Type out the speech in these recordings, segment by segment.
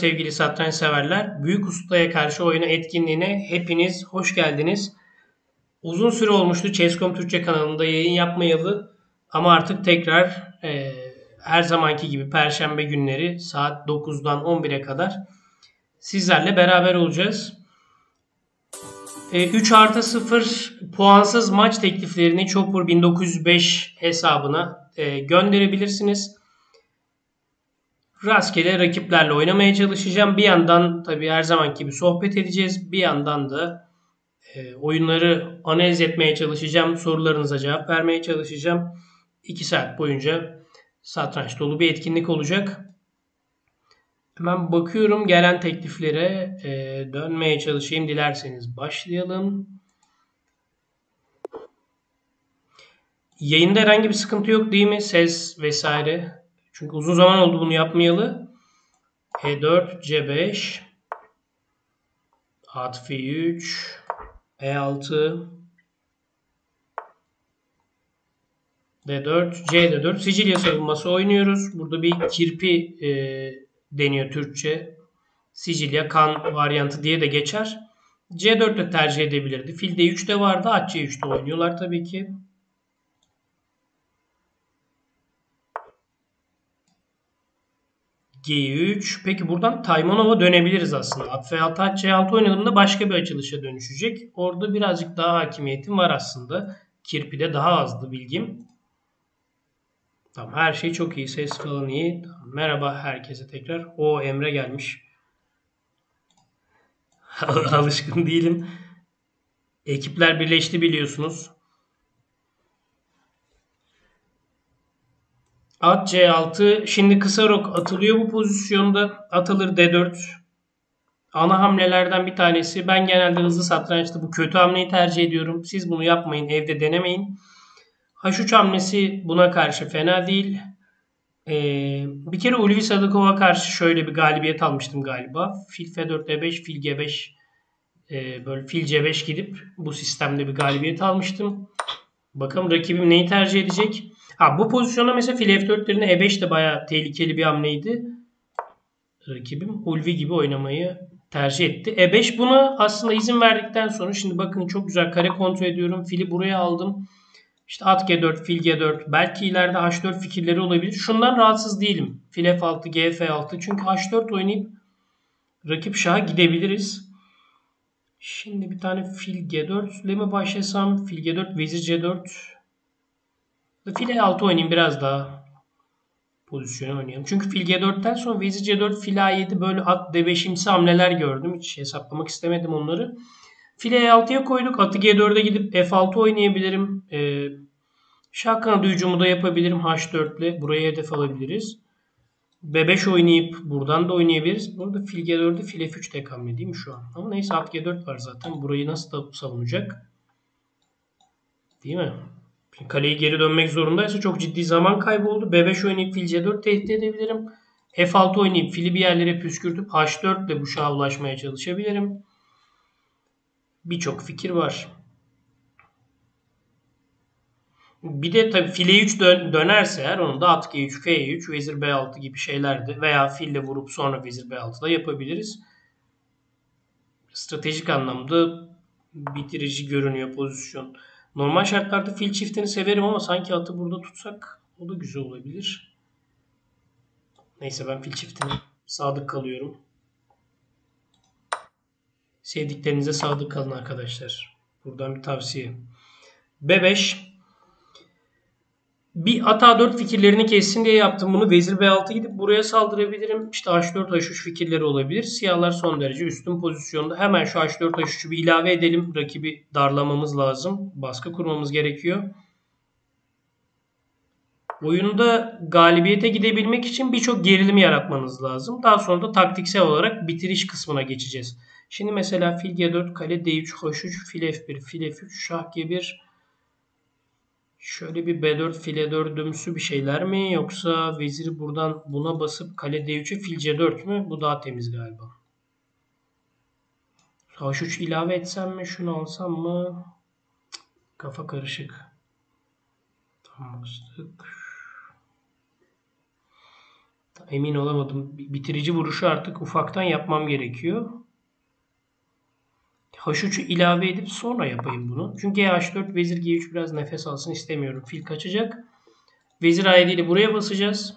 sevgili satranç severler. Büyük Usta'ya karşı oyunu etkinliğine hepiniz hoş geldiniz. Uzun süre olmuştu Chess.com Türkçe kanalında yayın yapmayalı. Ama artık tekrar her zamanki gibi Perşembe günleri saat 9'dan 11'e kadar sizlerle beraber olacağız. 3+0 puansız maç tekliflerini Chopper 1905 hesabına gönderebilirsiniz. Rastgele rakiplerle oynamaya çalışacağım. Bir yandan tabii her zamanki gibi sohbet edeceğiz. Bir yandan da oyunları analiz etmeye çalışacağım. Sorularınıza cevap vermeye çalışacağım. 2 saat boyunca satranç dolu bir etkinlik olacak. Hemen bakıyorum gelen tekliflere dönmeye çalışayım. Dilerseniz başlayalım. Yayında herhangi bir sıkıntı yok değil mi? Ses vesaire. Çünkü uzun zaman oldu bunu yapmayalı. E4, C5, At F3, E6, D4, C4. Sicilya savunması oynuyoruz. Burada bir kirpi deniyor Türkçe. Sicilya kan varyantı diye de geçer. C4 de tercih edebilirdi. Fil D3 de vardı. At C3'te oynuyorlar tabii ki. G3. Peki buradan Taymanov'a dönebiliriz aslında. At F6, At C6 oynadığımda başka bir açılışa dönüşecek. Orada birazcık daha hakimiyetim var aslında. Kirpi'de daha azdı bilgim. Tamam, her şey çok iyi. Ses falan iyi. Tamam, merhaba herkese tekrar. O Emre gelmiş. Alışkın değilim. Ekipler birleşti biliyorsunuz. At C6. Şimdi kısa rok atılıyor bu pozisyonda. Atılır D4. Ana hamlelerden bir tanesi. Ben genelde hızlı satrançta bu kötü hamleyi tercih ediyorum. Siz bunu yapmayın. Evde denemeyin. H3 hamlesi buna karşı fena değil. Bir kere Ulvi Sadıkov'a karşı şöyle bir galibiyet almıştım galiba. Fil F4 D5, Fil G5, böyle Fil C5 gidip bu sistemde bir galibiyet almıştım. Bakalım rakibim neyi tercih edecek. Ha, bu pozisyonda mesela Fil F4 yerine E5 de bayağı tehlikeli bir hamleydi. Rakibim Ulvi gibi oynamayı tercih etti. E5 buna aslında izin verdikten sonra şimdi bakın çok güzel kare kontrol ediyorum. Fili buraya aldım. İşte at G4, fil G4. Belki ileride H4 fikirleri olabilir. Şundan rahatsız değilim. Fil F6, G F6. Çünkü H4 oynayıp rakip şaha gidebiliriz. Şimdi bir tane fil G4 ile mi başlasam? Fil G4, vezir C4. Fil E6 oynayayım biraz daha. Pozisyonu oynayalım. Çünkü fil G4'ten sonra vezir C4, fil A7 böyle at D5'imsi hamleler gördüm. Hiç hesaplamak istemedim onları. Fil E6'ya koyduk. Atı G4'e gidip F6 oynayabilirim. Şah kanadı hücumu da yapabilirim H4 ile. Buraya hedef alabiliriz. B5 oynayıp buradan da oynayabiliriz. Burada fil G4'e fil F3 tek hamle değil mi şu an? Ama neyse at G4 var zaten. Burayı nasıl da savunacak? Değil mi? Şimdi kaleyi geri dönmek zorundaysa çok ciddi zaman kaybı oldu. B5 oynayıp fil C4 tehdit edebilirim. F6 oynayıp fili bir yerlere püskürtüp H4 ile bu şaha ulaşmaya çalışabilirim. Birçok fikir var. Bir de tabii file 3 dönerse eğer onu da at G3, F3, vezir B6 gibi şeyler de veya fille vurup sonra vezir B6'da yapabiliriz. Stratejik anlamda bitirici görünüyor pozisyon. Normal şartlarda fil çiftini severim ama sanki atı burada tutsak o da güzel olabilir. Neyse ben fil çiftine sadık kalıyorum. Sevdiklerinize sadık kalın arkadaşlar. Buradan bir tavsiye. B5 bir at A4 fikirlerini kessin diye yaptım bunu. Vezir B6 gidip buraya saldırabilirim. İşte H4 H3 fikirleri olabilir. Siyahlar son derece üstün pozisyonda. Hemen şu H4 H3'ü bir ilave edelim. Rakibi darlamamız lazım. Baskı kurmamız gerekiyor. Oyunda galibiyete gidebilmek için birçok gerilim yaratmanız lazım. Daha sonra da taktiksel olarak bitiriş kısmına geçeceğiz. Şimdi mesela fil G4, kale D3, H3, fil F1, fil F3, şah G1. Şöyle bir B4 file 4'ümsü bir şeyler mi? Yoksa veziri buradan buna basıp kale D3'e fil C4 mü? Bu daha temiz galiba. H3 ilave etsem mi? Şunu alsam mı? Kafa karışık. Tam bastık. Emin olamadım. Bitirici vuruşu artık ufaktan yapmam gerekiyor. H3'ü ilave edip sonra yapayım bunu. Çünkü H4 vezir G3 biraz nefes alsın istemiyorum. Fil kaçacak. Vezir A7 ile buraya basacağız.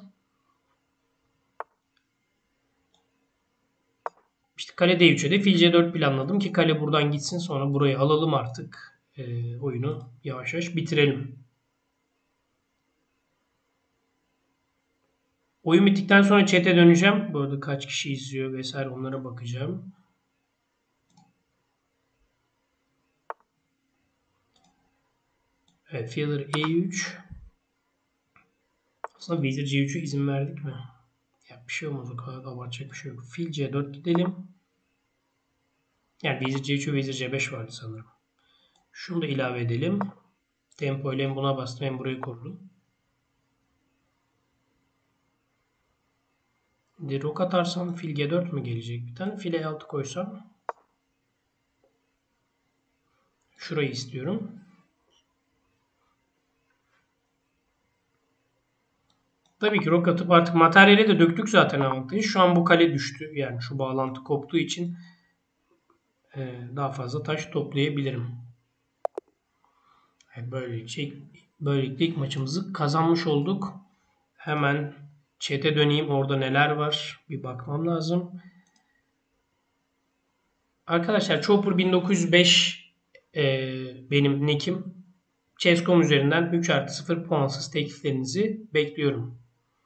İşte kale D3'e de fil C4 planladım ki kale buradan gitsin, sonra burayı alalım artık. Oyunu yavaş yavaş bitirelim. Oyun bittikten sonra chat'e döneceğim. Bu arada kaç kişi izliyor vesaire onlara bakacağım. Evet, Feather E3. Aslında vezir C3'e izin verdik mi? Ya bir şey olmaz, o kadar abartacak bir şey yok. Fil C4 gidelim. Yani vezir C3 ve vezir C5 vardı sanırım. Şunu da ilave edelim. Tempo ile hem buna bastım hem burayı korudum. Şimdi rok atarsam fil G4 mü gelecek bir tane? Fil E6 koysam. Şurayı istiyorum. Tabii ki rok atıp artık materyale de döktük zaten avantajı. Şu an bu kale düştü. Yani şu bağlantı koptuğu için daha fazla taş toplayabilirim. Evet, böylelikle ilk maçımızı kazanmış olduk. Hemen chat'e döneyim. Orada neler var bir bakmam lazım. Arkadaşlar Chopper 1905 benim nick'im. Chess.com üzerinden 3+0 puansız tekliflerinizi bekliyorum.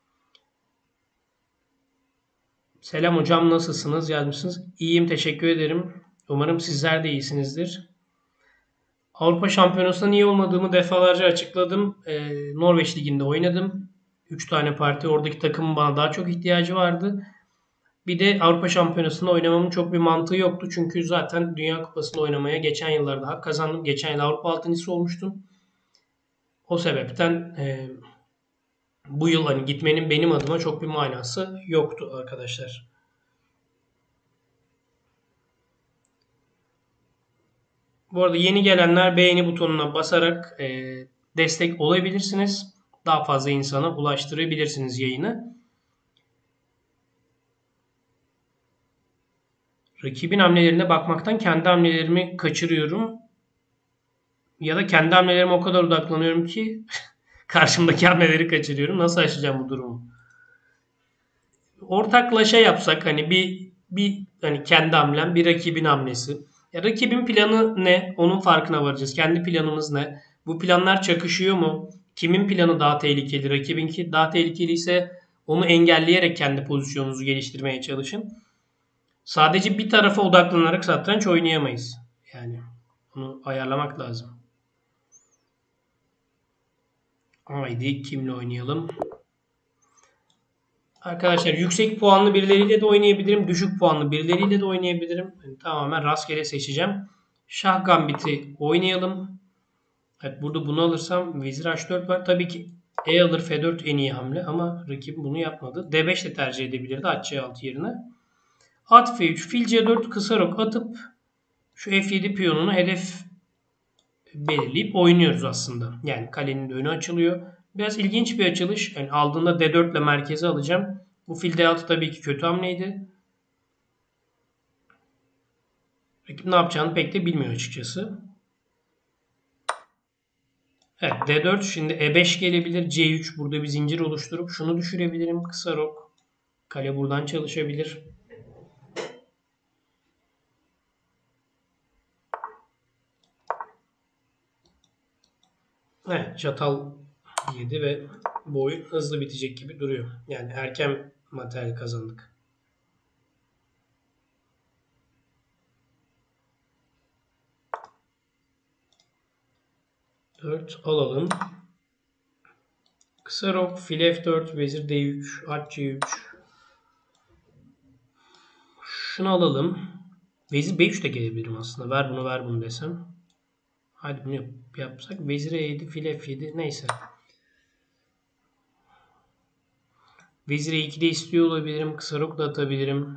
Selam hocam, nasılsınız yazmışsınız. İyiyim, teşekkür ederim. Umarım sizler de iyisinizdir. Avrupa Şampiyonası'nda iyi olmadığımı defalarca açıkladım. Norveç Ligi'nde oynadım. 3 tane parti. Oradaki takımın bana daha çok ihtiyacı vardı. Bir de Avrupa Şampiyonası'nda oynamamın çok bir mantığı yoktu. Çünkü zaten Dünya Kupası'nda oynamaya geçen yıllarda hak kazandım. Geçen yıl Avrupa 6.'sı olmuştum. O sebepten bu yıl hani gitmenin benim adıma çok bir manası yoktu arkadaşlar. Bu arada yeni gelenler beğeni butonuna basarak destek olabilirsiniz. Daha fazla insana ulaştırabilirsiniz yayını. Rakibin hamlelerine bakmaktan kendi hamlelerimi kaçırıyorum. Ya da kendi hamlelerime o kadar odaklanıyorum ki karşımdaki hamleleri kaçırıyorum. Nasıl aşacağım bu durumu? Ortaklaşa yapsak hani bir hani kendi hamlem, bir rakibin hamlesi. Ya rakibin planı ne? Onun farkına varacağız. Kendi planımız ne? Bu planlar çakışıyor mu? Kimin planı daha tehlikeli? Rakibinki daha tehlikeli ise onu engelleyerek kendi pozisyonunuzu geliştirmeye çalışın. Sadece bir tarafa odaklanarak satranç oynayamayız. Yani bunu ayarlamak lazım. Haydi kimle oynayalım? Arkadaşlar yüksek puanlı birileriyle de oynayabilirim. Düşük puanlı birileriyle de oynayabilirim. Yani tamamen rastgele seçeceğim. Şah Gambit'i oynayalım. Evet, burada bunu alırsam vezir H4 var. Tabii ki E alır F4 en iyi hamle ama rakip bunu yapmadı. D5 de tercih edebilirdi at C6 yerine. At F3, fil C4 kısa rok atıp şu F7 piyonunu hedef belirleyip oynuyoruz aslında. Yani kalenin de önü açılıyor. Biraz ilginç bir açılış. Yani aldığında D4 ile merkeze alacağım. Bu fil D6 tabii ki kötü hamleydi. Rakip ne yapacağını pek de bilmiyor açıkçası. Evet, D4 şimdi E5 gelebilir. C3 burada bir zincir oluşturup şunu düşürebilirim. Kısa rok. Kale buradan çalışabilir. Evet, çatal yedi ve bu oyun hızlı bitecek gibi duruyor. Yani erken materyal kazandık. 4 alalım. Kısa rok, fil F4, vezir D3, at C3. Şunu alalım. Vezir B3 de gelebilirim aslında. Ver bunu ver bunu desem. Hadi bunu yapsak. Vezir E7, fil F7 neyse. Vezir E2'de istiyor olabilirim. Kısa rok da atabilirim.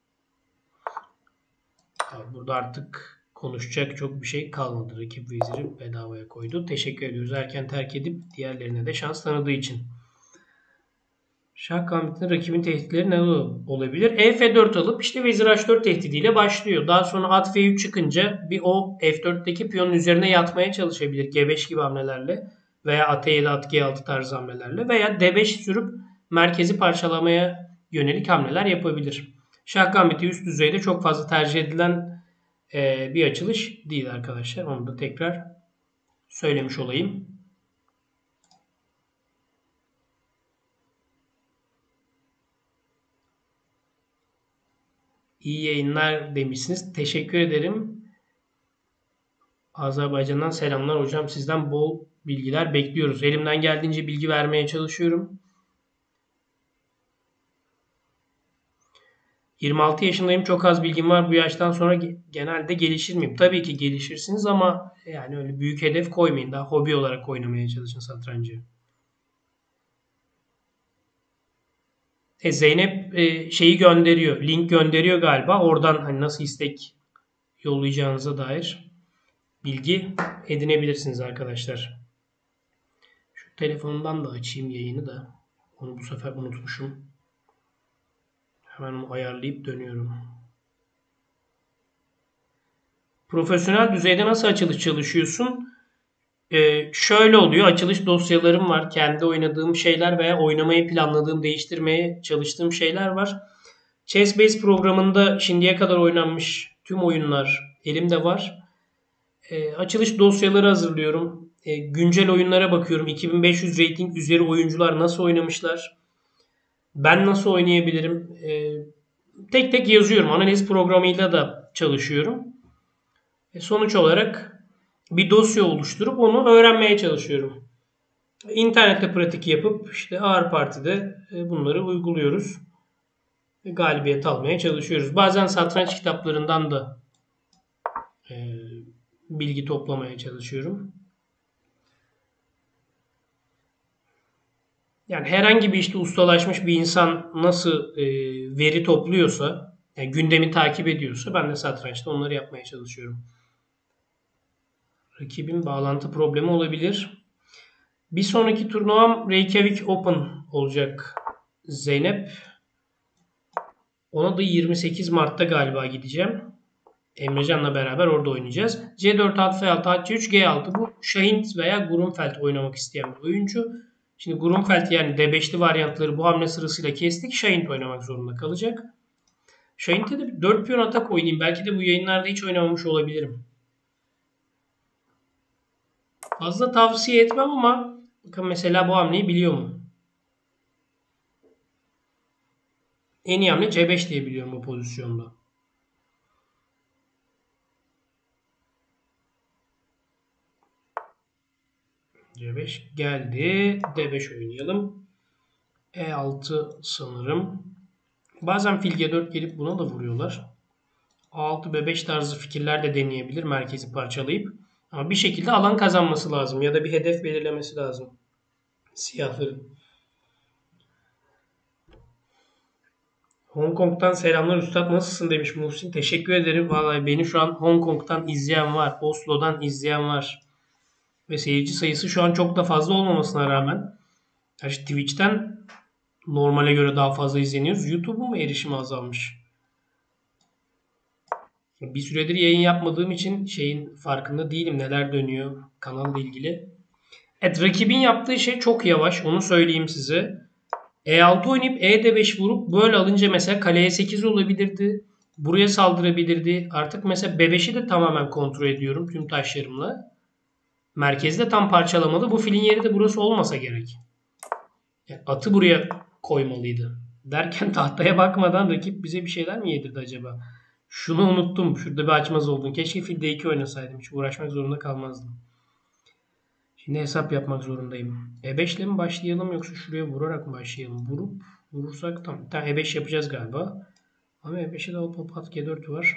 Burada artık konuşacak çok bir şey kalmadı. Rakip veziri bedavaya koydu. Teşekkür ediyoruz erken terk edip diğerlerine de şans tanıdığı için. Şah gambitinde rakibin tehditleri ne olabilir? E F4 alıp işte vezir H4 tehdidiyle başlıyor. Daha sonra at F3 çıkınca bir o F4'teki piyonun üzerine yatmaya çalışabilir. G5 gibi hamlelerle veya at E7 at G6 tarzı hamlelerle veya D5 sürüp merkezi parçalamaya yönelik hamleler yapabilir. Şah gambiti üst düzeyde çok fazla tercih edilen bir açılış değil arkadaşlar. Onu da tekrar söylemiş olayım. İyi yayınlar demişsiniz. Teşekkür ederim. Azerbaycan'dan selamlar hocam. Sizden bol bilgiler bekliyoruz. Elimden geldiğince bilgi vermeye çalışıyorum. 26 yaşındayım. Çok az bilgim var. Bu yaştan sonra genelde gelişir miyim? Tabii ki gelişirsiniz ama yani öyle büyük hedef koymayın. Daha hobi olarak oynamaya çalışın satrancı. Zeynep şeyi gönderiyor. Link gönderiyor galiba. Oradan hani nasıl istek yollayacağınıza dair bilgi edinebilirsiniz arkadaşlar. Şu telefonumdan da açayım yayını da. Onu bu sefer unutmuşum. Hemen onu ayarlayıp dönüyorum. Profesyonel düzeyde nasıl açılış çalışıyorsun? Şöyle oluyor. Açılış dosyalarım var. Kendi oynadığım şeyler veya oynamayı planladığım, değiştirmeye çalıştığım şeyler var. Chessbase programında şimdiye kadar oynanmış tüm oyunlar elimde var. Açılış dosyaları hazırlıyorum. Güncel oyunlara bakıyorum. 2500 rating üzeri oyuncular nasıl oynamışlar? Ben nasıl oynayabilirim? Tek tek yazıyorum. Analiz programıyla da çalışıyorum. Sonuç olarak bir dosya oluşturup onu öğrenmeye çalışıyorum. İnternette pratik yapıp işte ağır partide bunları uyguluyoruz. Galibiyet almaya çalışıyoruz. Bazen satranç kitaplarından da bilgi toplamaya çalışıyorum. Yani herhangi bir işte ustalaşmış bir insan nasıl veri topluyorsa, yani gündemi takip ediyorsa ben de satrançta onları yapmaya çalışıyorum. Rakibin bağlantı problemi olabilir. Bir sonraki turnuvam Reykjavik Open olacak Zeynep. Ona da 28 Mart'ta galiba gideceğim. Emrecan'la beraber orada oynayacağız. C4, at F6, at C3, G6. Bu Şahin veya Grunfeld oynamak isteyen bir oyuncu. Şimdi Grunfeld yani D5'li varyantları bu hamle sırasıyla kestik. Şahin oynamak zorunda kalacak. Şahin'de de bir 4 piyon atak oynayayım. Belki de bu yayınlarda hiç oynamamış olabilirim. Fazla tavsiye etmem ama bakın mesela bu hamleyi biliyor mu? En iyi hamle C5 diye biliyorum bu pozisyonda. C5 geldi. D5 oynayalım. E6 sanırım. Bazen fil G4 gelip buna da vuruyorlar. A6 B5 tarzı fikirler de deneyebilir merkezi parçalayıp. Ama bir şekilde alan kazanması lazım ya da bir hedef belirlemesi lazım siyahların. Hong Kong'dan selamlar üstad nasılsın demiş Muhsin. Teşekkür ederim. Vallahi beni şu an Hong Kong'dan izleyen var. Oslo'dan izleyen var. Ve seyirci sayısı şu an çok da fazla olmamasına rağmen. Yani Twitch'ten normale göre daha fazla izleniyoruz. YouTube'un mu erişimi azalmış? Bir süredir yayın yapmadığım için şeyin farkında değilim. Neler dönüyor kanalla ilgili. Evet, rakibin yaptığı şey çok yavaş. Onu söyleyeyim size. E6 oynayıp E5 vurup böyle alınca mesela kaleye 8 olabilirdi. Buraya saldırabilirdi. Artık mesela B5'i de tamamen kontrol ediyorum tüm taşlarımla. Merkezde tam parçalamalı. Bu filin yeri de burası olmasa gerek. Yani atı buraya koymalıydı. Derken tahtaya bakmadan rakip bize bir şeyler mi yedirdi acaba? Şunu unuttum. Şurada bir açmaz oldum. Keşke fil D2 oynasaydım. Hiç uğraşmak zorunda kalmazdım. Şimdi hesap yapmak zorundayım. E5 ile mi başlayalım yoksa şuraya vurarak mı başlayalım? Vurursak tamam. Bir tane E5 yapacağız galiba. Ama E5'e de alıp at G4 var.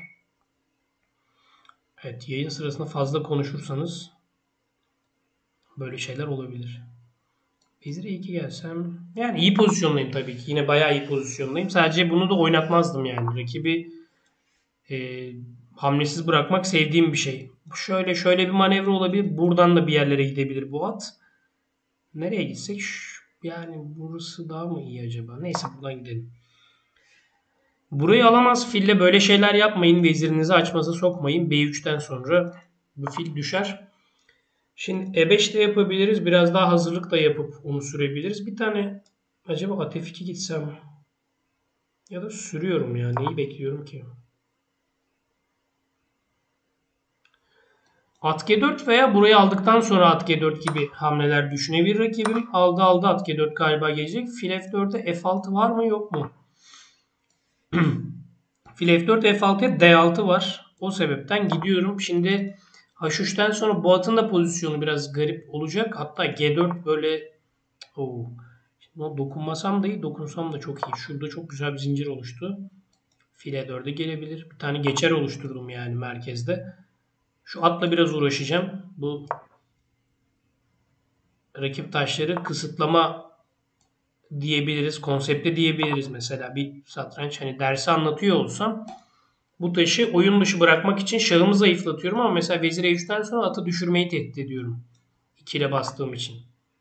Evet, yayın sırasında fazla konuşursanız böyle şeyler olabilir. Vezir E2 gelsem yani iyi pozisyondayım tabii ki. Yine bayağı iyi pozisyondayım. Sadece bunu da oynatmazdım yani. Rakibi e, hamlesiz bırakmak sevdiğim bir şey. Şöyle bir manevra olabilir. Buradan da bir yerlere gidebilir bu at. Nereye gitsek? Yani burası daha mı iyi acaba? Neyse buradan gidelim. Burayı alamaz fille böyle şeyler yapmayın. Vezirinizi açmaza sokmayın. B3'ten sonra bu fil düşer. Şimdi E5 de yapabiliriz. Biraz daha hazırlık da yapıp onu sürebiliriz. Bir tane acaba at F2 gitsem ya da sürüyorum ya. Neyi bekliyorum ki? At G4 veya burayı aldıktan sonra at G4 gibi hamleler düşünebilir rakibim. Aldı at G4 galiba gelecek. Fil F4'e F6 var mı yok mu? Fil F4 F6'ya D6 var. O sebepten gidiyorum. Şimdi H3'ten sonra bu atın da pozisyonu biraz garip olacak. Hatta G4 böyle Şimdi dokunmasam da iyi, dokunsam da çok iyi. Şurada çok güzel bir zincir oluştu. Fil E4'e gelebilir. Bir tane geçer oluşturdum yani merkezde. Şu atla biraz uğraşacağım. Bu rakip taşları kısıtlama diyebiliriz. Konsepte diyebiliriz mesela. Bir satranç hani dersi anlatıyor olsam bu taşı oyun dışı bırakmak için şahımı zayıflatıyorum ama mesela vezir E3'ten sonra atı düşürmeyi tehdit ediyorum. 2 ile bastığım için.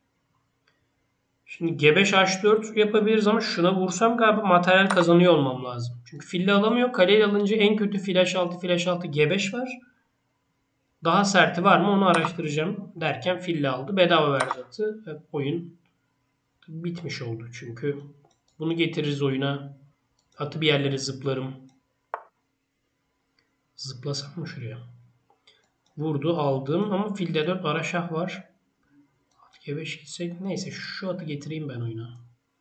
Şimdi G5 H4 yapabiliriz ama şuna vursam galiba materyal kazanıyor olmam lazım. Çünkü fille alamıyor. Kaleyle alınca en kötü fil H6, fil H6, G5 var. Daha serti var mı onu araştıracağım derken fille aldı. Bedava verdi atı. Oyun bitmiş oldu çünkü. Bunu getiririz oyuna. Atı bir yerlere zıplarım. Zıplasam mı şuraya? Vurdu aldım ama filde 4 ara şah var. At G5 gitsek. Neyse şu atı getireyim ben oyuna.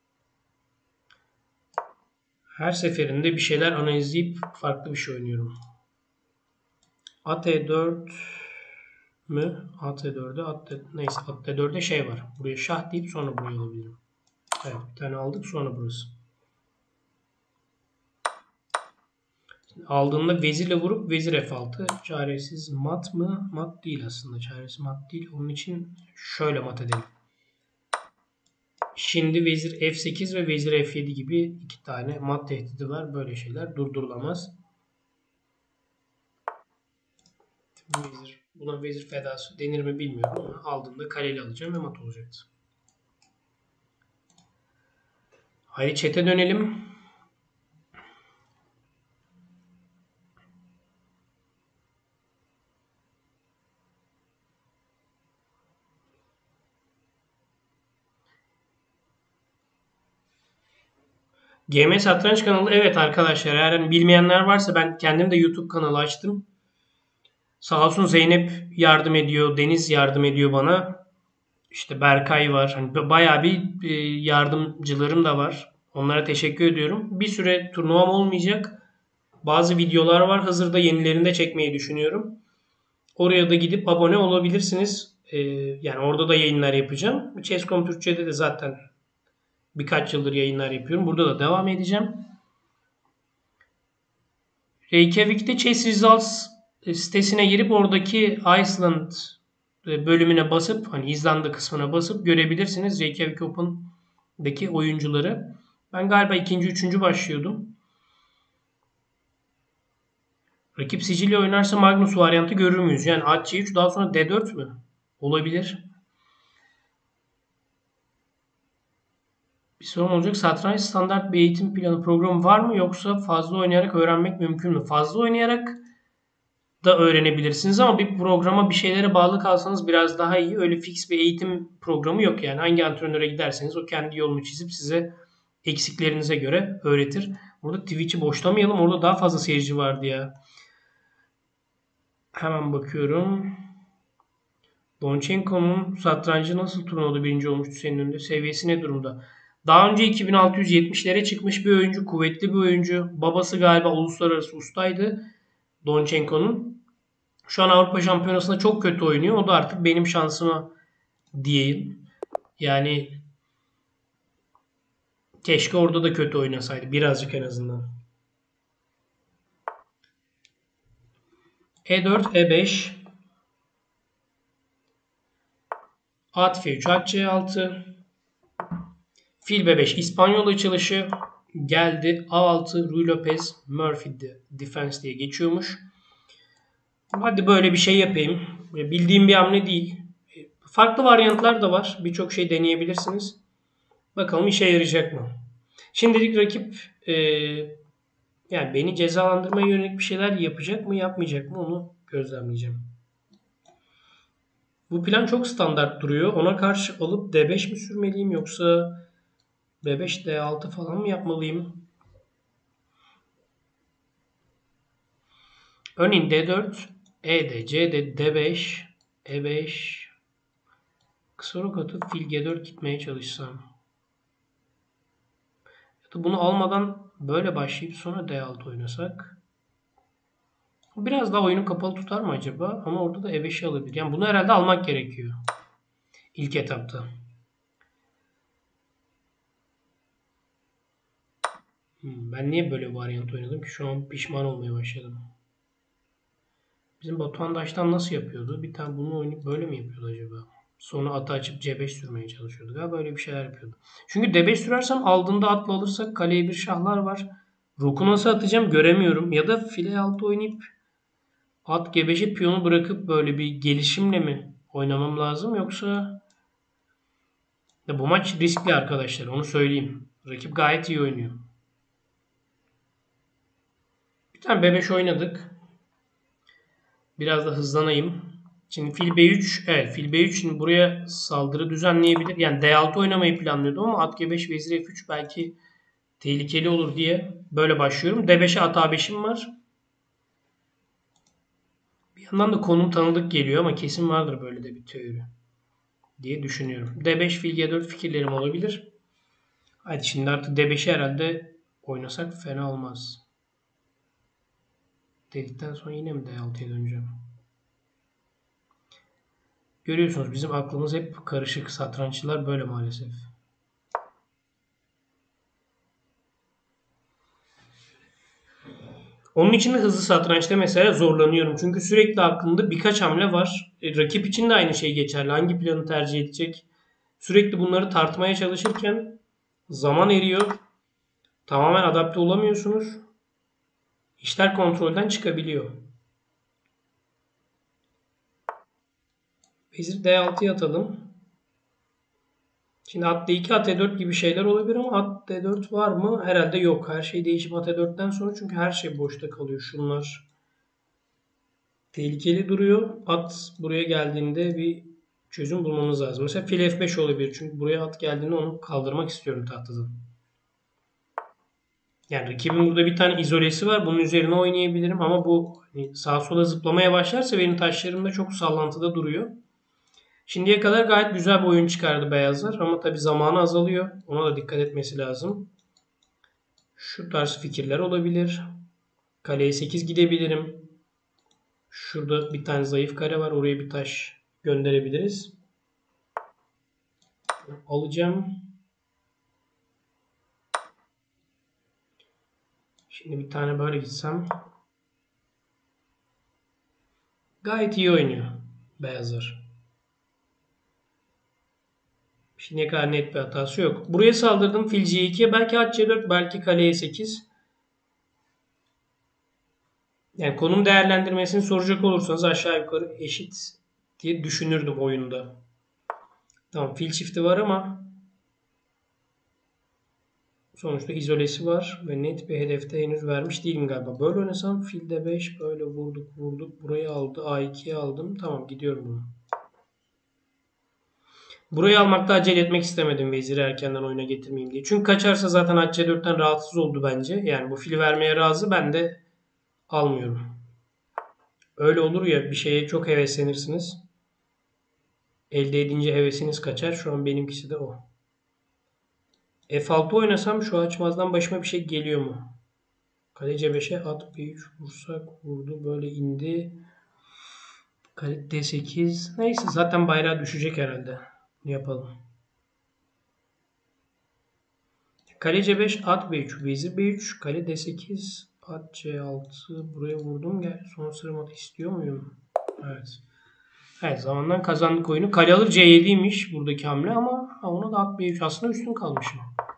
Her seferinde bir şeyler analizleyip farklı bir şey oynuyorum. At E4 mü? At E4'e neyse at E4'e şey var. Buraya şah deyip sonra buraya alabilirim. Evet bir tane aldık sonra burası. Aldığında vezirle vurup vezir F6. Çaresiz mat mı? Mat değil aslında. Çaresiz mat değil. Onun için şöyle mat edelim. Şimdi vezir F8 ve vezir F7 gibi iki tane mat tehdidi var. Böyle şeyler durdurulamaz. Buna vezir fedası denir mi bilmiyorum ama aldığımda kaleli alacağım ve mat olacaktı. Haydi chat'e dönelim. GM Satranç kanalı evet arkadaşlar eğer bilmeyenler varsa ben kendim de YouTube kanalı açtım. Sağ olsun Zeynep yardım ediyor, Deniz yardım ediyor bana. İşte Berkay var. Hani bayağı bir yardımcılarım da var. Onlara teşekkür ediyorum. Bir süre turnuvam olmayacak. Bazı videolar var. Hazırda yenilerini de çekmeyi düşünüyorum. Oraya da gidip abone olabilirsiniz. Yani orada da yayınlar yapacağım. Chess.com Türkçe'de de zaten birkaç yıldır yayınlar yapıyorum. Burada da devam edeceğim. Reykjavik'te Chess Results sitesine girip oradaki Iceland bölümüne basıp hani İzlanda kısmına basıp görebilirsiniz Reykjavik Open'daki oyuncuları. Ben galiba ikinci, üçüncü başlıyordum. Rakip Sicilya oynarsa Magnus varyantı görür müyüz? Yani at C3 daha sonra D4 mü? Olabilir. Bir sorum olacak. Satranç standart bir eğitim planı programı var mı yoksa fazla oynayarak öğrenmek mümkün mü? Fazla oynayarak da öğrenebilirsiniz ama bir programa bir şeylere bağlı kalsanız biraz daha iyi. Öyle fix bir eğitim programı yok yani. Hangi antrenöre giderseniz o kendi yolunu çizip size eksiklerinize göre öğretir. Burada Twitch'i boşlamayalım. Orada daha fazla seyirci vardı ya. Hemen bakıyorum. Donchenko'nun satrancı nasıl turnuvada birinci olmuştu senin önünde? Seviyesi ne durumda? Daha önce 2670'lere çıkmış bir oyuncu. Kuvvetli bir oyuncu. Babası galiba uluslararası ustaydı. Donchenko'nun. Şu an Avrupa Şampiyonası'nda çok kötü oynuyor. O da artık benim şansıma diyeyim. Yani keşke orada da kötü oynasaydı. Birazcık en azından. E4, E5. At F3, at C6. Fil B5 İspanyol açılışı geldi. A6 Ruy Lopez Murphy Defense diye geçiyormuş. Hadi böyle bir şey yapayım. Bildiğim bir hamle değil. Farklı varyantlar da var. Birçok şey deneyebilirsiniz. Bakalım işe yarayacak mı? Şimdilik rakip yani beni cezalandırmaya yönelik bir şeyler yapacak mı yapmayacak mı onu gözlemleyeceğim. Bu plan çok standart duruyor. Ona karşı alıp D5 mi sürmeliyim yoksa B5 D6 falan mı yapmalıyım? Örneğin D4, E'de, C'de D5, E5, kısa rok atıp fil G4 gitmeye çalışsam. Ya da bunu almadan böyle başlayıp sonra D6 oynasak. Biraz daha oyunu kapalı tutar mı acaba? Ama orada da E5'i alabilir. Yani bunu herhalde almak gerekiyor. İlk etapta. Ben niye böyle bir varyant oynadım ki? Şu an pişman olmaya başladım. Bizim Batuhan Daş'tan nasıl yapıyordu? Bir tane bunu oynayıp böyle mi yapıyordu acaba? Sonra atı açıp C5 sürmeye çalışıyordu. Galiba böyle bir şeyler yapıyordu. Çünkü D5 sürersem aldığında atla alırsak kaleye bir şahlar var. Rook'u nasıl atacağım göremiyorum. Ya da file altı oynayıp at G5'e piyonu bırakıp böyle bir gelişimle mi oynamam lazım? Yoksa ya bu maç riskli arkadaşlar onu söyleyeyim. Rakip gayet iyi oynuyor. Bir tane B5 oynadık. Biraz da hızlanayım. Şimdi fil B3, evet fil B3 şimdi buraya saldırı düzenleyebilir. Yani D6 oynamayı planlıyordum ama at G5 vezir F3 belki tehlikeli olur diye böyle başlıyorum. D5'e at A5'im var. Bir yandan da konum tanıdık geliyor ama kesin vardır böyle de bir teori diye düşünüyorum. D5 fil G4 fikirlerim olabilir. Hadi şimdi artık D5'i herhalde oynasak fena olmaz. Dedikten sonra yine mi D6'ya döneceğim? Görüyorsunuz bizim aklımız hep karışık. Satranççılar böyle maalesef. Onun için de hızlı satrançta mesela zorlanıyorum. Çünkü sürekli aklımda birkaç hamle var. Rakip için de aynı şey geçerli. Hangi planı tercih edecek? Sürekli bunları tartmaya çalışırken zaman eriyor. Tamamen adapte olamıyorsunuz. İşler kontrolden çıkabiliyor. Vezir D6'ya atalım. Şimdi at D2, at E4 gibi şeyler olabilir ama at D4 var mı? Herhalde yok. Her şey değişip at E4'ten sonra çünkü her şey boşta kalıyor. Şunlar tehlikeli duruyor. At buraya geldiğinde bir çözüm bulmamız lazım. Mesela fil F5 olabilir. Çünkü buraya at geldiğinde onu kaldırmak istiyorum tahtadan. Yani rakibin burada bir tane izolesi var. Bunun üzerine oynayabilirim ama bu hani sağa sola zıplamaya başlarsa benim taşlarım da çok sallantıda duruyor. Şimdiye kadar gayet güzel bir oyun çıkardı beyazlar ama tabi zamanı azalıyor. Ona da dikkat etmesi lazım. Şu tarz fikirler olabilir. Kaleye 8 gidebilirim. Şurada bir tane zayıf kare var. Oraya bir taş gönderebiliriz. Alacağım. Şimdi bir tane böyle gitsem. Gayet iyi oynuyor beyazlar. Şimdiye kadar net bir hatası yok. Buraya saldırdım fil C2'ye. Belki at C4, belki kaleye 8. Yani konum değerlendirmesini soracak olursanız aşağı yukarı eşit diye düşünürdüm oyunda. Tamam fil çifti var ama sonuçta izolesi var ve net bir hedefte henüz vermiş değilim galiba. Böyle oynasam fil D5 böyle vurduk burayı aldı A2'ye aldım. Tamam gidiyorum bunu. Burayı almakta acele etmek istemedim veziri erkenden oyuna getirmeyeyim diye. Çünkü kaçarsa zaten at C4'ten rahatsız oldu bence. Yani bu fili vermeye razı ben de almıyorum. Öyle olur ya bir şeye çok heveslenirsiniz. Elde edince hevesiniz kaçar. Şu an benimkisi de o. F6 oynasam şu açmazdan başıma bir şey geliyor mu? Kale C5'e at B3 vursak vurdu böyle indi. Kale D8. Neyse zaten bayrağı düşecek herhalde. Ne yapalım? Kale C5 at B3 vezir B3 kale D8 at C6 buraya vurdum gel. Son sıra matı istiyor muyum? Evet. Evet zamandan kazandık oyunu. Kale alır C7'ymiş buradaki hamle ama ona da at B3 aslında üstün kalmışım.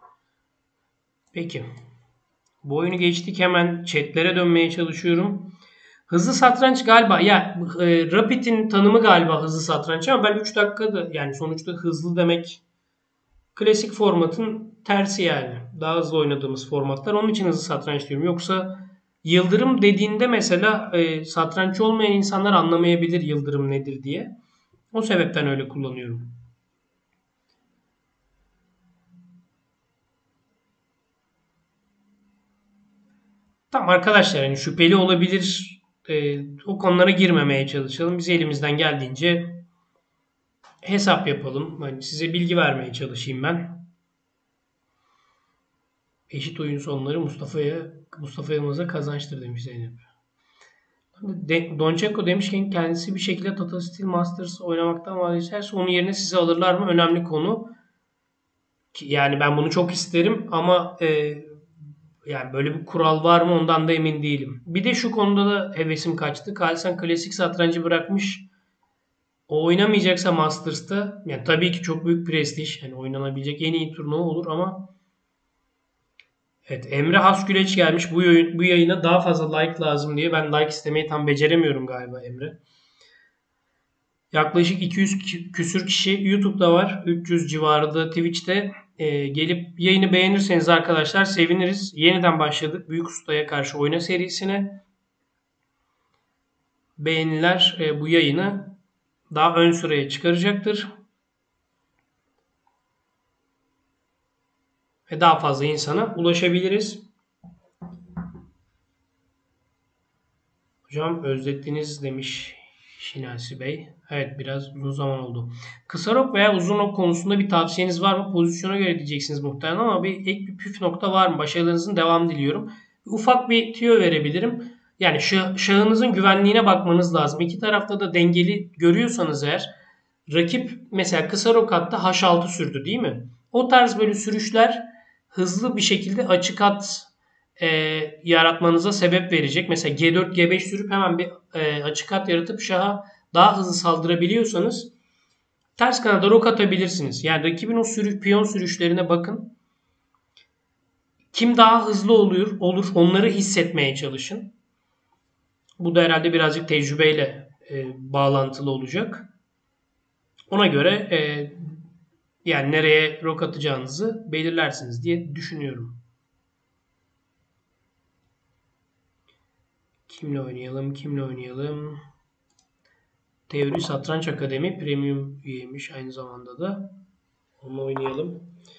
Peki. Bu oyunu geçtik hemen chatlere dönmeye çalışıyorum. Hızlı satranç galiba ya Rapid'in tanımı galiba hızlı satranç ama ben 3 dakikada yani sonuçta hızlı demek Klasik formatın tersi yani. Daha hızlı oynadığımız formatlar. Onun için hızlı satranç diyorum. Yoksa yıldırım dediğinde mesela satranççı olmayan insanlar anlamayabilir yıldırım nedir diye. O sebepten öyle kullanıyorum. Tamam arkadaşlar hani şüpheli olabilir. O konulara girmemeye çalışalım. Biz elimizden geldiğince hesap yapalım. Hani size bilgi vermeye çalışayım ben. Eşit oyun sonları Mustafa Yılmaz'a kazançtır demiş Zeynep. Dončeko demişken kendisi bir şekilde Tata Steel Masters oynamaktan vazgeçerse onun yerine sizi alırlar mı? Önemli konu. Yani ben bunu çok isterim ama yani böyle bir kural var mı ondan da emin değilim. Bir de şu konuda da hevesim kaçtı. Carlsen klasik satrancı bırakmış. O oynamayacaksa Masters'ta yani tabii ki çok büyük prestij. Yani oynanabilecek en iyi turnuva olur ama evet Emre Hasgüleç gelmiş. Bu yayına daha fazla like lazım diye. Ben like istemeyi tam beceremiyorum galiba Emre. Yaklaşık 200 küsür kişi YouTube'da var. 300 civarı da Twitch'te. Gelip yayını beğenirseniz arkadaşlar seviniriz. Yeniden başladık Büyük Usta'ya karşı oyna serisine. Beğeniler bu yayını daha ön sıraya çıkaracaktır. Ve daha fazla insana ulaşabiliriz. Hocam özlettiniz demiş Şinasi Bey. Evet biraz uzun zaman oldu. Kısa rok veya uzun rok konusunda bir tavsiyeniz var mı? Pozisyona göre diyeceksiniz muhtemelen ama bir püf nokta var mı? Başarılarınızın devamı diliyorum. Ufak bir tüyo verebilirim. Yani şahınızın güvenliğine bakmanız lazım. İki tarafta da dengeli görüyorsanız eğer rakip mesela kısa rok attı H6 sürdü değil mi? O tarz böyle sürüşler hızlı bir şekilde açık at e, yaratmanıza sebep verecek. Mesela G4, G5 sürüp hemen bir açık at yaratıp şaha daha hızlı saldırabiliyorsanız ters kanada rok atabilirsiniz. Yani rakibin o piyon sürüşlerine bakın. Kim daha hızlı olur onları hissetmeye çalışın. Bu da herhalde birazcık tecrübeyle bağlantılı olacak. Ona göre yani nereye rok atacağınızı belirlersiniz diye düşünüyorum. Kimle oynayalım? Kimle oynayalım? Teori Satranç Akademi Premium üyeymiş aynı zamanda da. Onunla oynayalım.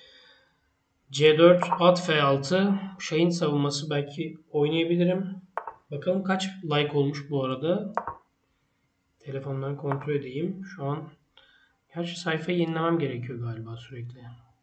C4 at F6 Şahin savunması belki oynayabilirim. Bakalım kaç like olmuş bu arada. Telefondan kontrol edeyim. Şu an gerçi sayfayı yenilemem gerekiyor galiba sürekli.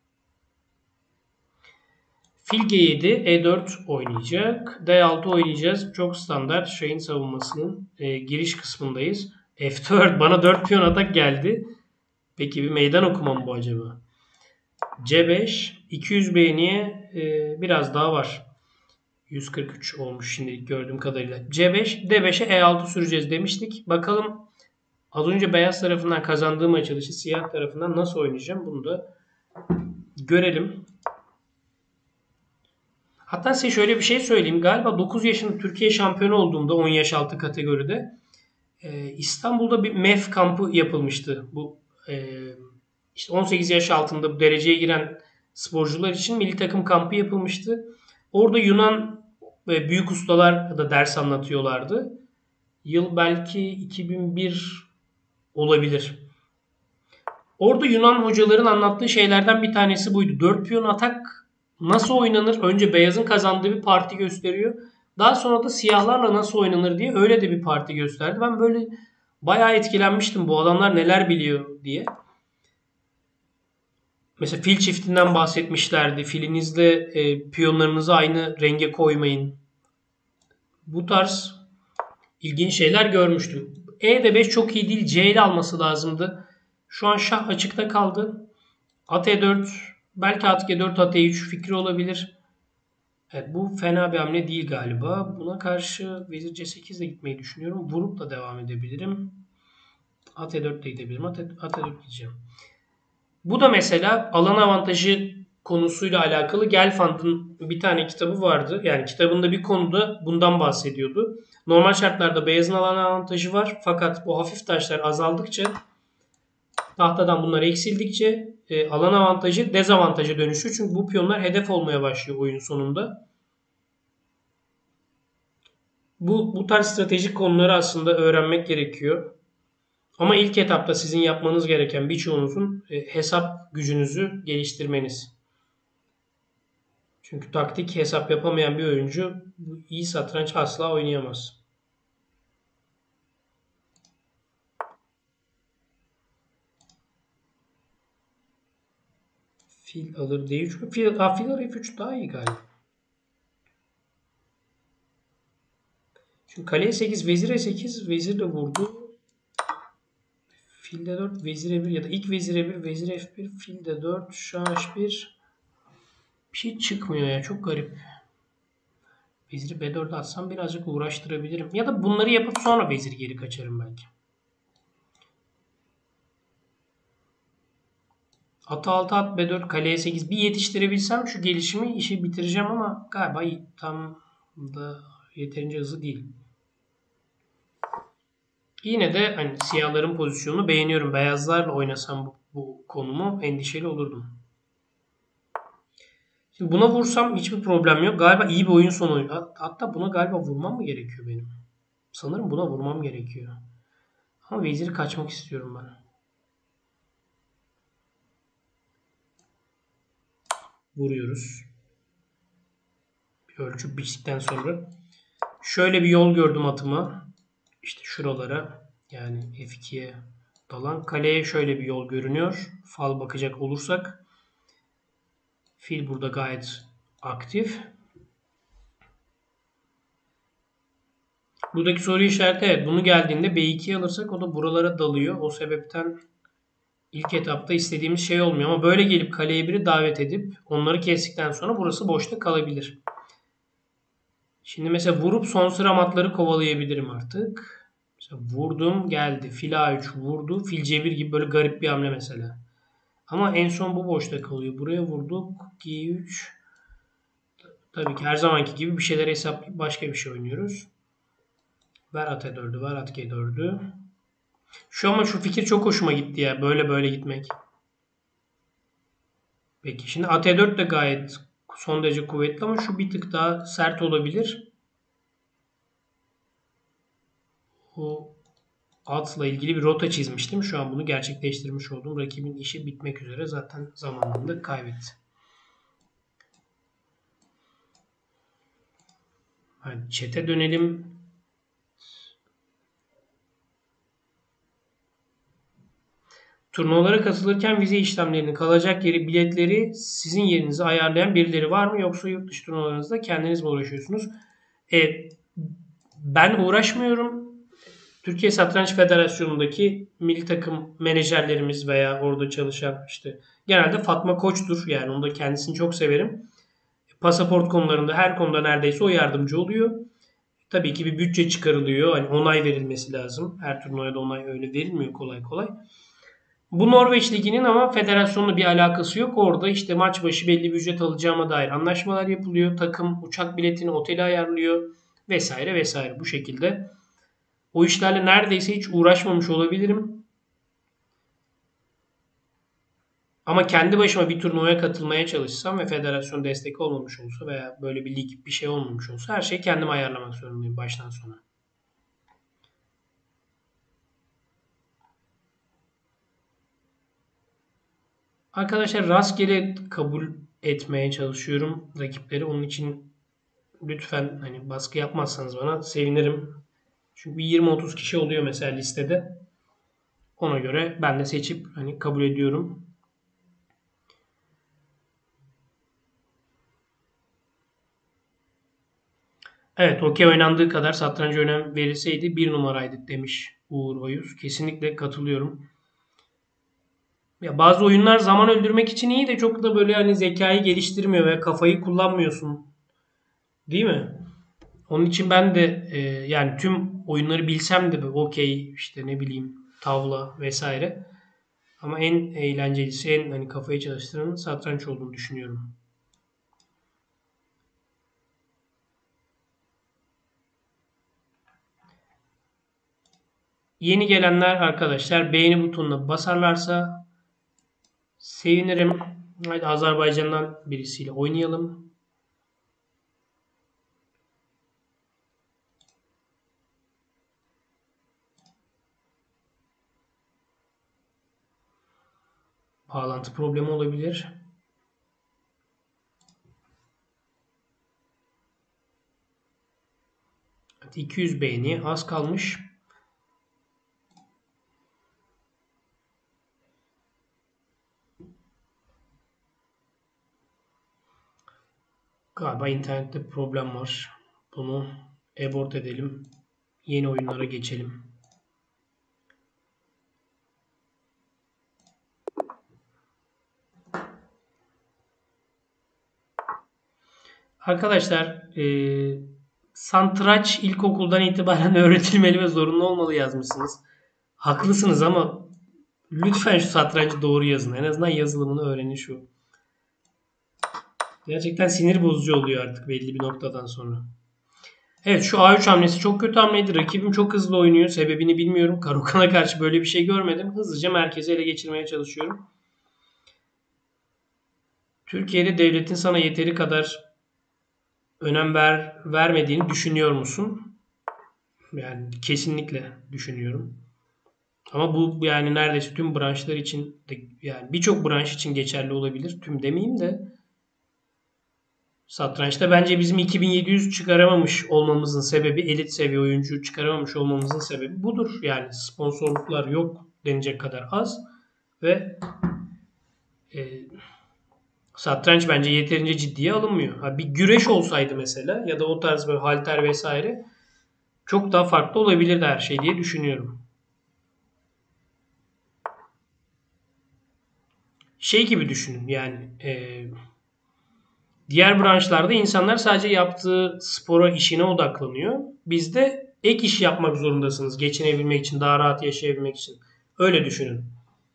Fil G7 E4 oynayacak. D6 oynayacağız. Çok standart Şahin savunmasının giriş kısmındayız. F4 bana 4 piyon atak geldi. Peki bir meydan okumam bu acaba? C5 200 beğeniye biraz daha var. 143 olmuş şimdilik gördüğüm kadarıyla. C5 D5'e E6 süreceğiz demiştik. Bakalım az önce beyaz tarafından kazandığım açılışı siyah tarafından nasıl oynayacağım bunu da görelim. Hatta size şöyle bir şey söyleyeyim. Galiba 9 yaşında Türkiye şampiyonu olduğumda 10 yaş altı kategoride İstanbul'da bir MEF kampı yapılmıştı. Bu işte 18 yaş altında bu dereceye giren sporcular için milli takım kampı yapılmıştı. Orada Yunan ve büyük ustalar da ders anlatıyorlardı. Yıl belki 2001 olabilir. Orada Yunan hocaların anlattığı şeylerden bir tanesi buydu. 4 piyon atak nasıl oynanır? Önce beyazın kazandığı bir parti gösteriyor. Daha sonra da siyahlarla nasıl oynanır diye öyle de bir parti gösterdi. Ben böyle bayağı etkilenmiştim. Bu adamlar neler biliyor diye. Mesela fil çiftinden bahsetmişlerdi. Filinizle piyonlarınızı aynı renge koymayın. Bu tarz ilginç şeyler görmüştüm. E'de 5 çok iyi değil. C ile alması lazımdı. Şu an şah açıkta kaldı. At E4 belki at G4 at E3 fikri olabilir. Evet, bu fena bir hamle değil galiba. Buna karşı vezir C8 ile gitmeyi düşünüyorum. Vurup da devam edebilirim. At E4 ile gidebilirim. At E4 gideceğim. Bu da mesela alan avantajı konusuyla alakalı Gelfand'ın bir tane kitabı vardı. Yani kitabında bir konuda bundan bahsediyordu. Normal şartlarda beyazın alan avantajı var. Fakat bu hafif taşlar azaldıkça Tahtadan bunlar eksildikçe alan avantajı dezavantaja dönüşüyor. Çünkü bu piyonlar hedef olmaya başlıyor oyun sonunda. Bu tarz stratejik konuları aslında öğrenmek gerekiyor. Ama ilk etapta sizin yapmanız gereken birçoğunuzun hesap gücünüzü geliştirmeniz. Çünkü taktik hesap yapamayan bir oyuncu iyi satranç asla oynayamaz. Fil alır D3 mü? Fil alır F3 daha iyi galiba. Çünkü kaleye 8, vezir E8, vezir de vurdu. Fil D4, vezir E1 ya da ilk vezir E1, vezir F1, fil D4, şah H1. Bir şey çıkmıyor ya, çok garip. Veziri B4'e atsam birazcık uğraştırabilirim. Ya da bunları yapıp sonra vezir geri kaçarım belki. At 6, at B4, kaleye 8. Bir yetiştirebilsem şu gelişimi işi bitireceğim ama galiba tam da yeterince hızlı değil. Yine de hani siyahların pozisyonunu beğeniyorum. Beyazlarla oynasam bu konumu endişeli olurdum. Şimdi buna vursam hiçbir problem yok. Galiba iyi bir oyun sonu. Hatta buna galiba vurmam mı gerekiyor benim? Sanırım buna vurmam gerekiyor. Ama veziri kaçmak istiyorum ben. Vuruyoruz. Bir ölçüp biçtikten sonra. Şöyle bir yol gördüm atıma. İşte şuralara, yani F2'ye dalan. Kaleye şöyle bir yol görünüyor. Fal bakacak olursak. Fil burada gayet aktif. Buradaki soru işareti, evet, bunu geldiğinde B2'ye alırsak o da buralara dalıyor. O sebepten ilk etapta istediğimiz şey olmuyor. Ama böyle gelip kaleye biri davet edip onları kestikten sonra burası boşta kalabilir. Şimdi mesela vurup son sıra matları kovalayabilirim artık. Mesela vurdum geldi. Fil A3 vurdu. Fil C1 gibi böyle garip bir hamle mesela. Ama en son bu boşta kalıyor. Buraya vurduk. G3. Tabii ki her zamanki gibi bir şeyler hesaplayıp başka bir şey oynuyoruz. Ver at E4'ü, ver at G4'ü. Şu fikir çok hoşuma gitti ya. Böyle böyle gitmek. Peki şimdi at E4 de gayet son derece kuvvetli ama şu bir tık daha sert olabilir. O atla ilgili bir rota çizmiştim. Şu an bunu gerçekleştirmiş oldum. Rakibin işi bitmek üzere. Zaten zamanında kaybetti. Yani chat'e dönelim. Turnuvalara katılırken vize işlemlerini, kalacak yeri, biletleri sizin yerinize ayarlayan birileri var mı? Yoksa yurt dışı turnuvalarınızda kendiniz mi uğraşıyorsunuz? E, Ben uğraşmıyorum. Türkiye Satranç Federasyonu'ndaki milli takım menajerlerimiz veya orada çalışan işte genelde Fatma Koç'tur. Yani onu da kendisini çok severim. Pasaport konularında her konuda neredeyse o yardımcı oluyor. Tabii ki bir bütçe çıkarılıyor. Hani onay verilmesi lazım. Her turnuvaya da onay öyle verilmiyor kolay kolay. Bu Norveç Ligi'nin ama federasyonla bir alakası yok. Orada işte maç başı belli bir ücret alacağıma dair anlaşmalar yapılıyor. Takım uçak biletini otele ayarlıyor vesaire vesaire bu şekilde. O işlerle neredeyse hiç uğraşmamış olabilirim. Ama kendi başıma bir turnuvaya katılmaya çalışsam ve federasyon destek olmamış olsa veya böyle bir lig bir şey olmamış olsa her şeyi kendim ayarlamak zorundayım baştan sona. Arkadaşlar rastgele kabul etmeye çalışıyorum rakipleri. Onun için lütfen hani baskı yapmazsanız bana sevinirim. Çünkü bir 20-30 kişi oluyor mesela listede. Ona göre ben de seçip hani kabul ediyorum. Evet, okey oynandığı kadar satranca önem verilseydi bir numaraydı demiş Uğur Oyuz. Kesinlikle katılıyorum. Ya bazı oyunlar zaman öldürmek için iyi de çok da böyle hani zekayı geliştirmiyor ve kafayı kullanmıyorsun. Değil mi? Onun için ben de yani tüm oyunları bilsem de böyle okey işte ne bileyim tavla vesaire. Ama en eğlencelisi, en hani kafayı çalıştıranın satranç olduğunu düşünüyorum. Yeni gelenler arkadaşlar beğeni butonuna basarlarsa sevinirim. Haydi Azerbaycan'dan birisiyle oynayalım. Bağlantı problemi olabilir. Evet, 200 beğeni az kalmış. Galiba internette problem var. Bunu abort edelim. Yeni oyunlara geçelim. Arkadaşlar satranç ilkokuldan itibaren öğretilmeli ve zorunlu olmalı yazmışsınız. Haklısınız ama lütfen şu satrancı doğru yazın. En azından yazılımını öğrenin şu. Gerçekten sinir bozucu oluyor artık belli bir noktadan sonra. Evet şu A3 hamlesi çok kötü hamleydi. Rakibim çok hızlı oynuyor. Sebebini bilmiyorum. Karaoke'na karşı böyle bir şey görmedim. Hızlıca merkezi ele geçirmeye çalışıyorum. Türkiye'de devletin sana yeteri kadar önem vermediğini düşünüyor musun? Yani kesinlikle düşünüyorum. Ama bu yani neredeyse tüm branşlar için de, yani birçok branş için geçerli olabilir. Tüm demeyeyim de satrançta bence bizim 2700 çıkaramamış olmamızın sebebi, elit seviye oyuncu çıkaramamış olmamızın sebebi budur. Yani sponsorluklar yok denecek kadar az ve e, satranç bence yeterince ciddiye alınmıyor. Ha, bir güreş olsaydı mesela ya da o tarz böyle halter vesaire çok daha farklı olabilirdi her şey diye düşünüyorum. Şey gibi düşünün yani diğer branşlarda insanlar sadece yaptığı spora, işine odaklanıyor. Bizde ek iş yapmak zorundasınız geçinebilmek için, daha rahat yaşayabilmek için. Öyle düşünün.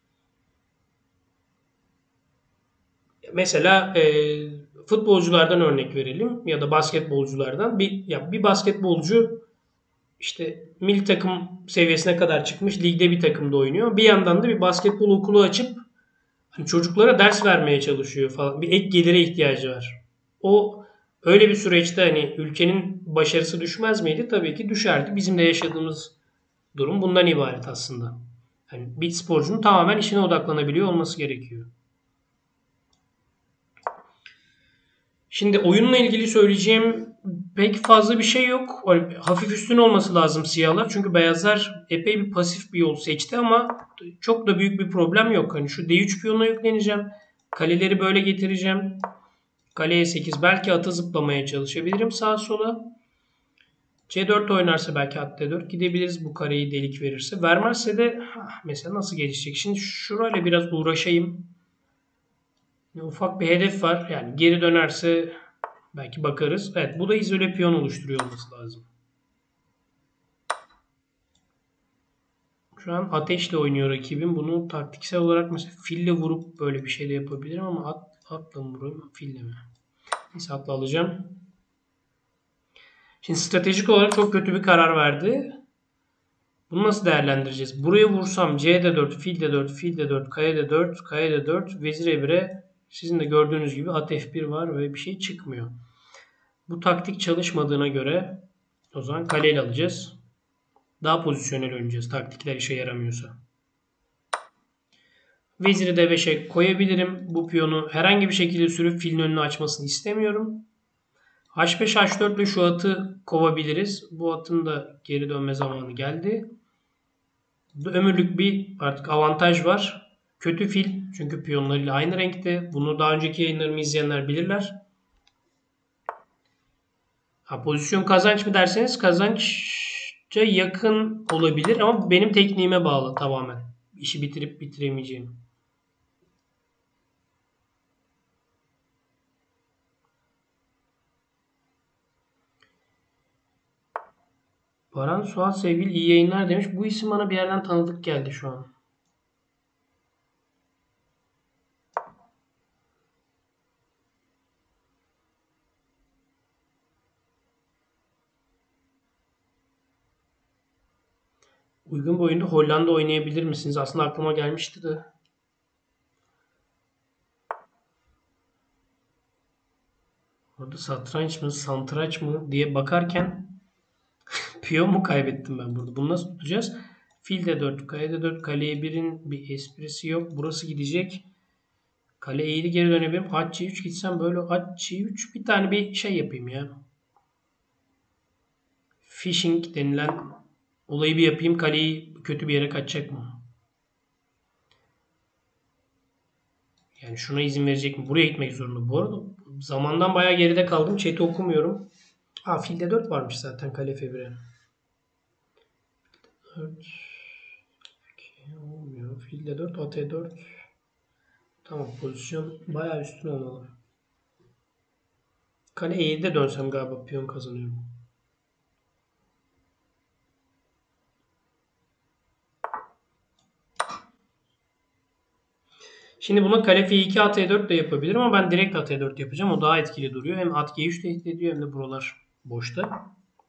Mesela futbolculardan örnek verelim ya da basketbolculardan. Bir basketbolcu işte milli takım seviyesine kadar çıkmış, ligde bir takımda oynuyor. Bir yandan da bir basketbol okulu açıp hani çocuklara ders vermeye çalışıyor falan. Bir ek gelire ihtiyacı var. O öyle bir süreçte hani ülkenin başarısı düşmez miydi? Tabii ki düşerdi. Bizim de yaşadığımız durum bundan ibaret aslında. Hani bir sporcunun tamamen işine odaklanabiliyor olması gerekiyor. Şimdi oyunla ilgili söyleyeceğim pek fazla bir şey yok. Hafif üstün olması lazım siyahlar. Çünkü beyazlar epey bir pasif bir yol seçti ama çok da büyük bir problem yok. Hani şu D3 piyonuna yükleneceğim. Kaleleri böyle getireceğim. Kale E8 belki atı zıplamaya çalışabilirim sağa sola. C4 oynarsa belki at D4 gidebiliriz bu kareyi delik verirse. Vermezse de mesela nasıl gelişecek? Şimdi şurayla biraz uğraşayım. Ufak bir hedef var. Yani geri dönerse belki bakarız. Evet bu da izole piyon oluşturuyor olması lazım. Şu an ateşle oynuyor rakibim. Bunu taktiksel olarak mesela fille vurup böyle bir şey de yapabilirim ama atla mı vurayım fille mi? Neyse atla alacağım. Şimdi stratejik olarak çok kötü bir karar verdi. Bunu nasıl değerlendireceğiz? Buraya vursam C4, fil D4, fil D4, kaya D4, kaya D4, vezir E1'e sizin de gördüğünüz gibi at F1 var ve bir şey çıkmıyor. Bu taktik çalışmadığına göre o zaman kaleyle alacağız. Daha pozisyonel oynayacağız. Taktikler işe yaramıyorsa. Veziri D5'e koyabilirim. Bu piyonu herhangi bir şekilde sürüp filin önünü açmasını istemiyorum. H5 H4 ile şu atı kovabiliriz. Bu atın da geri dönme zamanı geldi. Ömürlük bir artık avantaj var. Kötü fil çünkü piyonlarıyla aynı renkte. Bunu daha önceki yayınlarımı izleyenler bilirler. Ha, pozisyon kazanç mı derseniz kazançça yakın olabilir ama benim tekniğime bağlı tamamen. İşi bitirip bitiremeyeceğim. Baran Suat Sevgili iyi yayınlar demiş. Bu isim bana bir yerden tanıdık geldi şu an. Uygun bir oyunda Hollanda oynayabilir misiniz? Aslında aklıma gelmişti de. Orada satranç mı, santraç mı diye bakarken piyon mu kaybettim ben burada? Bunu nasıl tutacağız? Fil de 4, kale de 4, kaleye 1'in bir esprisi yok. Burası gidecek. Kale eğri geri dönebilirim. At C3 gitsem böyle at C3 bir tane bir şey yapayım ya. Fishing denilen olayı bir yapayım. Kaleyi kötü bir yere kaçacak mı? Yani şuna izin verecek mi? Buraya gitmek zorunda. Bu arada zamandan bayağı geride kaldım. Chat'i okumuyorum. Ha filde 4 varmış zaten kale F1'e. 4. Olmuyor. Filde 4, at 4. Tamam pozisyon bayağı üstün olmalı. Kale E7'de dönsem galiba piyon kazanıyorum. Şimdi buna kale F2 at E4 de yapabilirim ama ben direkt at E4 yapacağım. O daha etkili duruyor. Hem at G3 tehdit ediyor hem de buralar boşta.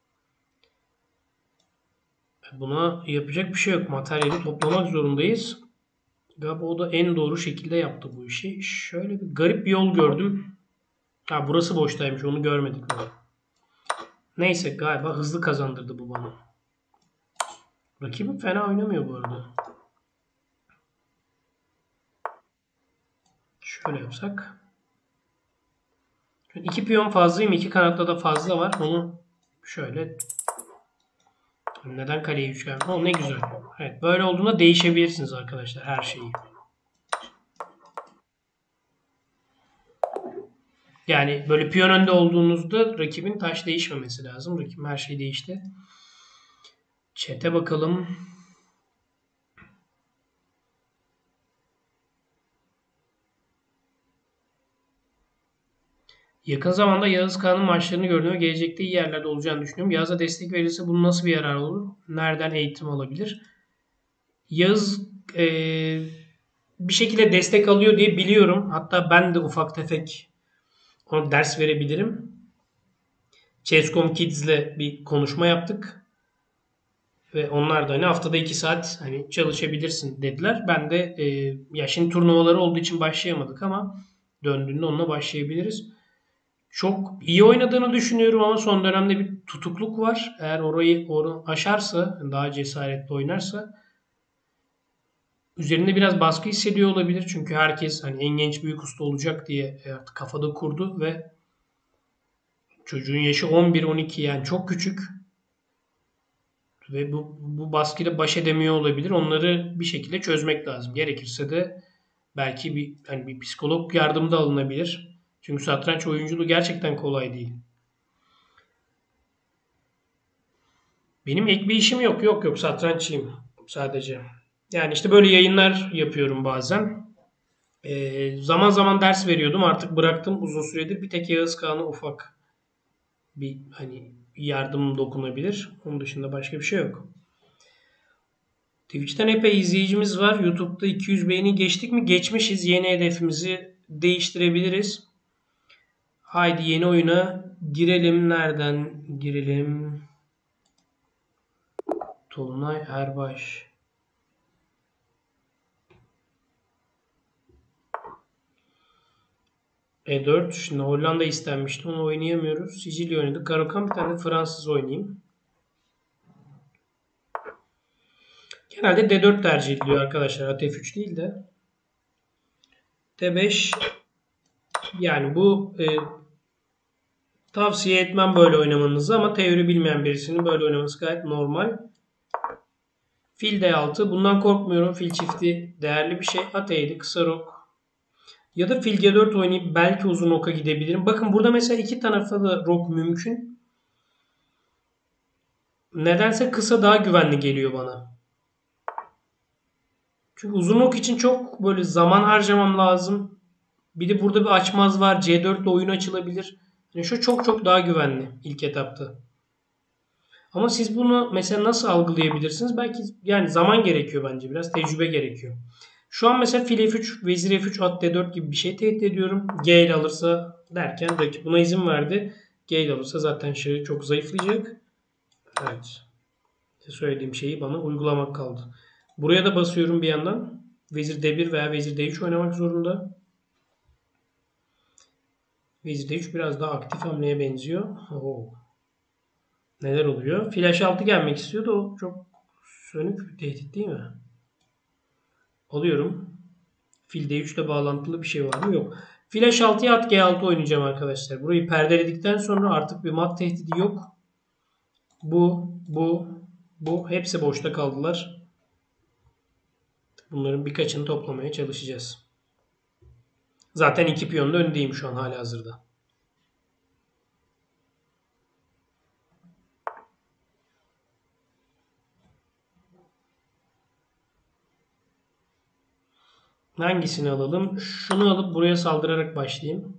Buna yapacak bir şey yok. Materyali toplamak zorundayız. Galiba o da en doğru şekilde yaptı bu işi. Şöyle bir garip bir yol gördüm. Ha burası boştaymış onu görmedik. Neyse galiba hızlı kazandırdı bu bana. Rakibim fena oynamıyor bu arada. Şöyle yapsak. İki piyon fazlayım. İki kanatta da fazla var. Onu şöyle neden kaleye 3 geldi? O ne güzel. Evet böyle olduğunda değişebilirsiniz arkadaşlar her şeyi. Yani böyle piyon önde olduğunuzda rakibin taş değişmemesi lazım. Rakibim her şey değişti. Chat'e bakalım. Yakın zamanda Yağız Kağan'ın maçlarını gördüm ve gelecekte iyi yerlerde olacağını düşünüyorum. Yağız'a destek verirse bunun nasıl bir yarar olur? Nereden eğitim alabilir? Yağız bir şekilde destek alıyor diye biliyorum. Hatta ben de ufak tefek ona ders verebilirim. Chess.com Kids'le bir konuşma yaptık. Ve onlar da hani haftada 2 saat hani çalışabilirsin dediler. Ben de ya şimdi turnuvaları olduğu için başlayamadık ama döndüğünde onunla başlayabiliriz. Çok iyi oynadığını düşünüyorum ama son dönemde bir tutukluk var. Eğer orayı aşarsa, daha cesaretli oynarsa üzerinde biraz baskı hissediyor olabilir. Çünkü herkes hani en genç büyük usta olacak diye artık kafada kurdu ve çocuğun yaşı 11-12 yani çok küçük ve bu baskıyla baş edemiyor olabilir. Onları bir şekilde çözmek lazım. Gerekirse de belki bir psikolog yardımı da alınabilir. Çünkü satranç oyunculuğu gerçekten kolay değil. Benim ek bir işim yok. Yok satranççıyım sadece. Yani işte böyle yayınlar yapıyorum bazen. Zaman zaman ders veriyordum. Artık bıraktım uzun süredir. Bir tek Yağız Kağan'a ufak bir hani yardım dokunabilir. Onun dışında başka bir şey yok. Twitch'ten epey izleyicimiz var. YouTube'da 200 beğeni geçtik mi? Geçmişiz. Yeni hedefimizi değiştirebiliriz. Haydi yeni oyuna girelim. Nereden girelim? Tolunay Erbaş. E4. Şimdi Hollanda istenmişti. Onu oynayamıyoruz. Sicilya oynadık. Karakan bir tane Fransız oynayayım. Genelde D4 tercih ediliyor arkadaşlar. At F3 değil de. D5 yani bu tavsiye etmem böyle oynamanızı ama teori bilmeyen birisinin böyle oynaması gayet normal. Fil D6. Bundan korkmuyorum. Fil çifti değerli bir şey. At E7 kısa rok. Ya da fil G4 oynayıp belki uzun oka gidebilirim. Bakın burada mesela iki tarafa da rok mümkün. Nedense kısa daha güvenli geliyor bana. Çünkü uzun ok için çok böyle zaman harcamam lazım. Bir de burada bir açmaz var. C4 ile oyun açılabilir. Yani şu çok çok daha güvenli ilk etapta. Ama siz bunu mesela nasıl algılayabilirsiniz? Belki yani zaman gerekiyor bence. Biraz tecrübe gerekiyor. Şu an mesela fil F3, vezir F3, at D4 gibi bir şey tehdit ediyorum. G ile alırsa derken rakip buna izin verdi. G ile alırsa zaten şahı çok zayıflayacak. Evet. Size söylediğim şeyi bana uygulamak kaldı. Buraya da basıyorum bir yandan. Vezir D1 veya Vezir D3 oynamak zorunda. Vezir D3 biraz daha aktif hamleye benziyor. Oo. Neler oluyor? Fil H6 gelmek istiyordu. O çok sönük bir tehdit değil mi? Alıyorum. Fil D3 ile bağlantılı bir şey var mı? Yok. Fil H6'ya at G6 oynayacağım arkadaşlar. Burayı perdeledikten sonra artık bir mat tehdidi yok. Bu hepsi boşta kaldılar. Bunların birkaçını toplamaya çalışacağız. Zaten iki piyonun da öndeyim şu an halihazırda. Hangisini alalım? Şunu alıp buraya saldırarak başlayayım.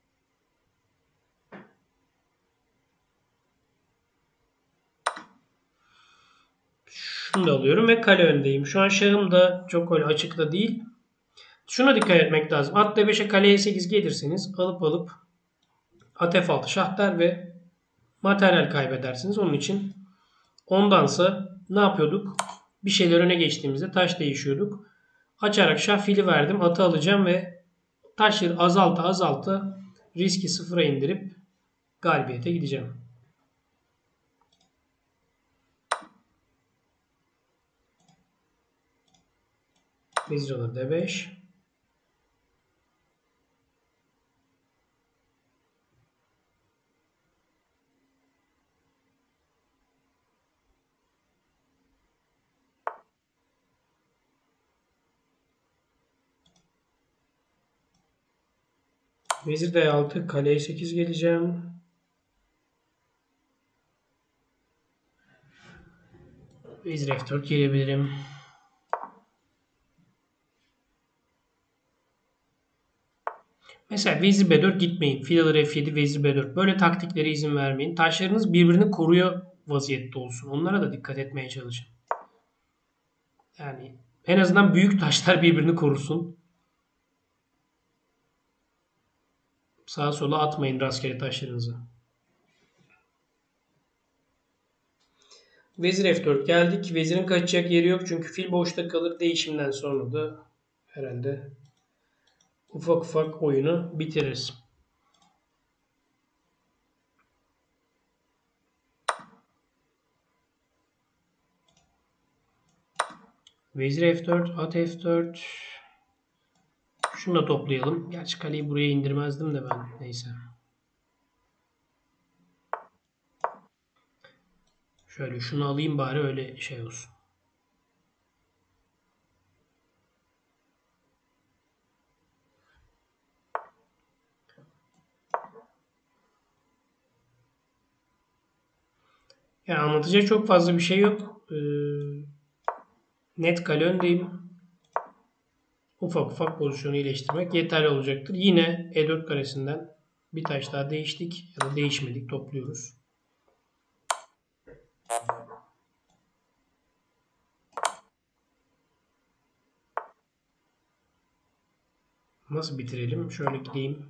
Şunu da alıyorum ve kale öndeyim. Şu an şahım da çok öyle açıkta değil. Şuna dikkat etmek lazım. At D5'e kale E8 gelirseniz alıp at F6 şah der ve materyal kaybedersiniz. Onun için ondansa ne yapıyorduk? Bir şeyler öne geçtiğimizde taş değişiyorduk. Açarak şah fili verdim. Atı alacağım ve taşları azalta riski sıfıra indirip galibiyete gideceğim. Vezir alır D5. Vezir D6, kale E8 geleceğim. Vezir F4 gelebilirim. Mesela vezir B4 gitmeyin. Fil alır F7, vezir B4. Böyle taktiklere izin vermeyin. Taşlarınız birbirini koruyor vaziyette olsun. Onlara da dikkat etmeye çalışın. Yani en azından büyük taşlar birbirini korusun. Sağa sola atmayın rastgele taşlarınızı. Vezir F4 geldik. Vezirin kaçacak yeri yok çünkü fil boşta kalır. Değişimden sonra da herhalde ufak ufak oyunu bitiririz. Vezir F4, at F4. Şunu da toplayalım. Gerçi kaleyi buraya indirmezdim de ben. Neyse. Şöyle şunu alayım bari öyle şey olsun. Yani anlatacak çok fazla bir şey yok. Net kale öndeyim. Ufak ufak pozisyonu iyileştirmek yeterli olacaktır. Yine E4 karesinden bir taş daha değiştik ya da değişmedik topluyoruz. Nasıl bitirelim? Şöyle gideyim.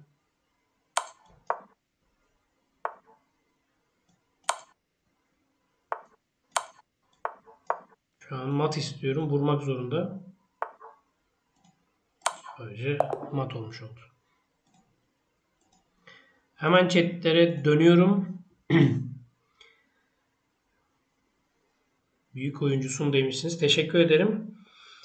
Şu an mat istiyorum. Vurmak zorunda. Böylece mat olmuş oldu. Hemen chatlere dönüyorum. Büyük oyuncusun demişsiniz. Teşekkür ederim.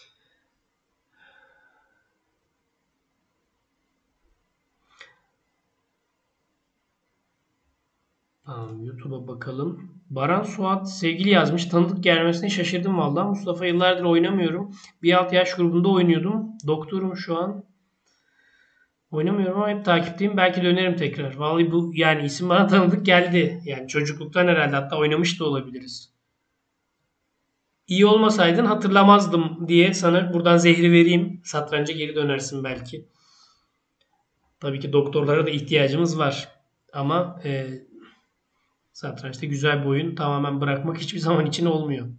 Tamam, YouTube'a bakalım. Baran Suat sevgili yazmış. Tanıdık gelmesine şaşırdım vallahi. Mustafa yıllardır oynamıyorum. Bir alt yaş grubunda oynuyordum. Doktorum şu an. Oynamıyorum ama hep takipteyim. Belki dönerim tekrar. Vallahi bu yani isim bana tanıdık geldi. Yani çocukluktan herhalde hatta oynamış da olabiliriz. İyi olmasaydın hatırlamazdım diye sana buradan zehri vereyim. Satranca geri dönersin belki. Tabii ki doktorlara da ihtiyacımız var. Ama satrançta güzel bir oyun tamamen bırakmak hiçbir zaman için olmuyor.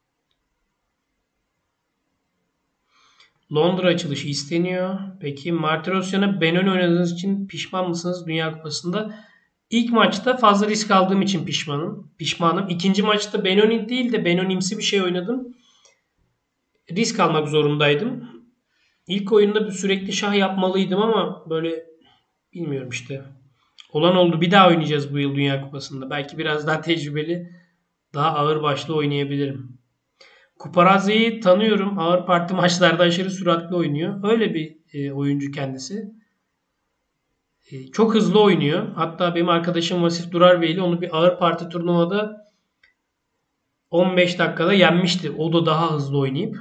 Londra açılışı isteniyor. Peki Martirosyan'a Benön oynadığınız için pişman mısınız Dünya Kupası'nda? İlk maçta fazla risk aldığım için pişmanım. İkinci maçta Benoni değil de Benonimsi bir şey oynadım. Risk almak zorundaydım. İlk oyunda bir sürekli şah yapmalıydım ama böyle bilmiyorum işte. Olan oldu. Bir daha oynayacağız bu yıl Dünya Kupası'nda. Belki biraz daha tecrübeli, daha ağır başlı oynayabilirim. Kuparazi'yi tanıyorum. Ağır parti maçlarda aşırı süratli oynuyor. Öyle bir oyuncu kendisi. Çok hızlı oynuyor. Hatta benim arkadaşım Vasif Durarbeyli onu bir ağır parti turnuvada 15 dakikada yenmişti. O da daha hızlı oynayıp.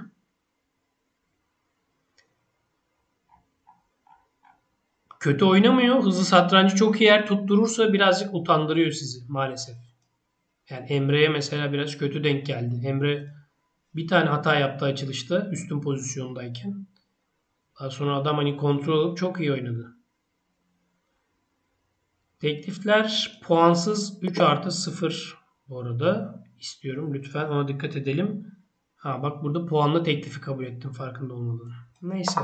Kötü oynamıyor. Hızlı satrancı çok iyi yer tutturursa birazcık utandırıyor sizi maalesef. Yani Emre'ye mesela biraz kötü denk geldi. Emre bir tane hata yaptı açılışta üstün pozisyondayken. Daha sonra adam hani kontrol alıp çok iyi oynadı. Teklifler puansız 3 artı 0 bu arada istiyorum. Lütfen ona dikkat edelim. Ha bak burada puanlı teklifi kabul ettim farkında olmadan. Neyse.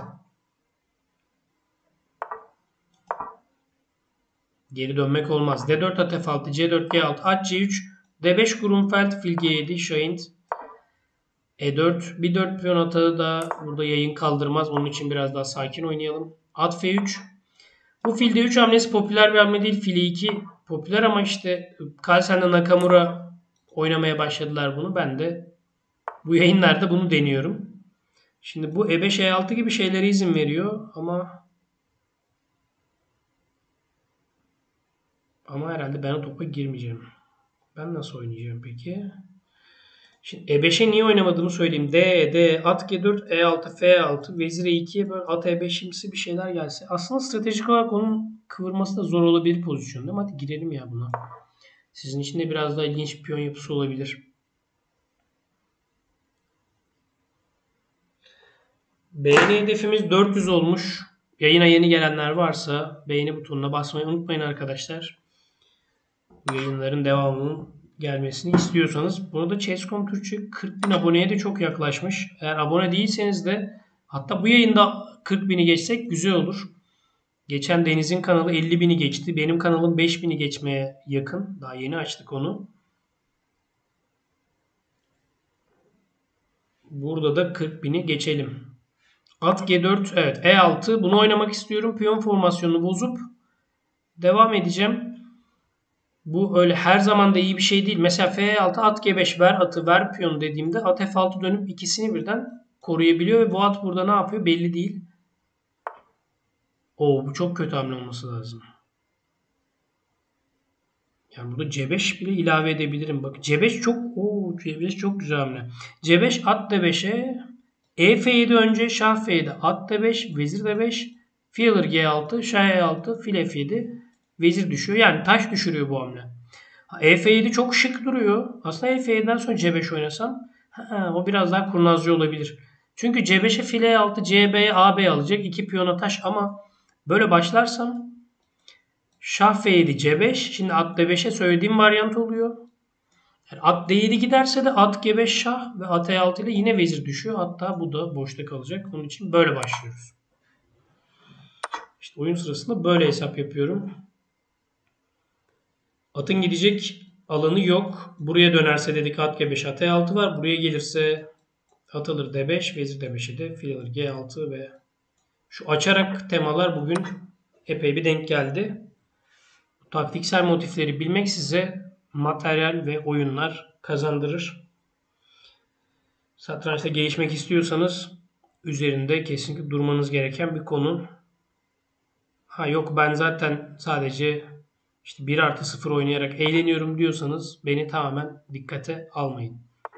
Geri dönmek olmaz. D4 at F6, C4 G6, at C3, D5 Grunfeld, fil G7, Şahint. E4. Bir 4 piyon atağı da burada yayın kaldırmaz. Onun için biraz daha sakin oynayalım. At F3. Bu fil D3 hamlesi popüler bir hamle değil. Fil E2 popüler ama işte Carlsen'le Nakamura oynamaya başladılar bunu. Ben de bu yayınlarda bunu deniyorum. Şimdi bu E5 E6 gibi şeylere izin veriyor ama herhalde ben o topa girmeyeceğim. Ben nasıl oynayacağım peki? Şimdi E5'e niye oynamadığımı söyleyeyim. D, at G4, E6, F6, vezir E2'ye böyle at E5'imsi bir şeyler gelse. Aslında stratejik olarak onun kıvırması da zor olabilir pozisyon değil mi? Hadi girelim ya buna. Sizin için de biraz daha ilginç bir piyon yapısı olabilir. Beğeni hedefimiz 400 olmuş. Yayına yeni gelenler varsa beğeni butonuna basmayı unutmayın arkadaşlar. Bu yayınların devamının gelmesini istiyorsanız. Burada Chess.com Türkçe 40 bin aboneye de çok yaklaşmış. Eğer abone değilseniz de hatta bu yayında 40 bini geçsek güzel olur. Geçen Deniz'in kanalı 50 bini geçti. Benim kanalım 5 bini geçmeye yakın. Daha yeni açtık onu. Burada da 40 bini geçelim. At G4, evet E6. Bunu oynamak istiyorum. Piyon formasyonunu bozup devam edeceğim. Bu öyle her zaman da iyi bir şey değil. Mesela F6 at G5 ver atı ver piyonu dediğimde at F6 dönüp ikisini birden koruyabiliyor ve bu at burada ne yapıyor belli değil. Oo bu çok kötü hamle olması lazım. Yani burada C5 bile ilave edebilirim. Bak C5 çok güzel hamle. C5 at D5'e E F7 önce şah F7 at D5 vezir D5 fil alır G6 şah E6 fil F7 vezir düşüyor. Yani taş düşürüyor bu hamle. EF7 çok şık duruyor. Aslında EF7'den sonra C5 oynasam o biraz daha kurnazcı olabilir. Çünkü C5'e file E6, CB'ye AB alacak. 2 piyona taş ama böyle başlarsam şah F7, C5. Şimdi at D5'e söylediğim varyant oluyor. Yani at D7 giderse de at G5 şah ve at E6 ile yine vezir düşüyor. Hatta bu da boşta kalacak. Onun için böyle başlıyoruz. İşte oyun sırasında böyle hesap yapıyorum. Atın gidecek alanı yok. Buraya dönerse dedik at G5 at E6 var. Buraya gelirse at alır D5 vezir D5'e de fil alır G6 ve şu açarak temalar bugün epey bir denk geldi. Bu taktiksel motifleri bilmek size materyal ve oyunlar kazandırır. Satrançta gelişmek istiyorsanız üzerinde kesinlikle durmanız gereken bir konu. Ha yok ben zaten sadece işte 1 artı 0 oynayarak eğleniyorum diyorsanız beni tamamen dikkate almayın.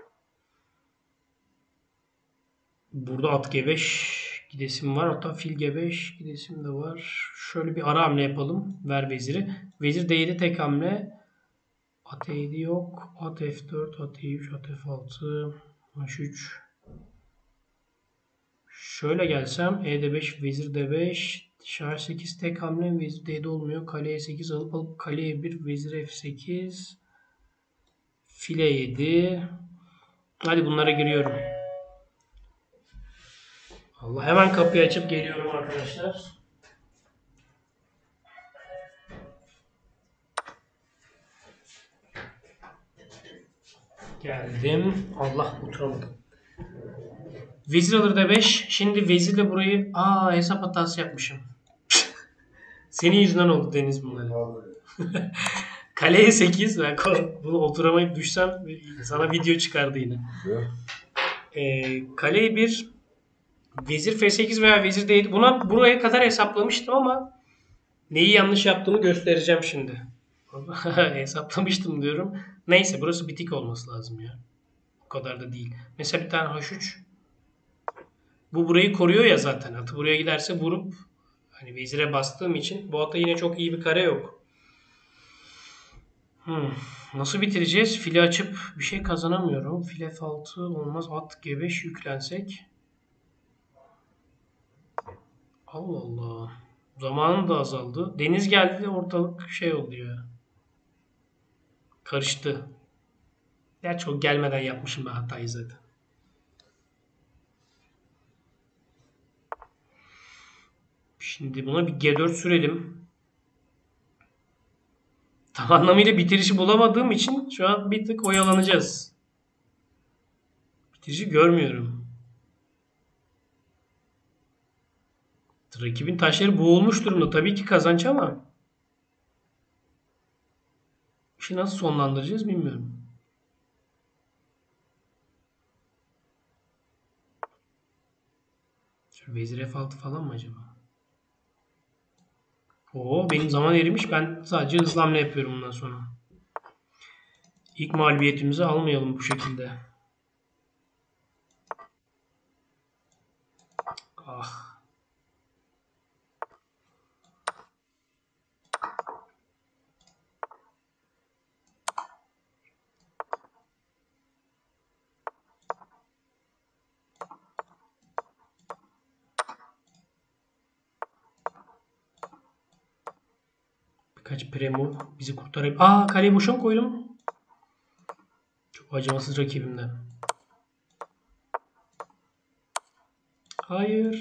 Burada at G5 gidesim var. Hatta fil G5 gidesim de var. Şöyle bir ara hamle yapalım. Ver veziri. Vezir D7 tek hamle. At E7 yok. At F4, at E3, at F6, H3. Şöyle gelsem E5, vezir D5, şah 8 tek hamle. Vezir D7 olmuyor. Kale E8 alıp kale E1, vezir F8, file 7. Hadi bunlara giriyorum. Allah hemen kapıyı açıp geliyorum arkadaşlar. Geldim. Allah oturamadım. Vezir alır D5. Şimdi vezirle burayı... hesap hatası yapmışım. Senin yüzünden oldu Deniz bunları. Kaleye 8. Ben bunu oturamayıp düşsem sana video çıkardı yine. Kaleye 1. Vezir F8 veya vezir D7. Buraya kadar hesaplamıştım ama neyi yanlış yaptığımı göstereceğim şimdi. Hesaplamıştım diyorum. Neyse burası bitik olması lazım ya. O kadar da değil. Mesela bir tane H3. Bu burayı koruyor ya zaten. Atı buraya giderse vurup hani vezire bastığım için bu ata yine çok iyi bir kare yok. Nasıl bitireceğiz? File açıp bir şey kazanamıyorum. File F6 olmaz. At G5 yüklensek. Allah Allah. Zamanım da azaldı. Deniz geldi ortalık şey oldu ya. Karıştı. Gerçi o gelmeden yapmışım ben hatayı zaten. Şimdi buna bir G4 sürelim. Tam anlamıyla bitirişi bulamadığım için şu an bir tık oyalanacağız. Bitirişi görmüyorum. Rakibin taşları boğulmuş durumda. Tabii ki kazanç ama işi nasıl sonlandıracağız bilmiyorum. Vezir F6 falan mı acaba? Benim zaman erimiş. Ben sadece hızlı hamle yapıyorum bundan sonra. İlk mağlubiyetimizi almayalım bu şekilde. Ah. Birkaç premove bizi kurtarabilir. Kaleyi boşa mı koydum? Çok acımasız rakibimden. Hayır.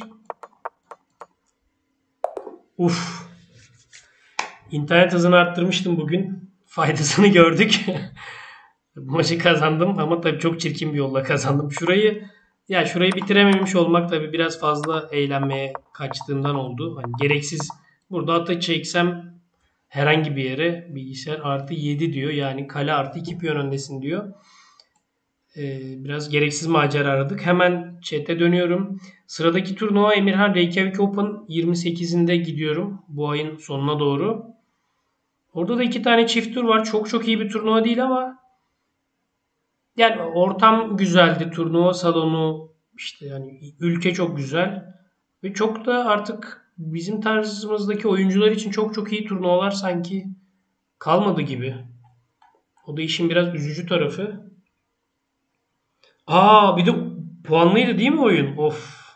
Uf. İnternet hızını arttırmıştım bugün. Faydasını gördük. Maçı kazandım ama tabii çok çirkin bir yolla kazandım. Şurayı bitirememiş olmak tabii biraz fazla eğlenmeye kaçtığımdan oldu. Hani gereksiz burada atı çeksem herhangi bir yere bilgisayar artı 7 diyor. Yani kale artı 2 piyon öndesin diyor. Biraz gereksiz macera aradık. Hemen chat'e dönüyorum. Sıradaki turnuva Emirhan Reykjavik Open 28'inde gidiyorum. Bu ayın sonuna doğru. Orada da 2 tane çift tur var. Çok çok iyi bir turnuva değil ama yani ortam güzeldi. Turnuva salonu işte yani ülke çok güzel. Ve çok da artık bizim tarzımızdaki oyuncular için çok çok iyi turnuvalar sanki kalmadı gibi. O da işin biraz üzücü tarafı. Bir de puanlıydı değil mi oyun? Of.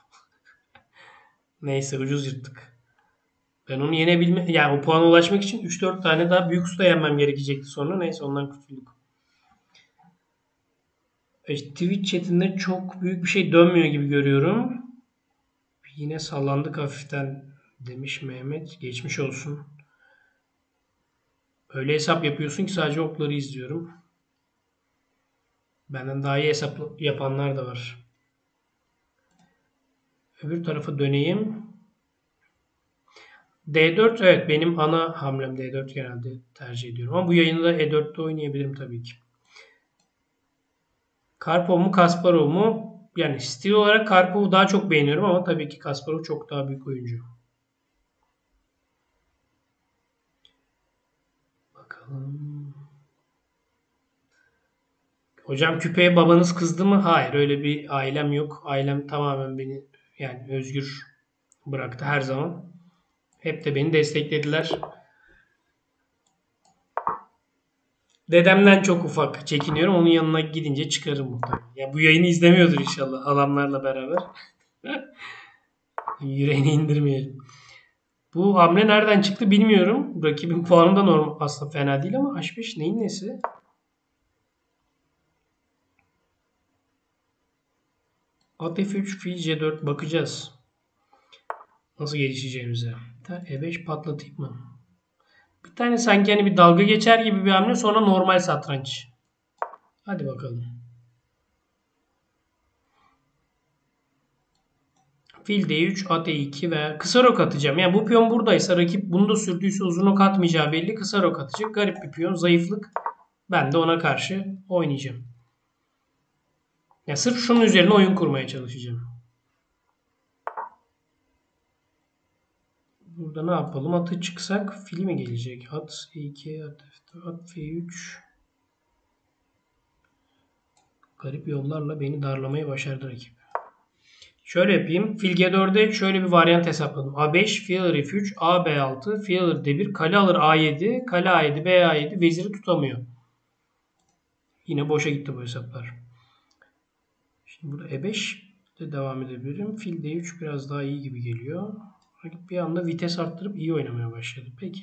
Neyse ucuz yırttık. Ben onu yani o puana ulaşmak için 3-4 tane daha büyük usta yenmem gerekecekti sonra. Neyse ondan kurtulduk. Twitch chatinde çok büyük bir şey dönmüyor gibi görüyorum. Yine sallandık hafiften demiş Mehmet. Geçmiş olsun. Öyle hesap yapıyorsun ki sadece okları izliyorum. Benden daha iyi hesap yapanlar da var. Öbür tarafa döneyim. D4 evet benim ana hamlem D4 genelde tercih ediyorum. Ama bu yayını da E4'te oynayabilirim tabii ki. Karpov mu Kasparov mu? Yani stil olarak Karpov'u daha çok beğeniyorum ama tabii ki Kasparov çok daha büyük oyuncu. Bakalım. Hocam küpeye babanız kızdı mı? Hayır öyle bir ailem yok. Ailem tamamen beni yani özgür bıraktı her zaman. Hep de beni desteklediler. Dedemden çok ufak çekiniyorum. Onun yanına gidince çıkarım muhtemelen. Ya bu yayını izlemiyordur inşallah adamlarla beraber. Yüreğini indirmeyelim. Bu hamle nereden çıktı bilmiyorum. Rakibin puanı da normal aslında fena değil ama H5 neyin nesi? At F3, fil C4 bakacağız. Nasıl gelişeceğimize. E5 patlatayım mı? Bir tane sanki hani bir dalga geçer gibi bir hamle sonra normal satranç. Hadi bakalım. Fil D3, at E2 veya kısa rok atacağım. Yani bu piyon buradaysa rakip bunu da sürdüyse uzun ok atmayacağı belli. Kısa rok atacak. Garip bir piyon. Zayıflık. Ben de ona karşı oynayacağım. Ya sırf şunun üzerine oyun kurmaya çalışacağım. Burada ne yapalım? Atı çıksak fili mi gelecek? At E2, at F4, at F3. Garip yollarla beni darlamayı başardı rakip. Şöyle yapayım. Fil G4'e şöyle bir varyant hesapladım. A5, fil alır F3, A B6, fil alır D1, kale alır A7, kale A7, B A7, veziri tutamıyor. Yine boşa gitti bu hesaplar. Şimdi burada E5 de devam edebilirim. Fil D3 biraz daha iyi gibi geliyor. Bir anda vites arttırıp iyi oynamaya başladı. Peki.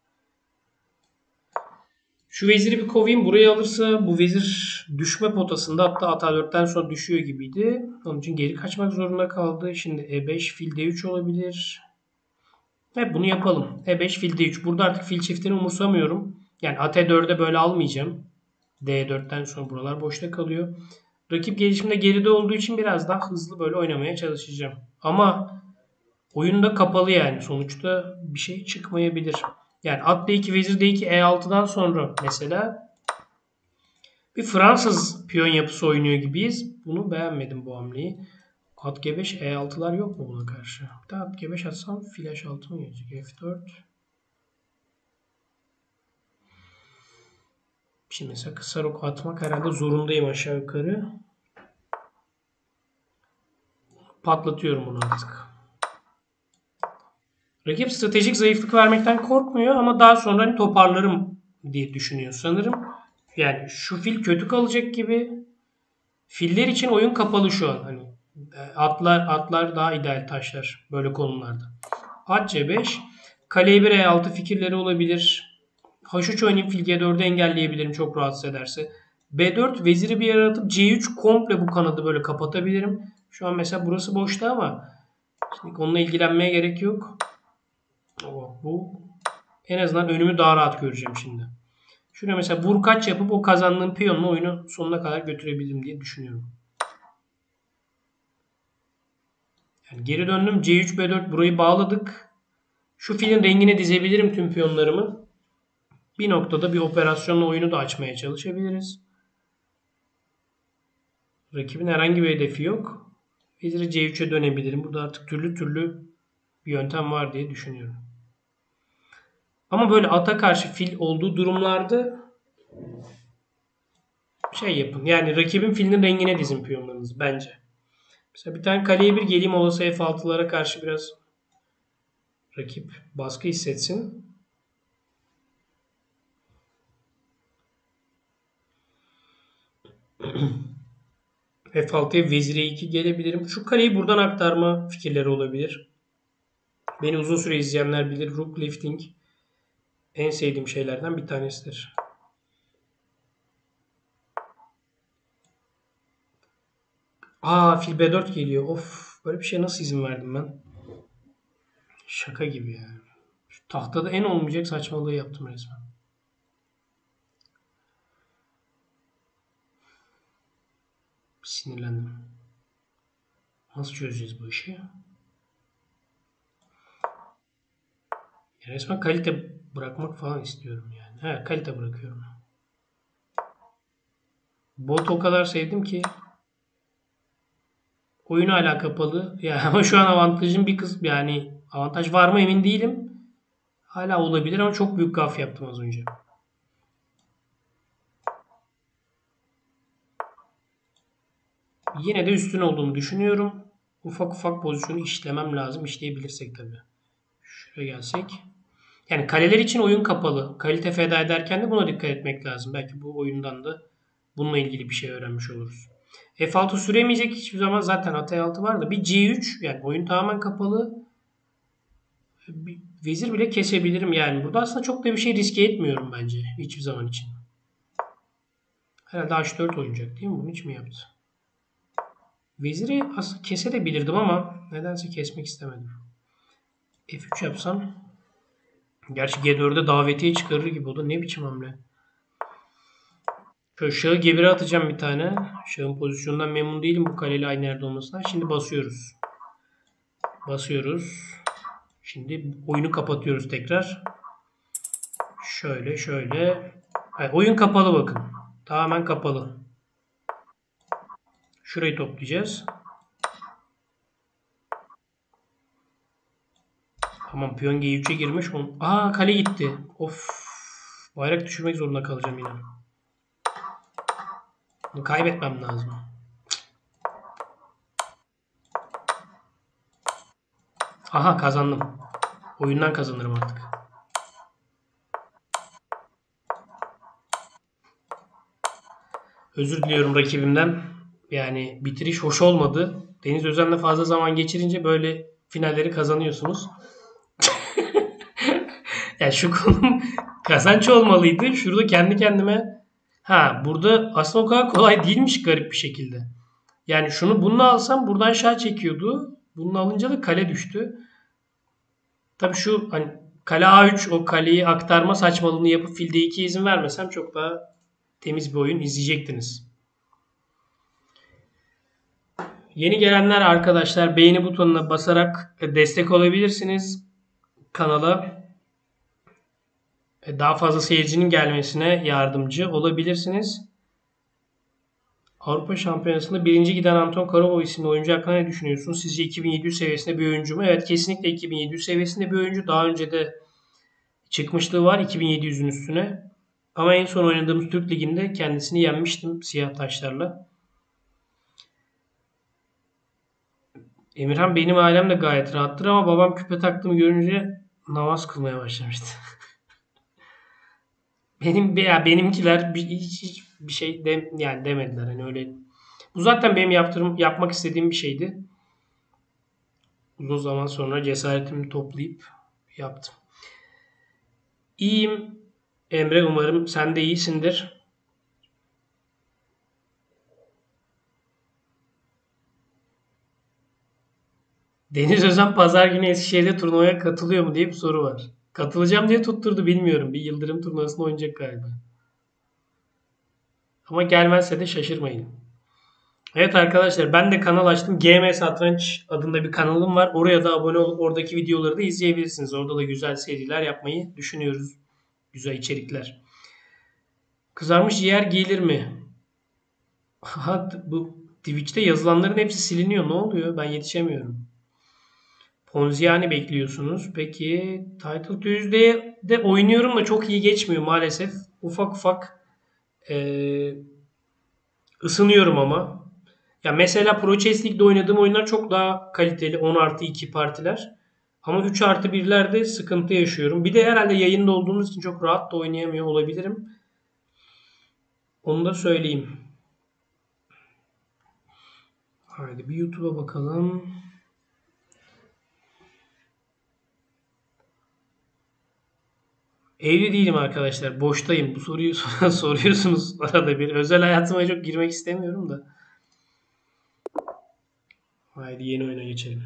Şu veziri bir kovayım. Burayı alırsa bu vezir düşme potasında, hatta at A4'ten sonra düşüyor gibiydi. Onun için geri kaçmak zorunda kaldı. Şimdi E5 fil D3 olabilir. Hep bunu yapalım. E5 fil D3. Burada artık fil çiftini umursamıyorum. Yani at E4'e böyle almayacağım. D4'ten sonra buralar boşta kalıyor. Rakip gelişimde geride olduğu için biraz daha hızlı böyle oynamaya çalışacağım. Ama oyunda kapalı yani. Sonuçta bir şey çıkmayabilir. Yani at D2, vezir D2, E6'dan sonra mesela bir Fransız piyon yapısı oynuyor gibiyiz. Bunu beğenmedim, bu hamleyi. At G5, E6'lar yok mu buna karşı? Bir daha at G5 atsam fil H6 mı gelecek? F4. Şimdi mesela kısa rok atmak herhalde zorundayım aşağı yukarı. Patlatıyorum bunu artık. Rakip stratejik zayıflık vermekten korkmuyor ama daha sonra hani toparlarım diye düşünüyor sanırım. Yani şu fil kötü kalacak gibi. Filler için oyun kapalı şu an. Hani atlar daha ideal taşlar böyle konularda. At C5, kale E1 E6 fikirleri olabilir. H3 oynayıp fil G4'ü engelleyebilirim çok rahatsız ederse. B4 veziri bir yere atıp C3 komple bu kanadı böyle kapatabilirim. Şu an mesela burası boşta ama şimdi onunla ilgilenmeye gerek yok. Bu en azından önümü daha rahat göreceğim şimdi. Şuraya mesela vur kaç yapıp o kazandığım piyonla oyunu sonuna kadar götürebilirim diye düşünüyorum. Yani geri döndüm. C3, B4 burayı bağladık. Şu filin rengine dizebilirim tüm piyonlarımı. Bir noktada bir operasyonla oyunu da açmaya çalışabiliriz. Rakibin herhangi bir hedefi yok. Veziri C3'e dönebilirim. Burada artık türlü türlü bir yöntem var diye düşünüyorum. Ama böyle ata karşı fil olduğu durumlarda şey yapın. Yani rakibin filinin rengine dizin piyonlarınızı bence. Mesela bir tane kaleye bir geleyim, olası F6'lara karşı biraz rakip baskı hissetsin. F6'ya vezir E2 gelebilirim. Şu kaleyi buradan aktarma fikirleri olabilir. Beni uzun süre izleyenler bilir. Rook lifting en sevdiğim şeylerden bir tanesidir. Fil B4 geliyor. Of, böyle bir şey nasıl izin verdim ben? Şaka gibi yani. Şu tahtada en olmayacak saçmalığı yaptım resmen. Sinirlendim. Nasıl çözeceğiz bu işi? Ya resmen kalite bırakmak falan istiyorum yani. Evet, kalite bırakıyorum. Bot o kadar sevdim ki oyunu hala kapalı. Ya ama şu an avantajın bir kısmı, yani avantaj var mı emin değilim. Hala olabilir ama çok büyük gaf yaptım az önce. Yine de üstün olduğumu düşünüyorum. Ufak ufak pozisyonu işlemem lazım. İşleyebilirsek tabii. Şuraya gelsek. Yani kaleler için oyun kapalı. Kalite feda ederken de buna dikkat etmek lazım. Belki bu oyundan da bununla ilgili bir şey öğrenmiş oluruz. F6 süremeyecek hiçbir zaman, zaten at E6 var da bir C3, yani oyun tamamen kapalı. Bir vezir bile kesebilirim yani. Burada aslında çok da bir şey riske etmiyorum bence hiçbir zaman için. Herhalde H4 oynayacak değil mi? Bunu hiç mi yaptı? Veziri aslında kesebilirdim ama nedense kesmek istemedim. F3 yapsam. Gerçi G4'e davetiye çıkarır gibi, o da ne biçim hamle. Şöyle şahı G1'e atacağım bir tane. Şahın pozisyonundan memnun değilim bu kaleyle aynı yerde olmasından. Şimdi basıyoruz. Basıyoruz. Şimdi oyunu kapatıyoruz tekrar. Şöyle. Hayır, oyun kapalı bakın. Tamamen kapalı. Şurayı toplayacağız. Tamam, piyon G3'e girmiş. Aa, kale gitti. Of. Bayrak düşürmek zorunda kalacağım yine. Bunu kaybetmem lazım. Aha, kazandım. Oyundan kazanırım artık. Özür diliyorum rakibimden. Yani bitiriş hoş olmadı. Deniz Özen'le fazla zaman geçirince böyle finalleri kazanıyorsunuz. Yani şu konum kazanç olmalıydı. Şurada kendi kendime burada aslında o kadar kolay değilmiş garip bir şekilde. Yani bununla alsam buradan şah çekiyordu. Bunu alınca da kale düştü. Tabii şu hani kale A3, o kaleyi aktarma saçmalığını yapıp fil D2'ye izin vermesem çok daha temiz bir oyun izleyecektiniz. Yeni gelenler arkadaşlar beğeni butonuna basarak destek olabilirsiniz kanala. Daha fazla seyircinin gelmesine yardımcı olabilirsiniz. Avrupa Şampiyonası'nda birinci giden Anton Karabov isimli oyuncu hakkında ne düşünüyorsunuz? Sizce 2700 seviyesinde bir oyuncu mu? Evet, kesinlikle 2700 seviyesinde bir oyuncu. Daha önce de çıkmışlığı var 2700'ün üstüne. Ama en son oynadığımız Türk Ligi'nde kendisini yenmiştim siyah taşlarla. Emirhan, benim ailem de gayet rahattır ama babam küpe taktığımı görünce namaz kılmaya başlamıştı. Benimkiler hiç bir şey yani demediler, hani öyle. Bu zaten benim yapmak istediğim bir şeydi. Uzun zaman sonra cesaretimi toplayıp yaptım. İyiyim Emre, umarım sen de iyisindir. Deniz Özen pazar günü Eskişehir'de turnuvaya katılıyor mu diye bir soru var. Katılacağım diye tutturdu, bilmiyorum. Bir Yıldırım turnuvasında oynayacak galiba. Ama gelmezse de şaşırmayın. Evet arkadaşlar, ben de kanal açtım. GM Satranç adında bir kanalım var. Oraya da abone olup oradaki videoları da izleyebilirsiniz. Orada da güzel seriler yapmayı düşünüyoruz. Güzel içerikler. Kızarmış ciğer giyilir mi? Bu Twitch'te yazılanların hepsi siliniyor. Ne oluyor? Ben yetişemiyorum. Ponziani bekliyorsunuz. Peki Title Tuesday'de de oynuyorum da çok iyi geçmiyor maalesef. Ufak ufak ısınıyorum ama. Ya mesela Pro Chess League'de oynadığım oyunlar çok daha kaliteli. 10+2 partiler. Ama 3+1'lerde sıkıntı yaşıyorum. Bir de herhalde yayında olduğumuz için çok rahat da oynayamıyor olabilirim. Onu da söyleyeyim. Haydi bir YouTube'a bakalım. Evli değilim arkadaşlar. Boştayım. Bu soruyu soruyorsunuz arada bir. Özel hayatıma çok girmek istemiyorum da. Haydi yeni oyuna geçelim.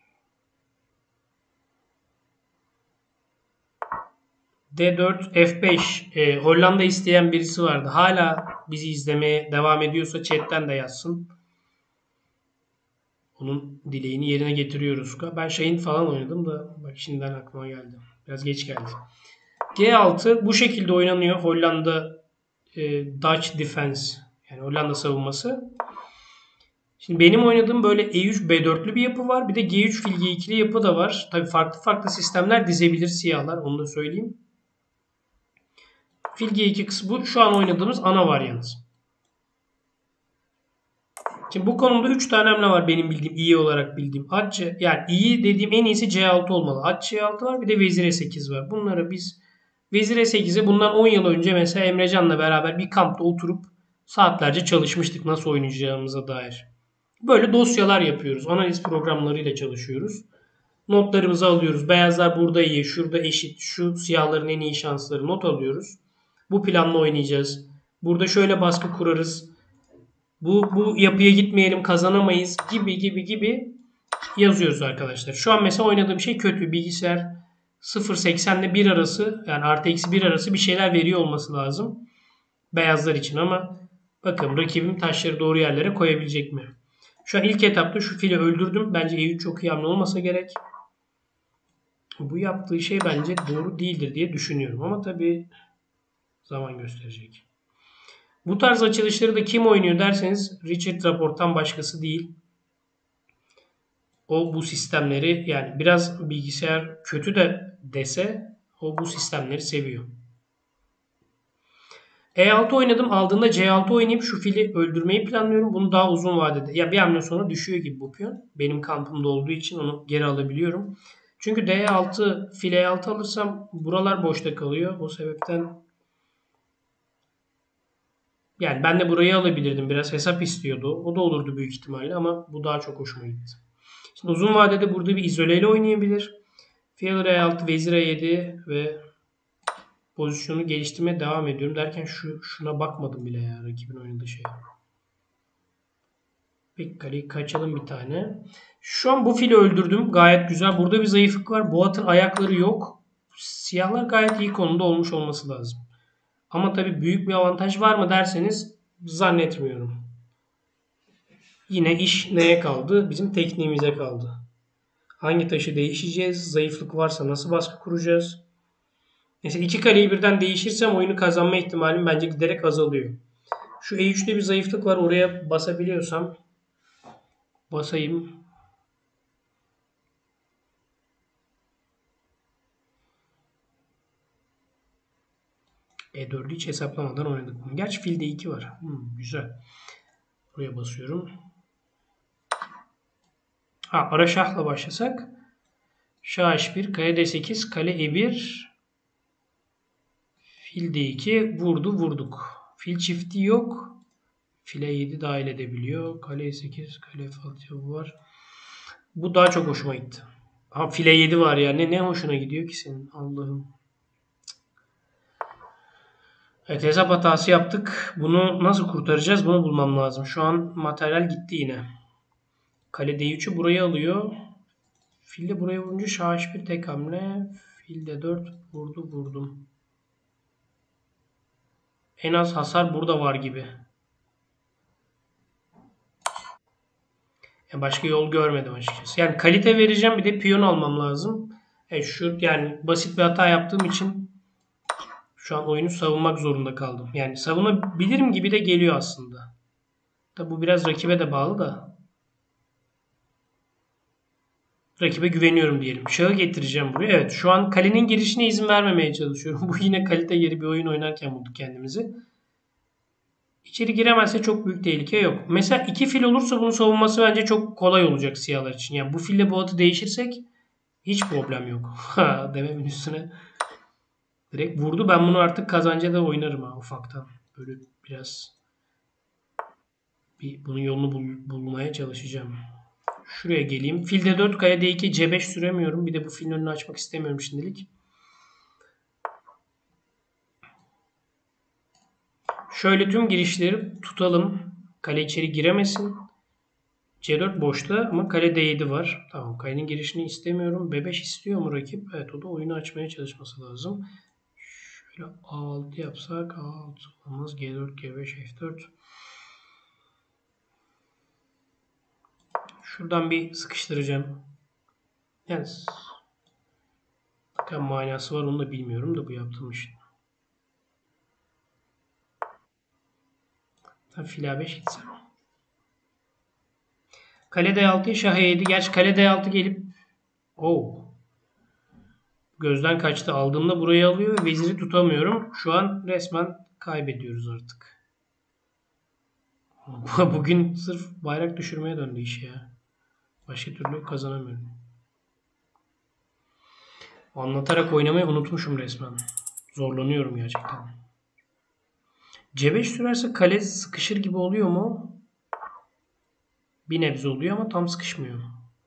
D4, F5. Hollanda isteyen birisi vardı. Hala bizi izlemeye devam ediyorsa chatten de yazsın. Onun dileğini yerine getiriyoruz. Ben Şahin falan oynadım da bak şimdiden aklıma geldi. Biraz geç geldi. G6 bu şekilde oynanıyor. Hollanda Dutch Defense, yani Hollanda savunması. Şimdi benim oynadığım böyle E3 B4'lü bir yapı var. Bir de G3 fil G2'li yapı da var. Tabii farklı farklı sistemler dizebilir siyahlar. Onu da söyleyeyim. Fil G2 kısmı bu. Şu an oynadığımız ana varyant. Şimdi bu konumda 3 tane hamle var benim bildiğim, iyi olarak bildiğim. At, yani iyi dediğim en iyisi C6 olmalı. At C6 var, bir de Vezir E8 var. Bunları biz Vezir E8'e bundan 10 yıl önce mesela Emrecan'la beraber bir kampta oturup saatlerce çalışmıştık nasıl oynayacağımıza dair. Böyle dosyalar yapıyoruz. Analiz programlarıyla çalışıyoruz. Notlarımızı alıyoruz. Beyazlar burada iyi, şurada eşit, şu siyahların en iyi şansları not alıyoruz. Bu planla oynayacağız. Burada şöyle baskı kurarız. Bu yapıya gitmeyelim, kazanamayız gibi yazıyoruz arkadaşlar. Şu an mesela oynadığım şey kötü. Bilgisayar 0.80 ile 1 arası, yani artı eksi 1 arası bir şeyler veriyor olması lazım. Beyazlar için ama bakın rakibim taşları doğru yerlere koyabilecek mi? Şu an ilk etapta şu fili öldürdüm. Bence E3 çok iyi hamle olmasa gerek. Bu yaptığı şey bence doğru değildir diye düşünüyorum. Ama tabii zaman gösterecek. Bu tarz açılışları da kim oynuyor derseniz Richard Rapport'tan başkası değil. O bu sistemleri, yani biraz bilgisayar kötü de dese o bu sistemleri seviyor. E6 oynadım. Aldığında C6 oynayıp şu fili öldürmeyi planlıyorum. Bunu daha uzun vadede. Ya bir hamle sonra düşüyor gibi bu piyon. Benim kampımda olduğu için onu geri alabiliyorum. Çünkü D6 fil E6 alırsam buralar boşta kalıyor. O sebepten yani ben de burayı alabilirdim. Biraz hesap istiyordu. O da olurdu büyük ihtimalle ama bu daha çok hoşuma gitti. Şimdi uzun vadede burada bir izoleyle oynayabilir. Fil E6, vezir E7 ve pozisyonu geliştirmeye devam ediyorum derken şuna bakmadım bile ya, rakibin oynadığı şeye. Peki kaleyi kaçalım bir tane. Şu an bu fili öldürdüm. Gayet güzel. Burada bir zayıflık var. Bu atın ayakları yok. Siyahlar gayet iyi konumda olmuş olması lazım. Ama tabii büyük bir avantaj var mı derseniz zannetmiyorum. Yine iş neye kaldı? Bizim tekniğimize kaldı. Hangi taşı değişeceğiz? Zayıflık varsa nasıl baskı kuracağız? Mesela iki kaleyi birden değişirsem oyunu kazanma ihtimalim bence giderek azalıyor. Şu E3'te bir zayıflık var. Oraya basabiliyorsam basayım. E4'ü hiç hesaplamadan oynadık bunu. Gerçi filde 2 var. Güzel. Buraya basıyorum. Ara şahla başlasak. Şah H1, kale D8, kale E1, fil D2, vurduk. Fil çifti yok. File 7 dahil edebiliyor. Kale E8, kale F6 var. Bu daha çok hoşuma gitti. File 7 var ya. Ne hoşuna gidiyor ki senin? Allah'ım. Evet, hesap hatası yaptık. Bunu nasıl kurtaracağız? Bunu bulmam lazım. Şu an materyal gitti yine. Kale D3'ü buraya alıyor. Fil de buraya vurunca şah H1 tek hamle. Fil de 4 vurdum. En az hasar burada var gibi. Yani başka yol görmedim açıkçası. Yani kalite vereceğim, bir de piyon almam lazım. Yani basit bir hata yaptığım için şu an oyunu savunmak zorunda kaldım. Yani savunabilirim gibi de geliyor aslında. Tabi bu biraz rakibe de bağlı da. Rakibe güveniyorum diyelim. Şahı getireceğim buraya. Evet, şu an kalenin girişine izin vermemeye çalışıyorum. Bu yine kalite yeri bir oyun oynarken bulduk kendimizi. İçeri giremezse çok büyük tehlike yok. Mesela iki fil olursa bunun savunması bence çok kolay olacak siyahlar için. Yani bu fille bu atı değişirsek hiç problem yok. Dememin üstüne direkt vurdu. Ben bunu artık kazanca da oynarım ufaktan. Böyle biraz bunun yolunu bulmaya çalışacağım. Şuraya geleyim. Fil D4, kale D2, C5 süremiyorum. Bir de bu filin önünü açmak istemiyorum şimdilik. Şöyle tüm girişleri tutalım. Kale içeri giremesin. C4 boşta ama kale D7 var. Tamam, kalenin girişini istemiyorum. B5 istiyor mu rakip? Evet, o da oyunu açmaya çalışması lazım. Şöyle A6 yapsak. A6 olmaz. G4, G5, F4. Şuradan bir sıkıştıracağım. Yani bakın manası var, onu da bilmiyorum da bu yaptığım işin. Fil A5 gitsem. Kale D6'ya şah E7. Gerçi kale D6 gelip gözden kaçtı. Aldığımda burayı alıyor ve veziri tutamıyorum. Şu an resmen kaybediyoruz artık. Bugün sırf bayrak düşürmeye döndü iş ya. Başka türlü kazanamıyorum. Anlatarak oynamayı unutmuşum resmen. Zorlanıyorum gerçekten. C5 sürerse kale sıkışır gibi oluyor mu? Bir nebze oluyor ama tam sıkışmıyor.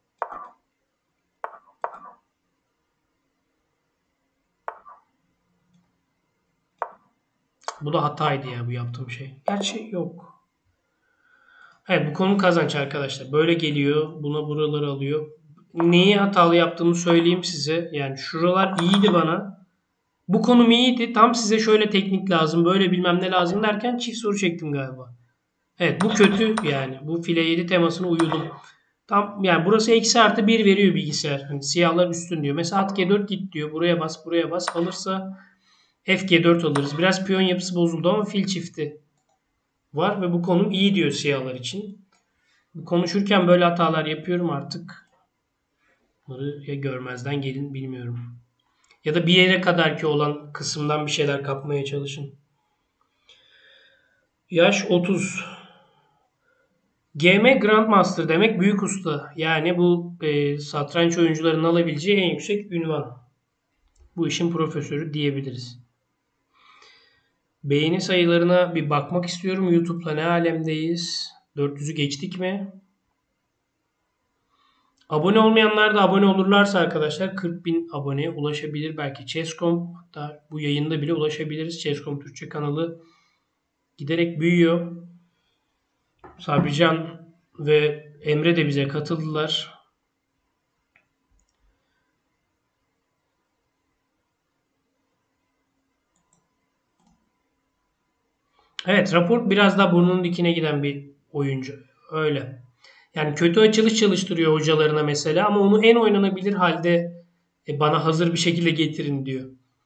Bu da hataydı ya, bu yaptığım şey. Gerçi yok. Evet, bu konu kazanç arkadaşlar. Böyle geliyor. Buna buraları alıyor. Neyi hatalı yaptığımı söyleyeyim size. Yani şuralar iyiydi bana. Bu konum iyiydi. Tam size şöyle teknik lazım, böyle bilmem ne lazım derken çift soru çektim galiba. Evet, bu kötü yani. Bu file 7 temasına uyudum. Tam yani burası eksi artı 1 veriyor bilgisayar. Hani siyahlar üstün diyor. Mesela at G4 git diyor. Buraya bas, buraya bas. Alırsa F G4 alırız. Biraz piyon yapısı bozuldu ama fil çifti var ve bu konum iyi diyor siyahlar için. Konuşurken böyle hatalar yapıyorum artık. Bunları ya görmezden gelin bilmiyorum. Ya da bir yere kadar ki olan kısımdan bir şeyler kapmaya çalışın. Yaş 30. GM Grandmaster demek büyük usta. Yani bu satranç oyuncularının alabileceği en yüksek ünvan. Bu işin profesörü diyebiliriz. Beğeni sayılarına bir bakmak istiyorum. YouTube'da ne alemdeyiz? 400'ü geçtik mi? Abone olmayanlar da abone olurlarsa arkadaşlar 40 bin aboneye ulaşabilir. Belki Chess.com, hatta bu yayında bile ulaşabiliriz. Chess.com Türkçe kanalı giderek büyüyor. Sabrican ve Emre de bize katıldılar. Evet, rapor biraz daha burnunun dikine giden bir oyuncu. Öyle. Yani kötü açılış çalıştırıyor hocalarına mesela ama onu en oynanabilir halde bana hazır bir şekilde getirin diyor.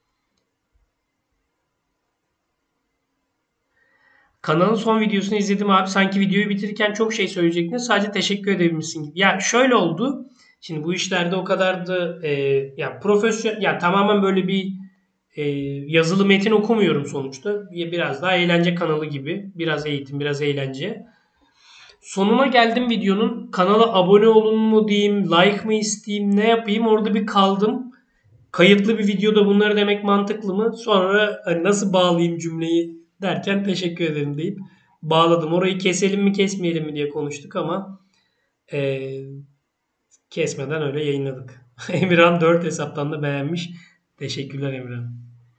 Kanalın son videosunu izledim abi. Sanki videoyu bitirirken çok şey söyleyecektin. Sadece teşekkür edebilmişsin gibi. Ya şöyle oldu. Şimdi bu işlerde o kadar da ya profesyonel, ya tamamen böyle bir e, yazılı metin okumuyorum sonuçta. Biraz daha eğlence kanalı gibi. Biraz eğitim, biraz eğlence. Sonuna geldim videonun. Kanala abone olun mu diyeyim, like mı isteyeyim, ne yapayım? Orada bir kaldım. Kayıtlı bir videoda bunları demek mantıklı mı? Sonra hani nasıl bağlayayım cümleyi derken teşekkür ederim deyip bağladım. Orayı keselim mi kesmeyelim mi diye konuştuk ama eee, kesmeden öyle yayınladık. Emirhan 4 hesaptan da beğenmiş. Teşekkürler Emirhan.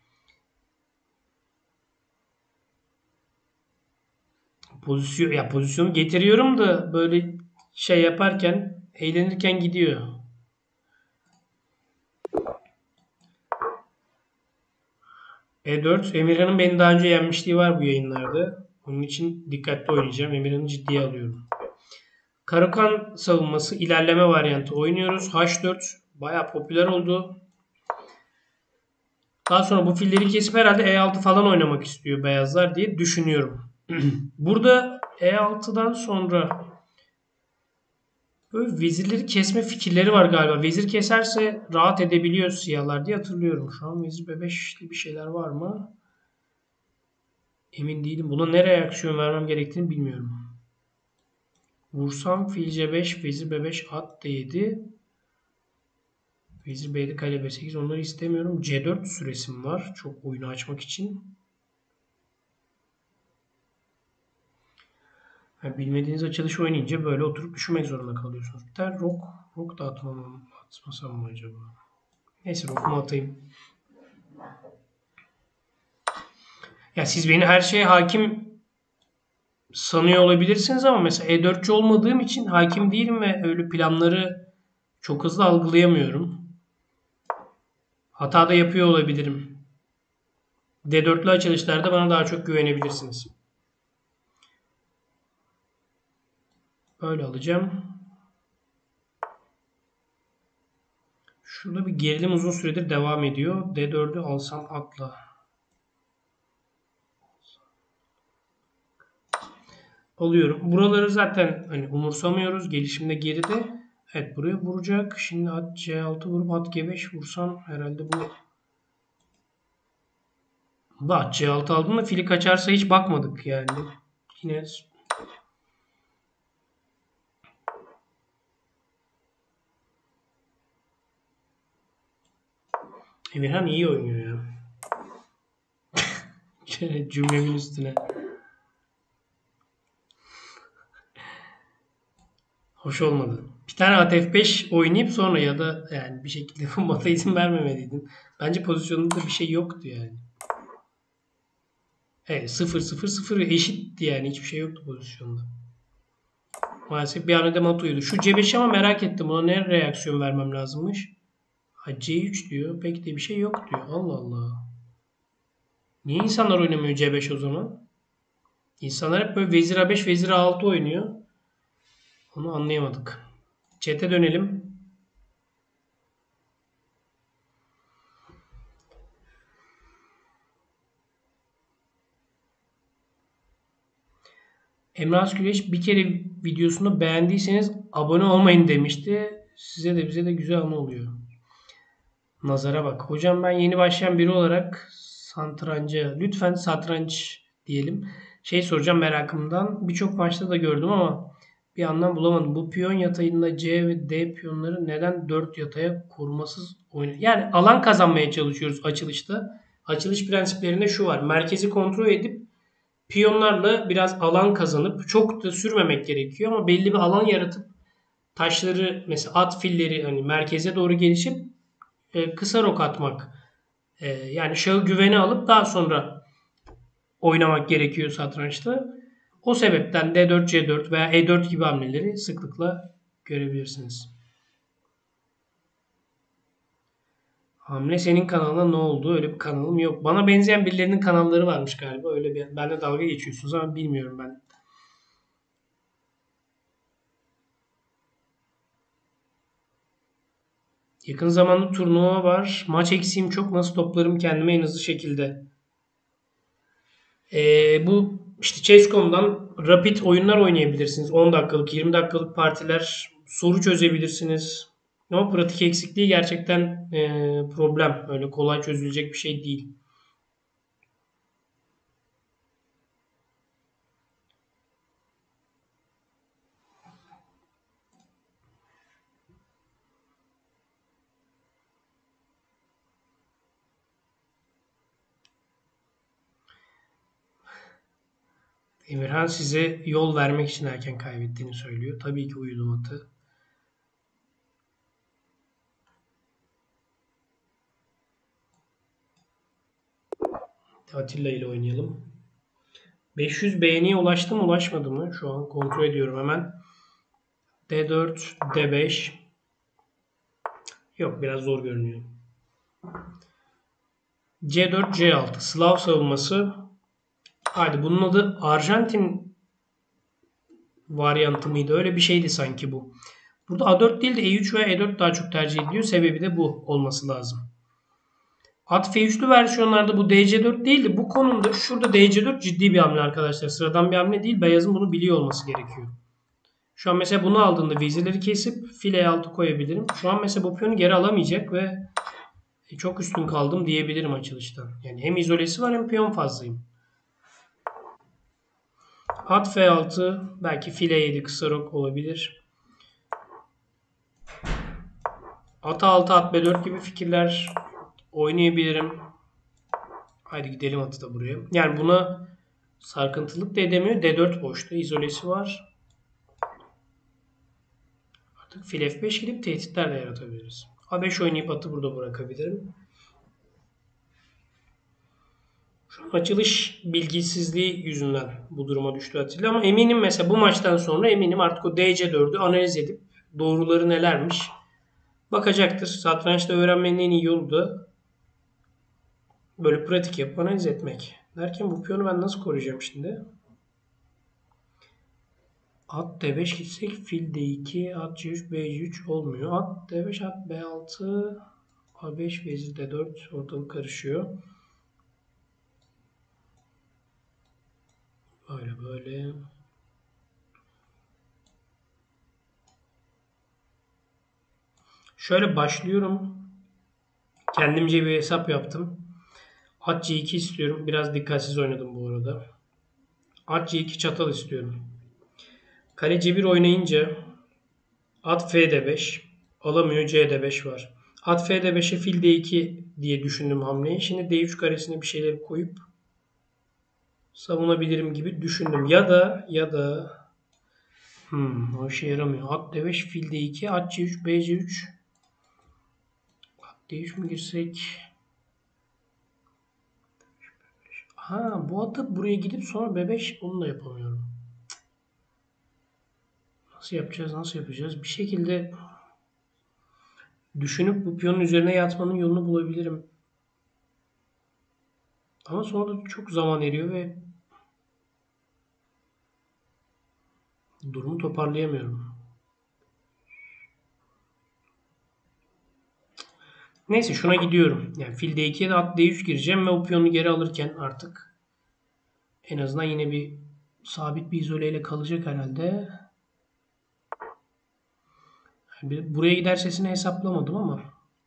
Pozisyonu getiriyorum da böyle şey yaparken eğlenirken gidiyor. E4. Emirhan'ın beni daha önce yenmişliği var bu yayınlarda. Onun için dikkatli oynayacağım. Emirhan'ı ciddiye alıyorum. Karakan savunması ilerleme varyantı oynuyoruz. H4 bayağı popüler oldu. Daha sonra bu filleri kesip herhalde E6 falan oynamak istiyor beyazlar diye düşünüyorum. Burada E6'dan sonra böyle vezirleri kesme fikirleri var galiba. Vezir keserse rahat edebiliyor siyahlar diye hatırlıyorum. Şu an vezir B5'li bir şeyler var mı? Emin değilim. Buna ne reaksiyon vermem gerektiğini bilmiyorum. Vursam fil C5, vezir B5, at D7. Vezir B7, kale B8 onları istemiyorum. C4 süresim var. Çok oyunu açmak için. Yani bilmediğiniz açılış oynayınca böyle oturup düşünmek zorunda kalıyorsunuz. Bir tane rok da atmasam mı acaba? Neyse rokumu atayım. Ya siz beni her şeye hakim sanıyor olabilirsiniz ama mesela E4'cü olmadığım için hakim değilim ve öyle planları çok hızlı algılayamıyorum. Hata da yapıyor olabilirim. D4'lü açılışlarda bana daha çok güvenebilirsiniz. Böyle alacağım. Şurada bir gerilim uzun süredir devam ediyor. D4'ü alsam atla. Alıyorum. Buraları zaten hani umursamıyoruz. Gelişimde geride. Evet, buraya vuracak. Şimdi at C6 vurup at G5 vursam herhalde bu at C6 aldım da fili kaçarsa hiç bakmadık yani. Yine Emirhan iyi oynuyor ya. Cümlemin üstüne. Hoş olmadı. Bir tane at F5 oynayıp sonra ya da yani bir şekilde bu mata izin vermemeliydin. Bence pozisyonunda bir şey yoktu yani. Evet, 0-0-0 eşitti yani, hiçbir şey yoktu pozisyonda. Maalesef bir an önce mat uyudu. Şu C5 ama merak ettim. Ona ne reaksiyon vermem lazımmış? Ha, C3 diyor. Pek de bir şey yok diyor. Allah Allah. Niye insanlar oynamıyor C5 o zaman? İnsanlar hep böyle vezir A5, vezir A6 oynuyor. Onu anlayamadık. Chat'e dönelim. Emrah Güleç bir kere videosunu beğendiyseniz abone olmayın demişti. Size de bize de güzel anı oluyor. Nazara bak. Hocam ben yeni başlayan biri olarak satranca, lütfen satranç diyelim. Şey soracağım merakımdan. Birçok maçta da gördüm ama bir anlam bulamadım. Bu piyon yatayında C ve D piyonları neden 4 yataya korumasız oynuyor? Yani alan kazanmaya çalışıyoruz açılışta. Açılış prensiplerinde şu var. Merkezi kontrol edip piyonlarla biraz alan kazanıp çok da sürmemek gerekiyor ama belli bir alan yaratıp taşları mesela at filleri hani merkeze doğru gelişip kısa rok atmak. Yani şahı güvene alıp daha sonra oynamak gerekiyor satrançta. O sebepten D4, C4 veya E4 gibi hamleleri sıklıkla görebilirsiniz. Hamle senin kanalına ne oldu? Öyle bir kanalım yok. Bana benzeyen birilerinin kanalları varmış galiba. Öyle bir benle dalga geçiyorsunuz ama bilmiyorum ben. Yakın zamanda turnuva var. Maç eksiğim çok. Nasıl toplarım kendime en hızlı şekilde? Bu işte Chess.com'dan rapid oyunlar oynayabilirsiniz. 10 dakikalık, 20 dakikalık partiler, soru çözebilirsiniz. Ama pratik eksikliği gerçekten problem. Öyle kolay çözülecek bir şey değil. Emirhan size yol vermek için erken kaybettiğini söylüyor. Tabii ki uyudum atı. Atilla ile oynayalım. 500 beğeniye ulaştı mı ulaşmadı mı? Şu an kontrol ediyorum hemen. D4, D5. Yok biraz zor görünüyor. C4, C6. Slav savunması. Hadi bunun adı Arjantin varyantı mıydı? Öyle bir şeydi sanki bu. Burada A4 değil de E3 veya E4 daha çok tercih ediliyor. Sebebi de bu olması lazım. At F3'lü versiyonlarda bu DC4 değil de bu konumda şurada DC4 ciddi bir hamle arkadaşlar. Sıradan bir hamle değil. Beyazın bunu biliyor olması gerekiyor. Şu an mesela bunu aldığında vezirleri kesip file altı koyabilirim. Şu an mesela bu piyonu geri alamayacak ve çok üstün kaldım diyebilirim açılıştan. Yani hem izolesi var hem piyon fazlayım. At F6 belki file 7 kısa rok olabilir. At 6 at B4 gibi fikirler oynayabilirim. Haydi gidelim atı da buraya. Yani buna sarkıntılık da edemiyor. D4 boşta. İzolesi var. Artık fil F5 gidip tehditler de yaratabiliriz. A5 oynayıp atı burada bırakabilirim. Şu an açılış bilgisizliği yüzünden bu duruma düştü Atilla ama eminim mesela bu maçtan sonra eminim artık o DC4'ü analiz edip doğruları nelermiş bakacaktır. Satrançta öğrenmenin en iyi yolu da böyle pratik yapıp analiz etmek. Derken bu piyonu ben nasıl koruyacağım şimdi? At D5 gitsek fil D2, at C3, B3 olmuyor. At D5, at B6, A5, vezir D4 ortalık karışıyor. Böyle böyle. Şöyle başlıyorum. Kendimce bir hesap yaptım. At C2 istiyorum. Biraz dikkatsiz oynadım bu arada. At C2 çatal istiyorum. Kale C1 oynayınca at F'd5. Alamıyor C'd5 var. At F'd5'e fil D2 diye düşündüm hamleyi. Şimdi D3 karesine bir şeyler koyup savunabilirim gibi düşündüm. Ya da o işe yaramıyor. At D5 fil D2 at C3 B C3 at D3 mü girsek? Ha bu atı buraya gidip sonra B5 onu da yapamıyorum. Nasıl yapacağız? Nasıl yapacağız? Bir şekilde düşünüp bu piyonun üzerine yatmanın yolunu bulabilirim. Ama sonra da çok zaman eriyor ve Durumu toparlayamıyorum. Neyse şuna gidiyorum. Yani fil D2'ye de at D3 gireceğim ve o piyonu geri alırken artık en azından yine bir sabit bir izoleyle kalacak herhalde. Yani buraya gider sesini hesaplamadım ama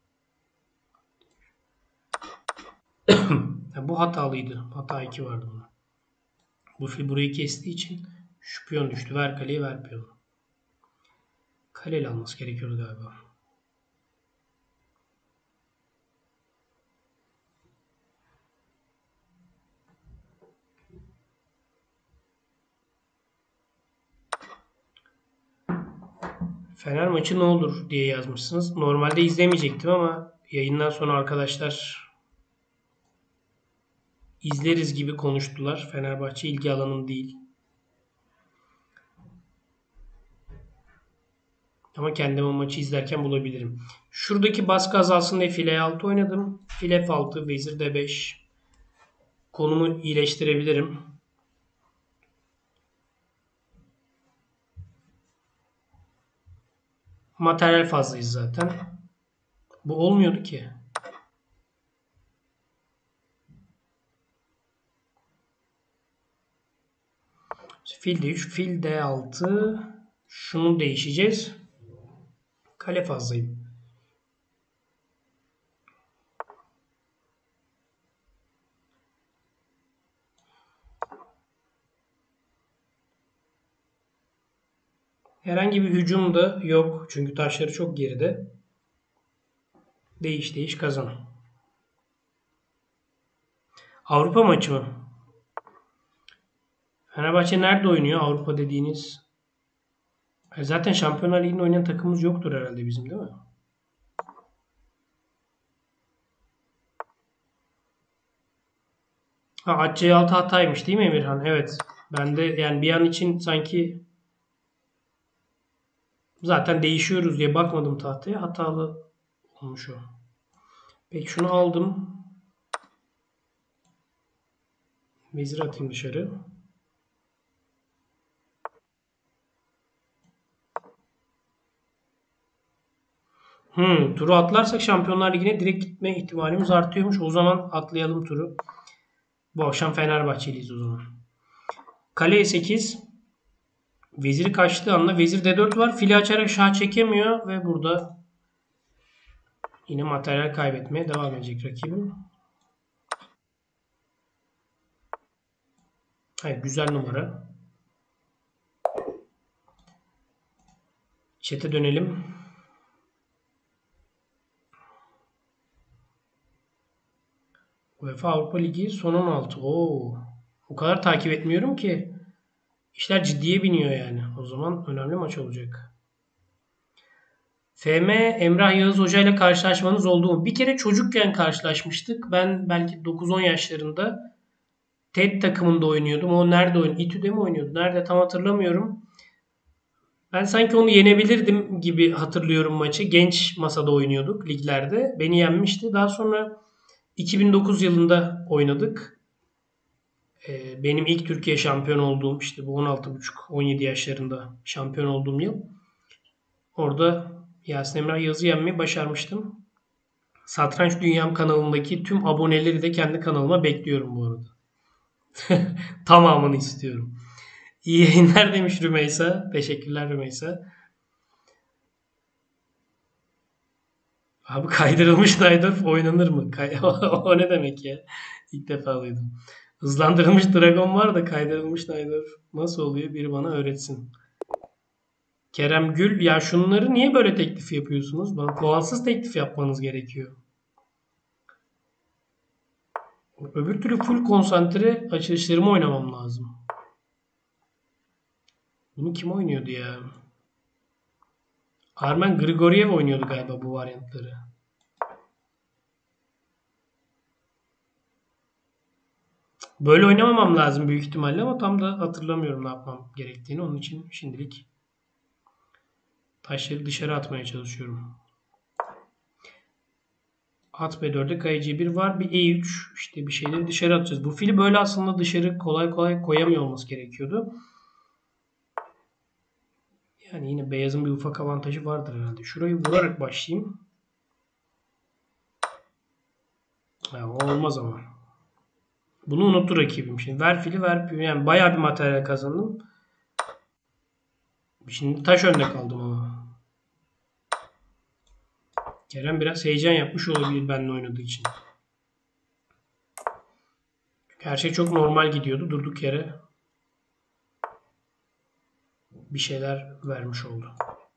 yani bu hatalıydı. Hata 2 vardı bunda. Bu fil burayı kestiği için şu piyon düştü. Ver kaleyi, ver piyonu. Kaleyle alması gerekiyordu galiba. Fener maçı ne olur diye yazmışsınız. Normalde izlemeyecektim ama yayından sonra arkadaşlar izleriz gibi konuştular. Fenerbahçe ilgi alanım değil. Ama kendimi o maçı izlerken bulabilirim. Şuradaki baskı azalsın diye file 6 oynadım. File F6, vezir D5. Konumu iyileştirebilirim. Materyal fazlayız zaten. Bu olmuyordu ki. Fil D3, fil D6. Şunu değişeceğiz. Kale fazlayım. Herhangi bir hücum da yok. Çünkü taşları çok geride. Değiş değiş kazan. Avrupa maçı mı? Fenerbahçe nerede oynuyor Avrupa dediğiniz? Zaten Şampiyonlar Ligi'nde oynayan takımımız yoktur herhalde bizim, değil mi? Ha, AC6 hataymış değil mi Emirhan? Evet. Ben de yani bir an için sanki zaten değişiyoruz diye bakmadım tahtaya. Hatalı olmuş o. Peki şunu aldım. Vezir atayım dışarı. Turu atlarsak Şampiyonlar Ligi'ne direkt gitme ihtimalimiz artıyormuş. O zaman atlayalım turu. Bu akşam Fenerbahçeliyiz o zaman. Kale E8. Veziri kaçtığı anda vezir D4 var. Fili açarak şah çekemiyor ve burada yine materyal kaybetmeye devam edecek rakibim. Hayır, güzel numara. Chat'e dönelim. UEFA Avrupa Ligi son 16. Oo. O kadar takip etmiyorum ki. İşler ciddiye biniyor yani. O zaman önemli maç olacak. FM Emrah Yağız Hoca ile karşılaşmanız oldu mu? Bir kere çocukken karşılaşmıştık. Ben belki 9-10 yaşlarında TED takımında oynuyordum. O nerede oynuyordu? İTÜ'de mi oynuyordu? Nerede tam hatırlamıyorum. Ben sanki onu yenebilirdim gibi hatırlıyorum maçı. Genç masada oynuyorduk liglerde. Beni yenmişti. Daha sonra 2009 yılında oynadık. Benim ilk Türkiye şampiyon olduğum işte bu 16,5-17 yaşlarında şampiyon olduğum yıl. Orada Yasin Emrah Yağız'ı yenmeyi başarmıştım. Satranç Dünyam kanalındaki tüm aboneleri de kendi kanalıma bekliyorum bu arada. Tamamını istiyorum. İyi yayınlar demiş Rümeysa. Teşekkürler Rümeysa. Abi kaydırılmış Naydorf oynanır mı? O ne demek ya? İlk defa duydum. Hızlandırılmış Dragon var da kaydırılmış Naydorf nasıl oluyor? Biri bana öğretsin. Kerem Gül, ya şunları niye böyle teklif yapıyorsunuz? Bana puansız teklif yapmanız gerekiyor. Öbür türlü full konsantre açılışlarımı oynamam lazım. Bunu kim oynuyordu ya? Armen Grigoriev oynuyordu galiba bu varyantları. Böyle oynamamam lazım büyük ihtimalle ama tam da hatırlamıyorum ne yapmam gerektiğini. Onun için şimdilik taşları dışarı atmaya çalışıyorum. At B4'e kaya C1 var. Bir E3. İşte bir şeyleri dışarı atacağız. Bu fili böyle aslında dışarı kolay kolay koyamıyor olması gerekiyordu. Yani yine beyazın bir ufak avantajı vardır herhalde. Şurayı vurarak başlayayım. Ya, o olmaz ama. Bunu unuttu rakibim. Şimdi ver fili ver piyon. Yani bayağı bir materyal kazandım. Şimdi taş önde kaldım ama. Kerem biraz heyecan yapmış olabilir benimle oynadığı için. Her şey çok normal gidiyordu. Durduk yere bir şeyler vermiş oldu.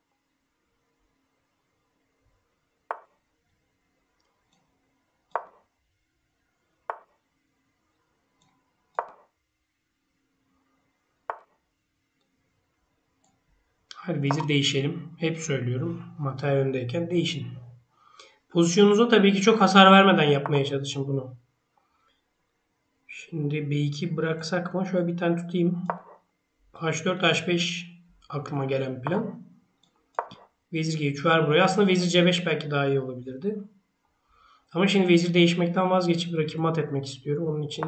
Hadi vezir değişelim. Hep söylüyorum. Materyal öndeyken değişin. Pozisyonunuza tabii ki çok hasar vermeden yapmaya çalışın bunu. Şimdi B2 bıraksak mı? Şöyle bir tane tutayım. H4, H5 aklıma gelen plan. Vezir G3 ver buraya. Aslında vezir C5 belki daha iyi olabilirdi. Ama şimdi vezir değişmekten vazgeçip rakibi mat etmek istiyorum. Onun için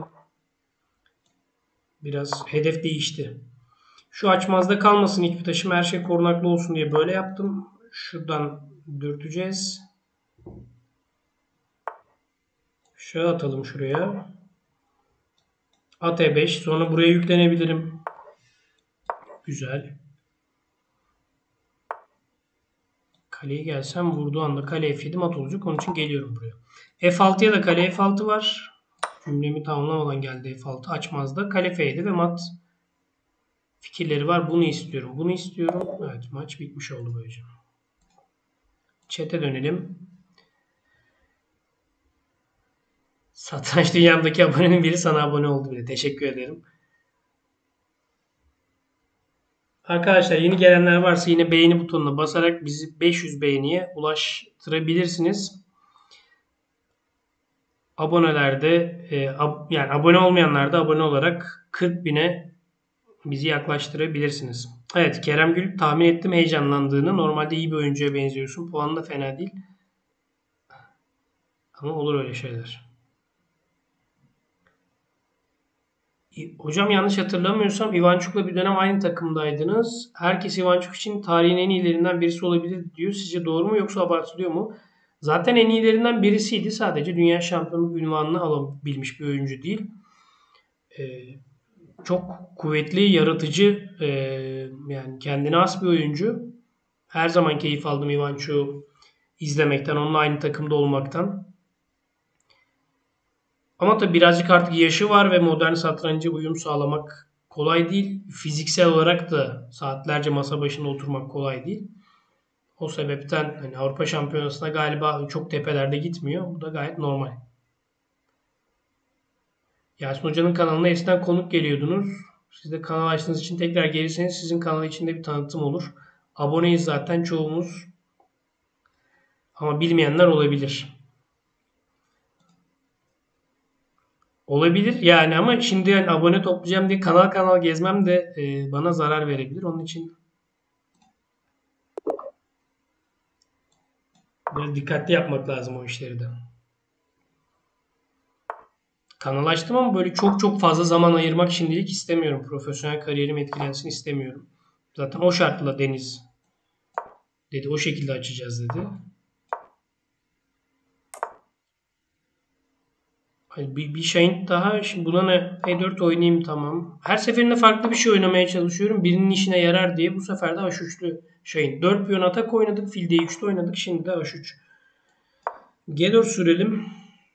biraz hedef değişti. Şu açmazda kalmasın hiçbir taşım, her şey korunaklı olsun diye böyle yaptım. Şuradan dürteceğiz. Şöyle atalım şuraya. At E5. Sonra buraya yüklenebilirim. Güzel. Kaleye gelsem vurduğu anda kale F7 mat olacak. Onun için geliyorum buraya. F6'ya da kale F6 var. Cümlemi tamamlamadan geldi F6. Açmazda kale F7 ve mat fikirleri var. Bunu istiyorum. Bunu istiyorum. Evet, maç bitmiş oldu böylece. Chat'e dönelim. Satranç dünyamdaki abonenin biri sana abone oldu bile. Teşekkür ederim. Arkadaşlar yeni gelenler varsa yine beğeni butonuna basarak bizi 500 beğeniye ulaştırabilirsiniz. Abonelerde yani abone olmayanlar da abone olarak 40 bine bizi yaklaştırabilirsiniz. Evet, Kerem Gül tahmin ettim heyecanlandığını. Normalde iyi bir oyuncuya benziyorsun. Puanı da fena değil. Ama olur öyle şeyler. Hocam yanlış hatırlamıyorsam Ivanchuk'la bir dönem aynı takımdaydınız. Herkes Ivanchuk için tarihin en iyilerinden birisi olabilir diyor. Sizce doğru mu yoksa abartılıyor mu? Zaten en iyilerinden birisiydi. Sadece dünya şampiyonu ünvanını alabilmiş bir oyuncu değil. Ee, Çok kuvvetli, yaratıcı, yani kendine has bir oyuncu. Her zaman keyif aldım Ivanchuk'u izlemekten, onunla aynı takımda olmaktan. Ama tabii birazcık artık yaşı var ve modern satranca uyum sağlamak kolay değil. Fiziksel olarak da saatlerce masa başında oturmak kolay değil. O sebepten hani Avrupa Şampiyonası'na galiba çok tepelerde gitmiyor. Bu da gayet normal. Yasin Hoca'nın kanalına eskiden konuk geliyordunuz. Siz de kanal açtığınız için tekrar gelirseniz sizin kanal içinde bir tanıtım olur. Aboneyiz zaten çoğumuz. Ama bilmeyenler olabilir. Olabilir yani, ama şimdi yani abone toplayacağım diye kanal kanal gezmem de bana zarar verebilir. Onun için biraz dikkatli yapmak lazım o işleri de. Kanal açtım ama böyle çok çok fazla zaman ayırmak şimdilik istemiyorum. Profesyonel kariyerim etkilensin istemiyorum. Zaten o şartla Deniz dedi. O şekilde açacağız dedi. Hani bir Shine daha. Şimdi buna ne? E4 oynayayım, tamam. Her seferinde farklı bir şey oynamaya çalışıyorum. Birinin işine yarar diye. Bu sefer de H3'lü Shine. 4 piyon atak oynadık. Fil D3'te oynadık. Şimdi de H3. G4 sürelim.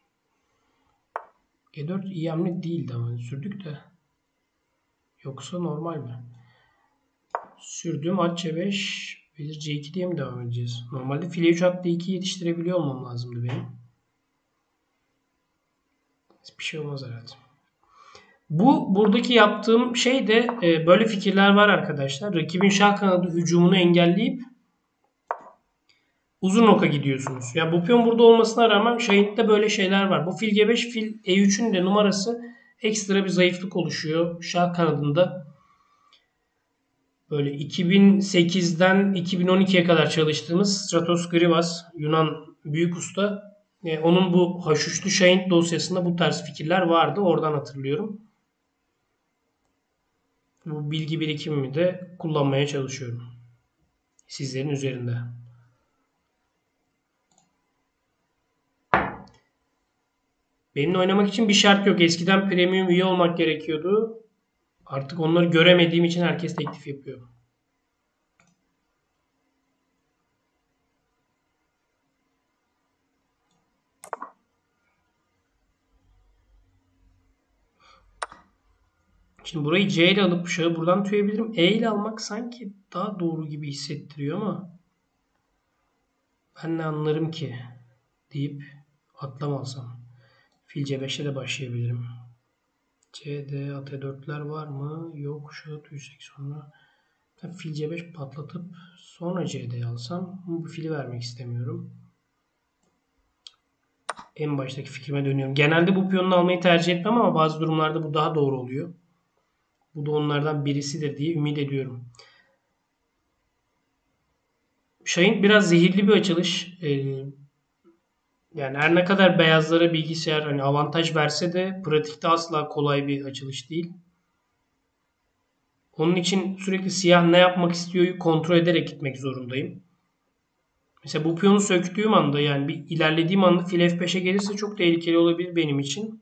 G4 iyi hamle değildi ama sürdük de. Yoksa normal mi? Sürdüm. At C5. Vezir C2 diye mi devam edeceğiz? Normalde file 3 at D2 yetiştirebiliyor olmam lazımdı benim. Bir şey olmaz herhalde. Buradaki yaptığım şey de böyle fikirler var arkadaşlar. Rakibin şah kanadı hücumunu engelleyip uzun oka gidiyorsunuz. Ya bu piyon burada olmasına rağmen Şahit'te böyle şeyler var. Bu fil G5, fil E3'ün de numarası ekstra bir zayıflık oluşuyor şah kanadında. Böyle 2008'den 2012'ye kadar çalıştığımız Stratos Grivas, Yunan büyük usta. Onun bu H3'lü Şahit dosyasında bu tarz fikirler vardı. Oradan hatırlıyorum. Bu bilgi birikimimi de kullanmaya çalışıyorum. Sizlerin üzerinde. Benimle oynamak için bir şart yok. Eskiden premium üye olmak gerekiyordu. Artık onları göremediğim için herkes teklif yapıyor. Şimdi burayı C ile alıp şahı buradan tüyebilirim. E ile almak sanki daha doğru gibi hissettiriyor ama ben ne anlarım ki deyip atlamasam. Fil C5'e de başlayabilirim. C, D, at E4'ler var mı? Yok. Şahı tüysek sonra. Fil C5 patlatıp sonra CD'yi alsam. Bu fili vermek istemiyorum. En baştaki fikrime dönüyorum. Genelde bu piyonunu almayı tercih etmem ama bazı durumlarda bu daha doğru oluyor. Bu da onlardan birisidir diye ümit ediyorum. Şahing biraz zehirli bir açılış. Yani her ne kadar beyazlara bilgisayar hani avantaj verse de pratikte asla kolay bir açılış değil. Onun için sürekli siyah ne yapmak istiyor kontrol ederek gitmek zorundayım. Mesela bu piyonu söktüğüm anda yani bir ilerlediğim anda fil F5'e gelirse çok tehlikeli olabilir benim için.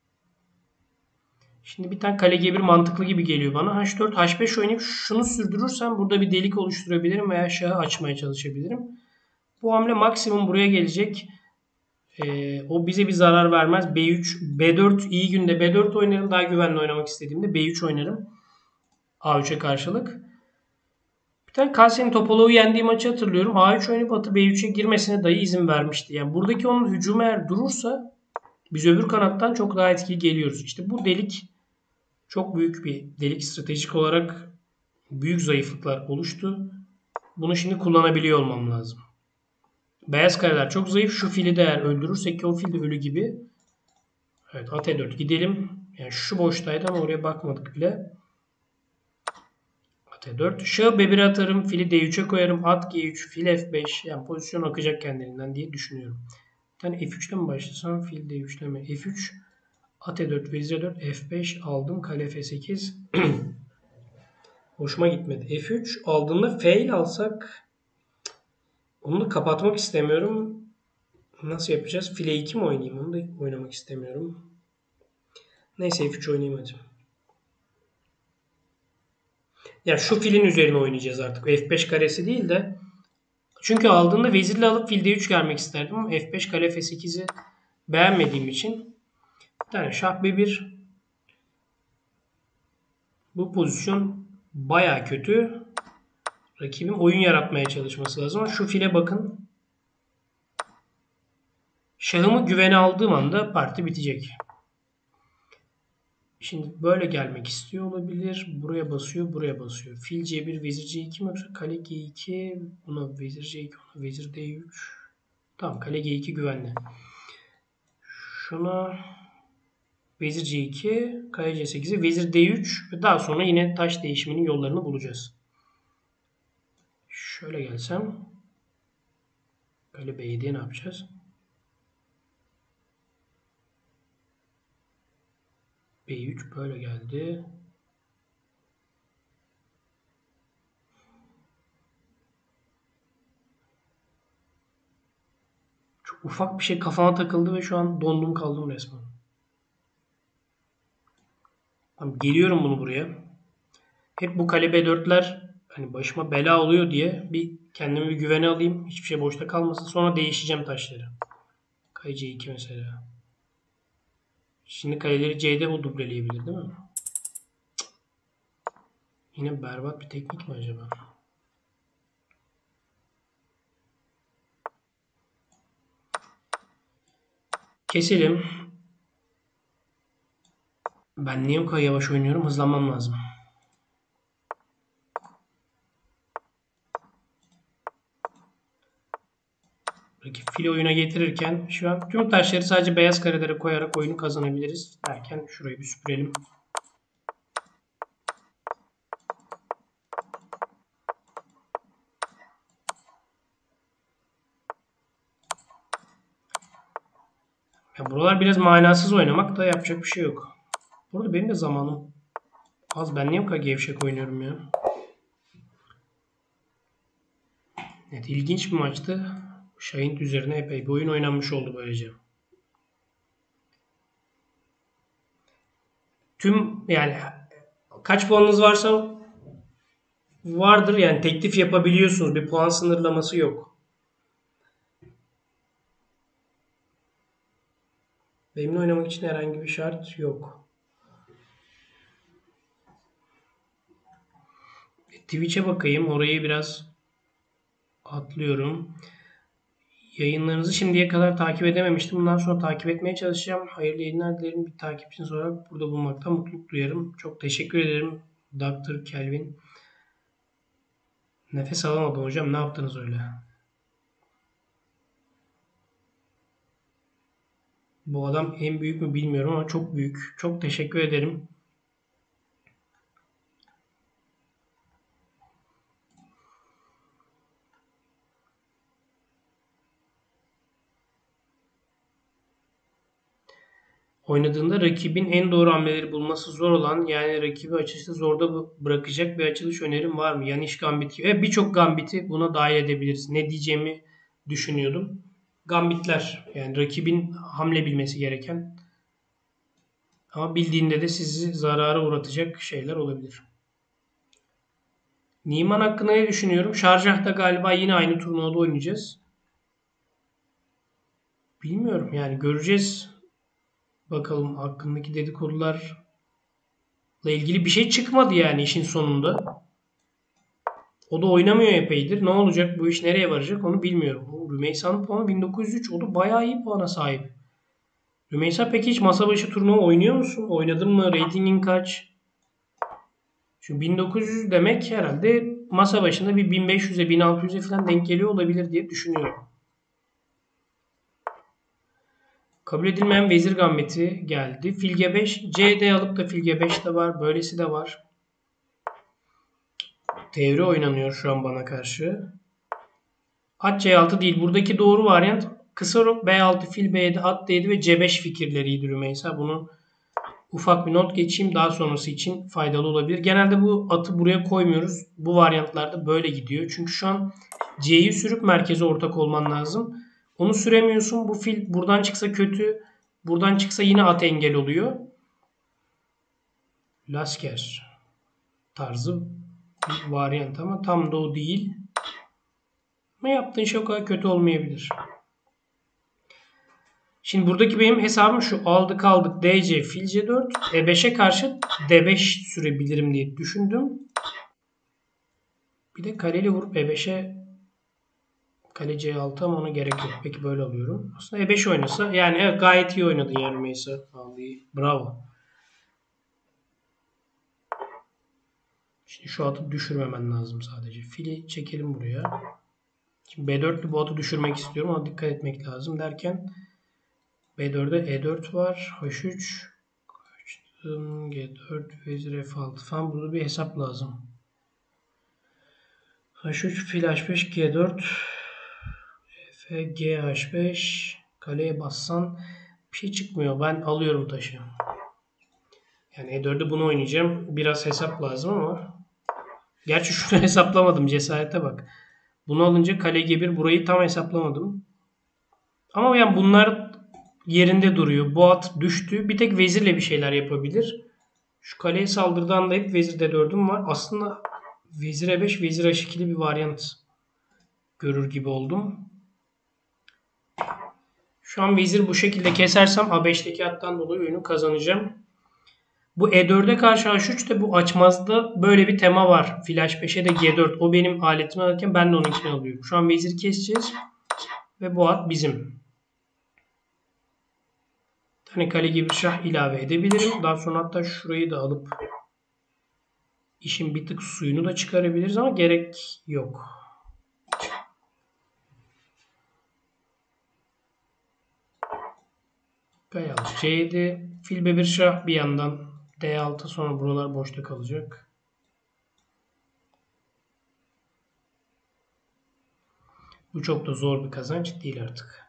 Şimdi bir tane kale G1 mantıklı gibi geliyor bana. H4, H5 oynayıp şunu sürdürürsem burada bir delik oluşturabilirim veya şahı açmaya çalışabilirim. Bu hamle maksimum buraya gelecek. O bize bir zarar vermez. B3, B4 iyi günde B4 oynarım. Daha güvenli oynamak istediğimde B3 oynarım. A3'e karşılık. Bir tane Kalsen'in Topaloğlu yendiği maçı hatırlıyorum. A3 oynayıp atı B3'e girmesine dahi izin vermişti. Yani buradaki onun hücumu eğer durursa biz öbür kanattan çok daha etkili geliyoruz. İşte bu delik çok büyük bir delik. Stratejik olarak büyük zayıflıklar oluştu. Bunu şimdi kullanabiliyor olmam lazım. Beyaz kareler çok zayıf. Şu fili de eğer öldürürsek ki o fil de ölü gibi. Evet at E4 gidelim. Yani şu boştaydı ama oraya bakmadık bile. At E4. Şahı B1'e atarım. Fili D3'e koyarım. At G3. Fil F5. Yani pozisyon akacak kendiliğinden diye düşünüyorum. Bir tane F3'le mi başlasam? Fil D3'le mi? F3. At E4. Vezir E4. F5 aldım. Kale F8. Hoşuma gitmedi. F3 aldığında fail alsak onu da kapatmak istemiyorum. Nasıl yapacağız? File 2 mi oynayayım? Onu da oynamak istemiyorum. Neyse F3 oynayayım hadi. Ya şu filin üzerine oynayacağız artık. F5 karesi değil de. Çünkü aldığında vezirle alıp fil D3 gelmek isterdim ama F5 kale F8'i beğenmediğim için bir tane şah B1. Bu pozisyon baya kötü. Rakibim oyun yaratmaya çalışması lazım ama şu file bakın. Şahımı güvene aldığım anda parti bitecek. Şimdi böyle gelmek istiyor olabilir. Buraya basıyor, buraya basıyor. Fil C1, vezir C2 mi yoksa kale G2, buna vezir C2, ona vezir D3. Tamam, kale G2 güvenli. Şuna vezir C2, kale C8'e vezir D3 ve daha sonra yine taş değişiminin yollarını bulacağız. Şöyle gelsem kale B7'ye ne yapacağız? B3 böyle geldi. Çok ufak bir şey kafama takıldı ve şu an dondum kaldım resmen. Tamam, geliyorum bunu buraya. Hep bu kale B4'ler hani başıma bela oluyor diye bir kendimi bir güvene alayım. Hiçbir şey boşta kalmasın. Sonra değişeceğim taşları. Kale C2 mesela. Şimdi kaleleri C'de o dubleleyebilir değil mi? Yine berbat bir teknik mi acaba? Keselim. Ben niye bu kadar yavaş oynuyorum? Hızlanmam lazım. Rakip fili oyuna getirirken şu an tüm taşları sadece beyaz karelere koyarak oyunu kazanabiliriz derken şurayı bir süpürelim. Ya buralar biraz manasız oynamak da yapacak bir şey yok. Burada benim de zamanım az. Ben niye bu kadar gevşek oynuyorum ya? Evet, ilginç bir maçtı. Şahint üzerine epey bir oyun oynanmış oldu böylece. Tüm yani kaç puanınız varsa vardır yani teklif yapabiliyorsunuz. Bir puan sınırlaması yok. Benimle oynamak için herhangi bir şart yok. Twitch'e bakayım. Orayı biraz atlıyorum. Yayınlarınızı şimdiye kadar takip edememiştim. Bundan sonra takip etmeye çalışacağım. Hayırlı yayınlar dilerim. Bir takipçiniz olarak burada bulmaktan mutluluk duyarım. Çok teşekkür ederim Dr. Kelvin. Nefes alamadım hocam. Ne yaptınız öyle? Bu adam en büyük mü bilmiyorum ama çok büyük. Çok teşekkür ederim. Oynadığında rakibin en doğru hamleleri bulması zor olan yani rakibi açıkçası zorda bırakacak bir açılış önerim var mı? Yaniş Gambit gibi. Birçok Gambit'i buna dahil edebiliriz. Ne diyeceğimi düşünüyordum. Gambitler yani rakibin hamle bilmesi gereken ama bildiğinde de sizi zarara uğratacak şeyler olabilir. Niman hakkında ne düşünüyorum? Şarjah'ta galiba yine aynı turnuvada oynayacağız. Bilmiyorum yani göreceğiz. Bakalım hakkındaki dedikodularla ilgili bir şey çıkmadı yani işin sonunda. O da oynamıyor epeydir. Ne olacak? Bu iş nereye varacak onu bilmiyorum. O Rümeysa'nın puanı 1903. O da bayağı iyi puana sahip. Rümeysa peki hiç masa başı turnuva oynuyor musun? Oynadın mı? Ratingin kaç? Şu 1900 demek herhalde masa başında bir 1500'e 1600'e falan denk geliyor olabilir diye düşünüyorum. Kabul edilmeyen vezir gambiti geldi. Fil G5. CD alıp da fil G5 de var. Böylesi de var. Teori oynanıyor şu an bana karşı. At C6 değil. Buradaki doğru varyant kısa rok B6, fil B7, at D7 ve C5 fikirleriydi Rümeysa. Bunu ufak bir not geçeyim. Daha sonrası için faydalı olabilir. Genelde bu atı buraya koymuyoruz. Bu varyantlarda böyle gidiyor. Çünkü şu an C'yi sürüp merkeze ortak olman lazım. Onu süremiyorsun. Bu fil buradan çıksa kötü. Buradan çıksa yine at engel oluyor. Lasker tarzı bir varyant ama tam da o değil. Ama yaptığın şey o kadar kötü olmayabilir. Şimdi buradaki benim hesabım şu. Aldık aldık DC fil C4. E5'e karşı D5 sürebilirim diye düşündüm. Bir de kaleli vurup E5'e kale C6 ama ona gerek yok. Peki böyle alıyorum. Aslında E5 oynasa yani evet gayet iyi oynadı yani Meysa. Vallahi bravo. Şimdi şu atı düşürmemen lazım sadece. Fili çekelim buraya. Şimdi B4'lü bu atı düşürmek istiyorum ama dikkat etmek lazım derken B4'de E4 var. H3 G4 vezir F6 falan burada bir hesap lazım. H3 fil H5 G4 F G H5 kaleye bassan bir şey çıkmıyor. Ben alıyorum taşı. Yani E4'de bunu oynayacağım. Biraz hesap lazım ama gerçi şunu hesaplamadım. Cesarete bak. Bunu alınca kale G1 burayı tam hesaplamadım. Ama yani bunlar yerinde duruyor. Bu at düştü. Bir tek vezirle bir şeyler yapabilir. Şu kaleye saldırıdan da hep vezir D4'üm var. Aslında vezir E5, vezir H2'li bir varyant görür gibi oldum. Şu an vezir bu şekilde kesersem A5'teki attan dolayı oyunu kazanacağım. Bu E4'e karşı H3'te bu açmazda böyle bir tema var. Fil H5'e de G4. O benim aletimi alırken ben de onunkini alıyorum. Şu an vezir keseceğiz. Ve bu at bizim. Bir tane kale gibi şah ilave edebilirim. Daha sonra hatta şurayı da alıp işin bir tık suyunu da çıkarabiliriz ama gerek yok. Kaya alır. C7. Fil B1 şah bir yandan. D6 sonra buralar boşta kalacak. Bu çok da zor bir kazanç değil artık.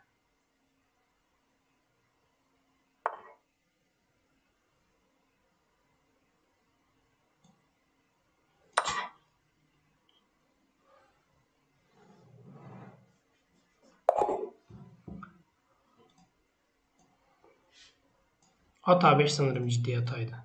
At A5 sanırım ciddi hataydı.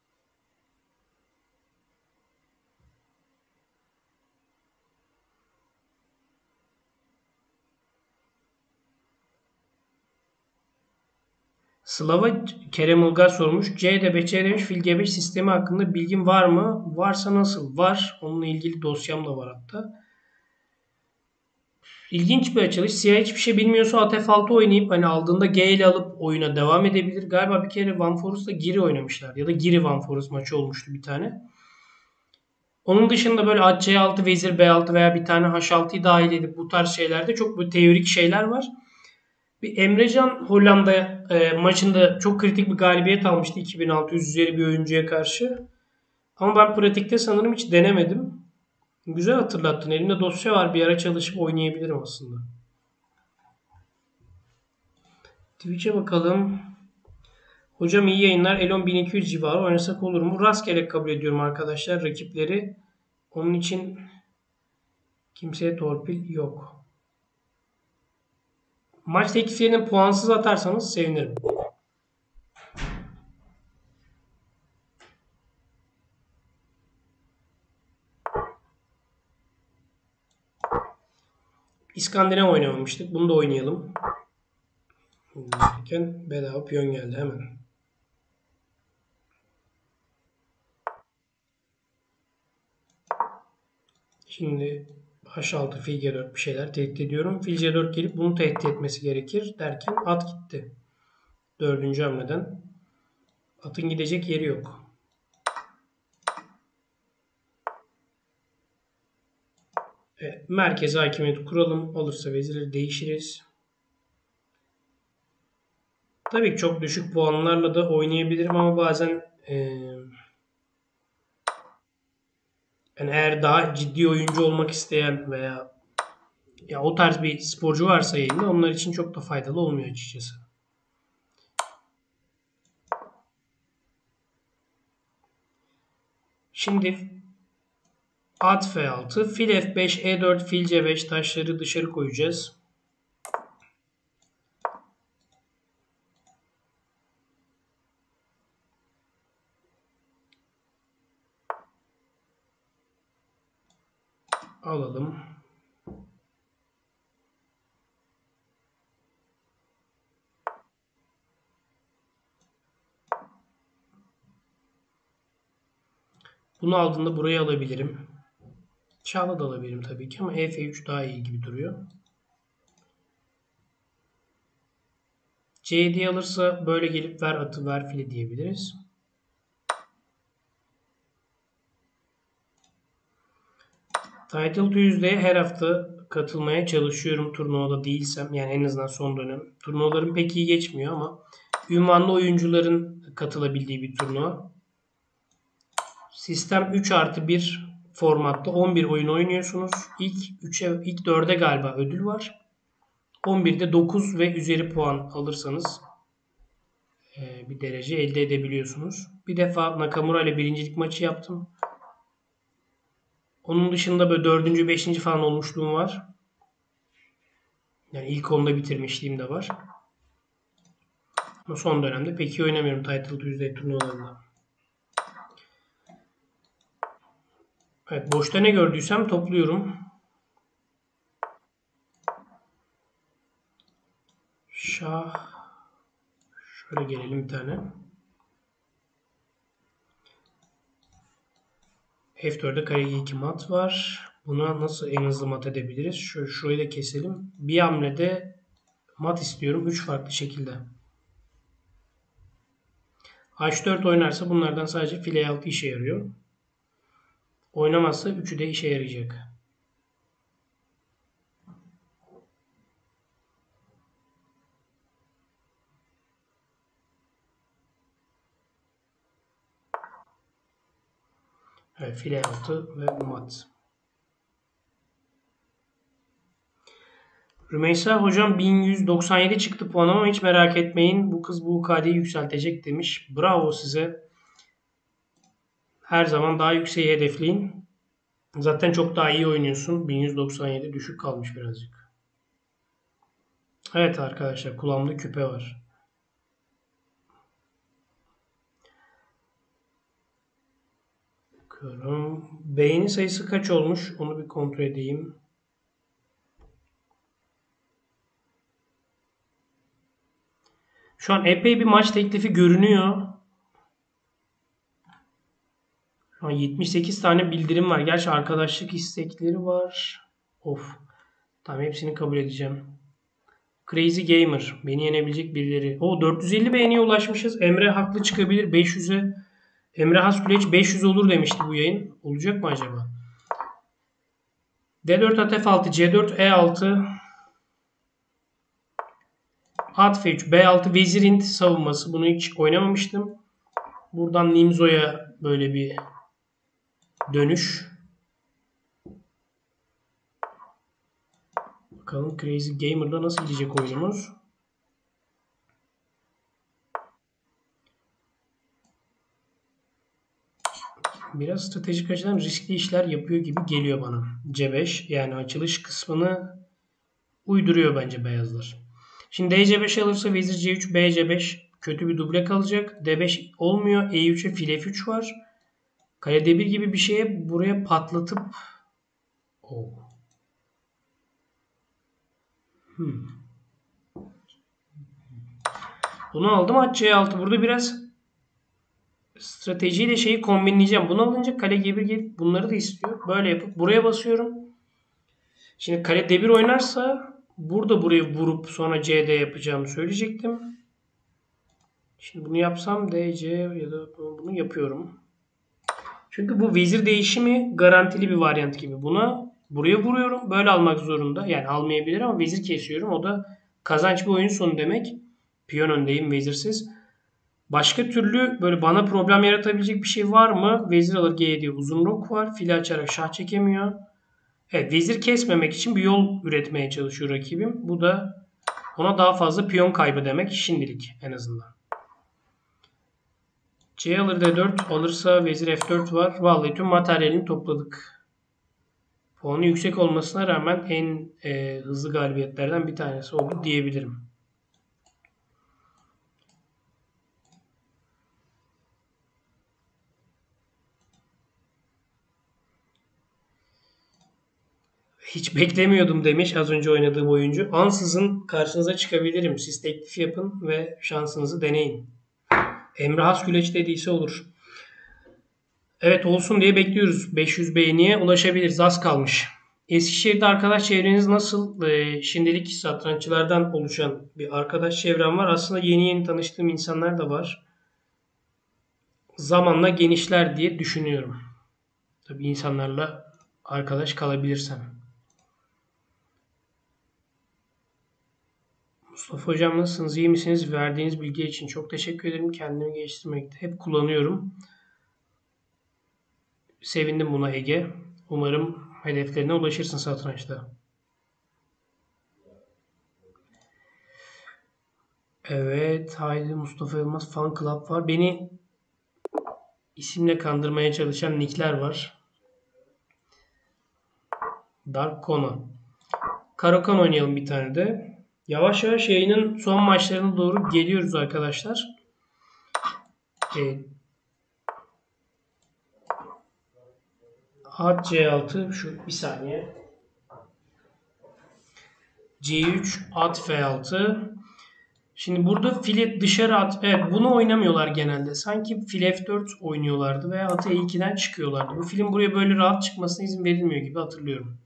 Slava Kerem Ilgar sormuş. C5 C5 fil G5 sistemi hakkında bilgin var mı? Varsa nasıl? Var. Onunla ilgili dosyam da var hatta. İlginç bir açılış. Siyah hiçbir şey bilmiyorsa at F6 oynayıp hani aldığında G ile alıp oyuna devam edebilir. Galiba bir kere Van Forest'la Giri oynamışlar. Ya da Giri Van Forest maçı olmuştu bir tane. Onun dışında böyle at C6, vezir B6 veya bir tane H6'yı dahil edip bu tarz şeylerde çok böyle teorik şeyler var. Bir Emrecan Hollanda maçında çok kritik bir galibiyet almıştı 2600 üzeri bir oyuncuya karşı. Ama ben pratikte sanırım hiç denemedim. Güzel hatırlattın. Elimde dosya var. Bir ara çalışıp oynayabilirim aslında. Twitch'e bakalım. Hocam iyi yayınlar. Elon 1200 civarı oynasak olur mu? Rastgele kabul ediyorum arkadaşlar rakipleri. Onun için kimseye torpil yok. Maç tekliflerini puansız atarsanız sevinirim. İskandinav oynamamıştık. Bunu da oynayalım. Derken bedava piyon geldi hemen. Şimdi H6, fil G4 bir şeyler tehdit ediyorum. Fil C4 gelip bunu tehdit etmesi gerekir derken at gitti. Dördüncü hamleden. Atın gidecek yeri yok. Evet, merkeze hakimiyeti kuralım. Olursa vezirleri değişiriz. Tabii ki çok düşük puanlarla da oynayabilirim ama bazen yani eğer daha ciddi oyuncu olmak isteyen veya ya o tarz bir sporcu varsa yayında onlar için çok da faydalı olmuyor açıkçası. Şimdi at F6, fil F5, E4, fil C5 taşları dışarı koyacağız. Alalım. Bunu aldığında burayı alabilirim. Şahla da alabilirim tabii ki ama F3 daha iyi gibi duruyor. C7 alırsa böyle gelip ver atı ver fili diyebiliriz. Title Tuesday'e her hafta katılmaya çalışıyorum turnuvada değilsem. Yani en azından son dönem. Turnuvalarım pek iyi geçmiyor ama ünvanlı oyuncuların katılabildiği bir turnuva. Sistem 3 artı 1 formatta 11 oyun oynuyorsunuz. İlk 4'e galiba ödül var. 11'de 9 ve üzeri puan alırsanız bir derece elde edebiliyorsunuz. Bir defa Nakamura ile birincilik maçı yaptım. Onun dışında böyle 4. 5. falan olmuşluğum var. Yani ilk 10'da bitirmişliğim de var. Ama son dönemde pek iyi oynamıyorum Title Tuesday turnuvalarında. Evet, boşta ne gördüysem topluyorum. Şah. Şöyle gelelim bir tane. F4'de kare G2 mat var. Buna nasıl en hızlı mat edebiliriz? Şurayı da keselim. Bir hamlede mat istiyorum. 3 farklı şekilde. H4 oynarsa bunlardan sadece file 6 işe yarıyor. Oynamazsa 3'ü de işe yarayacak. Evet, file 6 ve mat. Rümeysa hocam 1197 çıktı puan ama hiç merak etmeyin. Bu kız bu UKD'yi yükseltecek demiş. Bravo size. Her zaman daha yükseği hedefleyin. Zaten çok daha iyi oynuyorsun. 1197 düşük kalmış birazcık. Evet arkadaşlar kulağımda küpe var. Bakıyorum. Beğeni sayısı kaç olmuş? Onu bir kontrol edeyim. Şu an epey bir maç teklifi görünüyor. Şu an 78 tane bildirim var. Gerçi arkadaşlık istekleri var. Of. Tamam, hepsini kabul edeceğim. Crazy Gamer. Beni yenebilecek birileri. O 450 beğeniye ulaşmışız. Emre haklı çıkabilir. 500'e. Emre Haskuleç 500 olur demişti bu yayın. Olacak mı acaba? D4 at F6, C4 E6, at F3, B6 vezir int savunması. Bunu hiç oynamamıştım. Buradan Nimzo'ya böyle bir dönüş. Bakalım Crazy Gamer'da nasıl gidecek oyunumuz. Biraz stratejik açıdan riskli işler yapıyor gibi geliyor bana. C5 yani açılış kısmını uyduruyor bence beyazlar. Şimdi DC5 alırsa vezir C3, BC5 kötü bir duble kalacak. D5 olmuyor. E3'e fil F3 var. Kale D1 gibi bir şeye buraya patlatıp Bunu aldım at C6. Burada biraz stratejiyle şeyi kombinleyeceğim. Bunu alınca kale G1 gelip bunları da istiyor. Böyle yapıp buraya basıyorum. Şimdi kale D1 oynarsa burada burayı vurup sonra CD yapacağımı söyleyecektim. Şimdi bunu yapsam DC ya da bunu yapıyorum. Çünkü bu vezir değişimi garantili bir varyant gibi. Buraya vuruyorum. Böyle almak zorunda. Yani almayabilir ama vezir kesiyorum. O da kazanç bir oyun sonu demek. Piyon öndeyim vezirsiz. Başka türlü böyle bana problem yaratabilecek bir şey var mı? Vezir alır G diye uzun rok var. Fili açarak şah çekemiyor. Evet, vezir kesmemek için bir yol üretmeye çalışıyor rakibim. Bu da ona daha fazla piyon kaybı demek şimdilik en azından. C alır D4 alırsa vezir F4 var. Vallahi tüm materyalini topladık. Puanı yüksek olmasına rağmen en hızlı galibiyetlerden bir tanesi oldu diyebilirim. Hiç beklemiyordum demiş az önce oynadığım oyuncu. Ansızın karşınıza çıkabilirim. Siz teklif yapın ve şansınızı deneyin. Emre Hasgüleç dediyse olur. Evet, olsun diye bekliyoruz. 500 beğeniye ulaşabiliriz. Az kalmış. Eskişehir'de arkadaş çevreniz nasıl? Şimdilik satranççılardan oluşan bir arkadaş çevrem var. Aslında yeni yeni tanıştığım insanlar da var. Zamanla genişler diye düşünüyorum. Tabii insanlarla arkadaş kalabilirsem. Mustafa Hocam nasılsınız? İyi misiniz? Verdiğiniz bilgi için çok teşekkür ederim. Kendimi geliştirmekte hep kullanıyorum. Sevindim buna Ege. Umarım hedeflerine ulaşırsın satrançta. Evet, haydi Mustafa Yılmaz Fan Club var. Beni isimle kandırmaya çalışan nickler var. Dark Kona. Karakan oynayalım bir tane de. Yavaş yavaş yayının son maçlarına doğru geliyoruz arkadaşlar. At C6 şu bir saniye. C3 at F6. Şimdi burada file dışarı at. Evet, bunu oynamıyorlar genelde. Sanki fil F4 oynuyorlardı veya atı E2'den çıkıyorlardı. Bu film buraya böyle rahat çıkmasına izin verilmiyor gibi hatırlıyorum.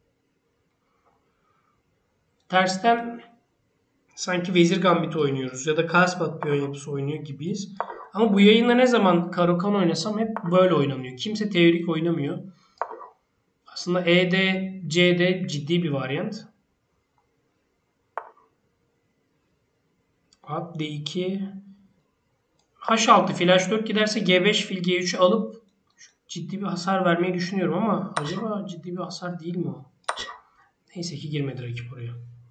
Tersten sanki vezir gambit oynuyoruz ya da kaspat piyon yapısı oynuyor gibiyiz. Ama bu yayında ne zaman Karokan oynasam hep böyle oynanıyor. Kimse teorik oynamıyor. Aslında ED, CD ciddi bir varyant. At D2, H6 fil H4 giderse G5 fil G3'ü alıp ciddi bir hasar vermeyi düşünüyorum ama acaba ciddi bir hasar değil mi o? Neyse ki girmedi rakip oraya.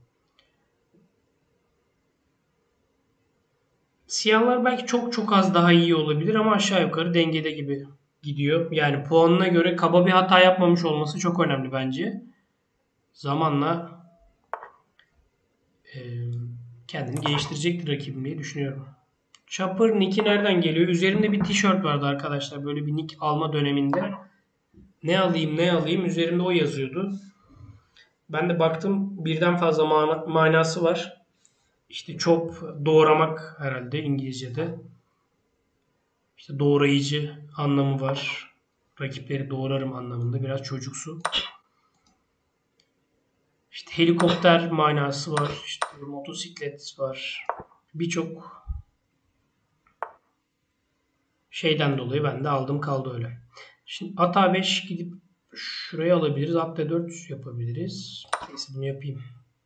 Siyahlar belki çok çok az daha iyi olabilir ama aşağı yukarı dengede gibi gidiyor. Yani puanına göre kaba bir hata yapmamış olması çok önemli bence. Zamanla e, kendini geliştirecektir rakibim diye düşünüyorum. Chopper nick'i nereden geliyor? Üzerimde bir tişört vardı arkadaşlar. Böyle bir nick alma döneminde. Ne alayım ne alayım üzerimde o yazıyordu. Ben de baktım birden fazla manası var. İşte chop doğramak herhalde İngilizce'de. İşte doğrayıcı anlamı var. Rakipleri doğrarım anlamında. Biraz çocuksu. İşte helikopter manası var. İşte motosiklet var. Birçok şeyden dolayı ben de aldım kaldı öyle. Şimdi at A5 gidip şuraya alabiliriz. At D4 yapabiliriz. Neyse bunu yapayım.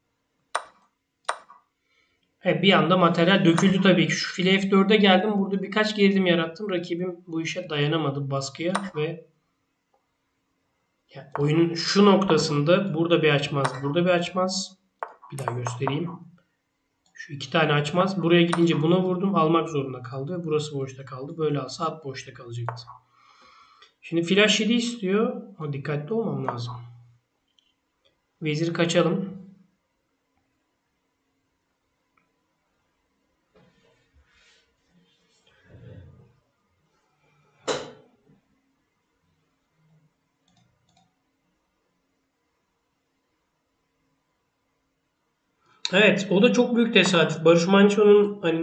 Evet, bir anda materyal döküldü tabii ki. Şu file F4'e geldim. Burada birkaç gerilim yarattım. Rakibim bu işe dayanamadı baskıya ve yani oyunun şu noktasında burada bir açmaz, burada bir açmaz. Bir daha göstereyim. Şu iki tane açmaz. Buraya gidince buna vurdum. Almak zorunda kaldı. Burası boşta kaldı. Böyle alsa at boşta kalacaktı. Şimdi flash 7 istiyor. Ama dikkatli olmam lazım. Vezir kaçalım. Evet, o da çok büyük tesadüf. Barış Manço'nun hani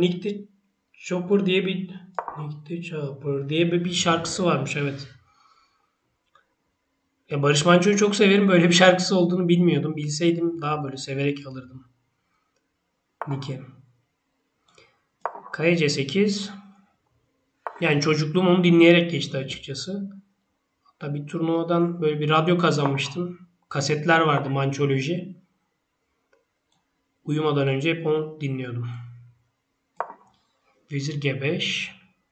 Nick Chopper diye bir şarkısı varmış, evet. Ya Barış Manço'yu çok severim. Böyle bir şarkısı olduğunu bilmiyordum. Bilseydim daha böyle severek alırdım. Nick'i. Kaya C8. Yani çocukluğum onu dinleyerek geçti açıkçası. Hatta bir turnuvadan böyle bir radyo kazanmıştım. Kasetler vardı, Mançoloji. Uyumadan önce hep onu dinliyordum. Vezir G5.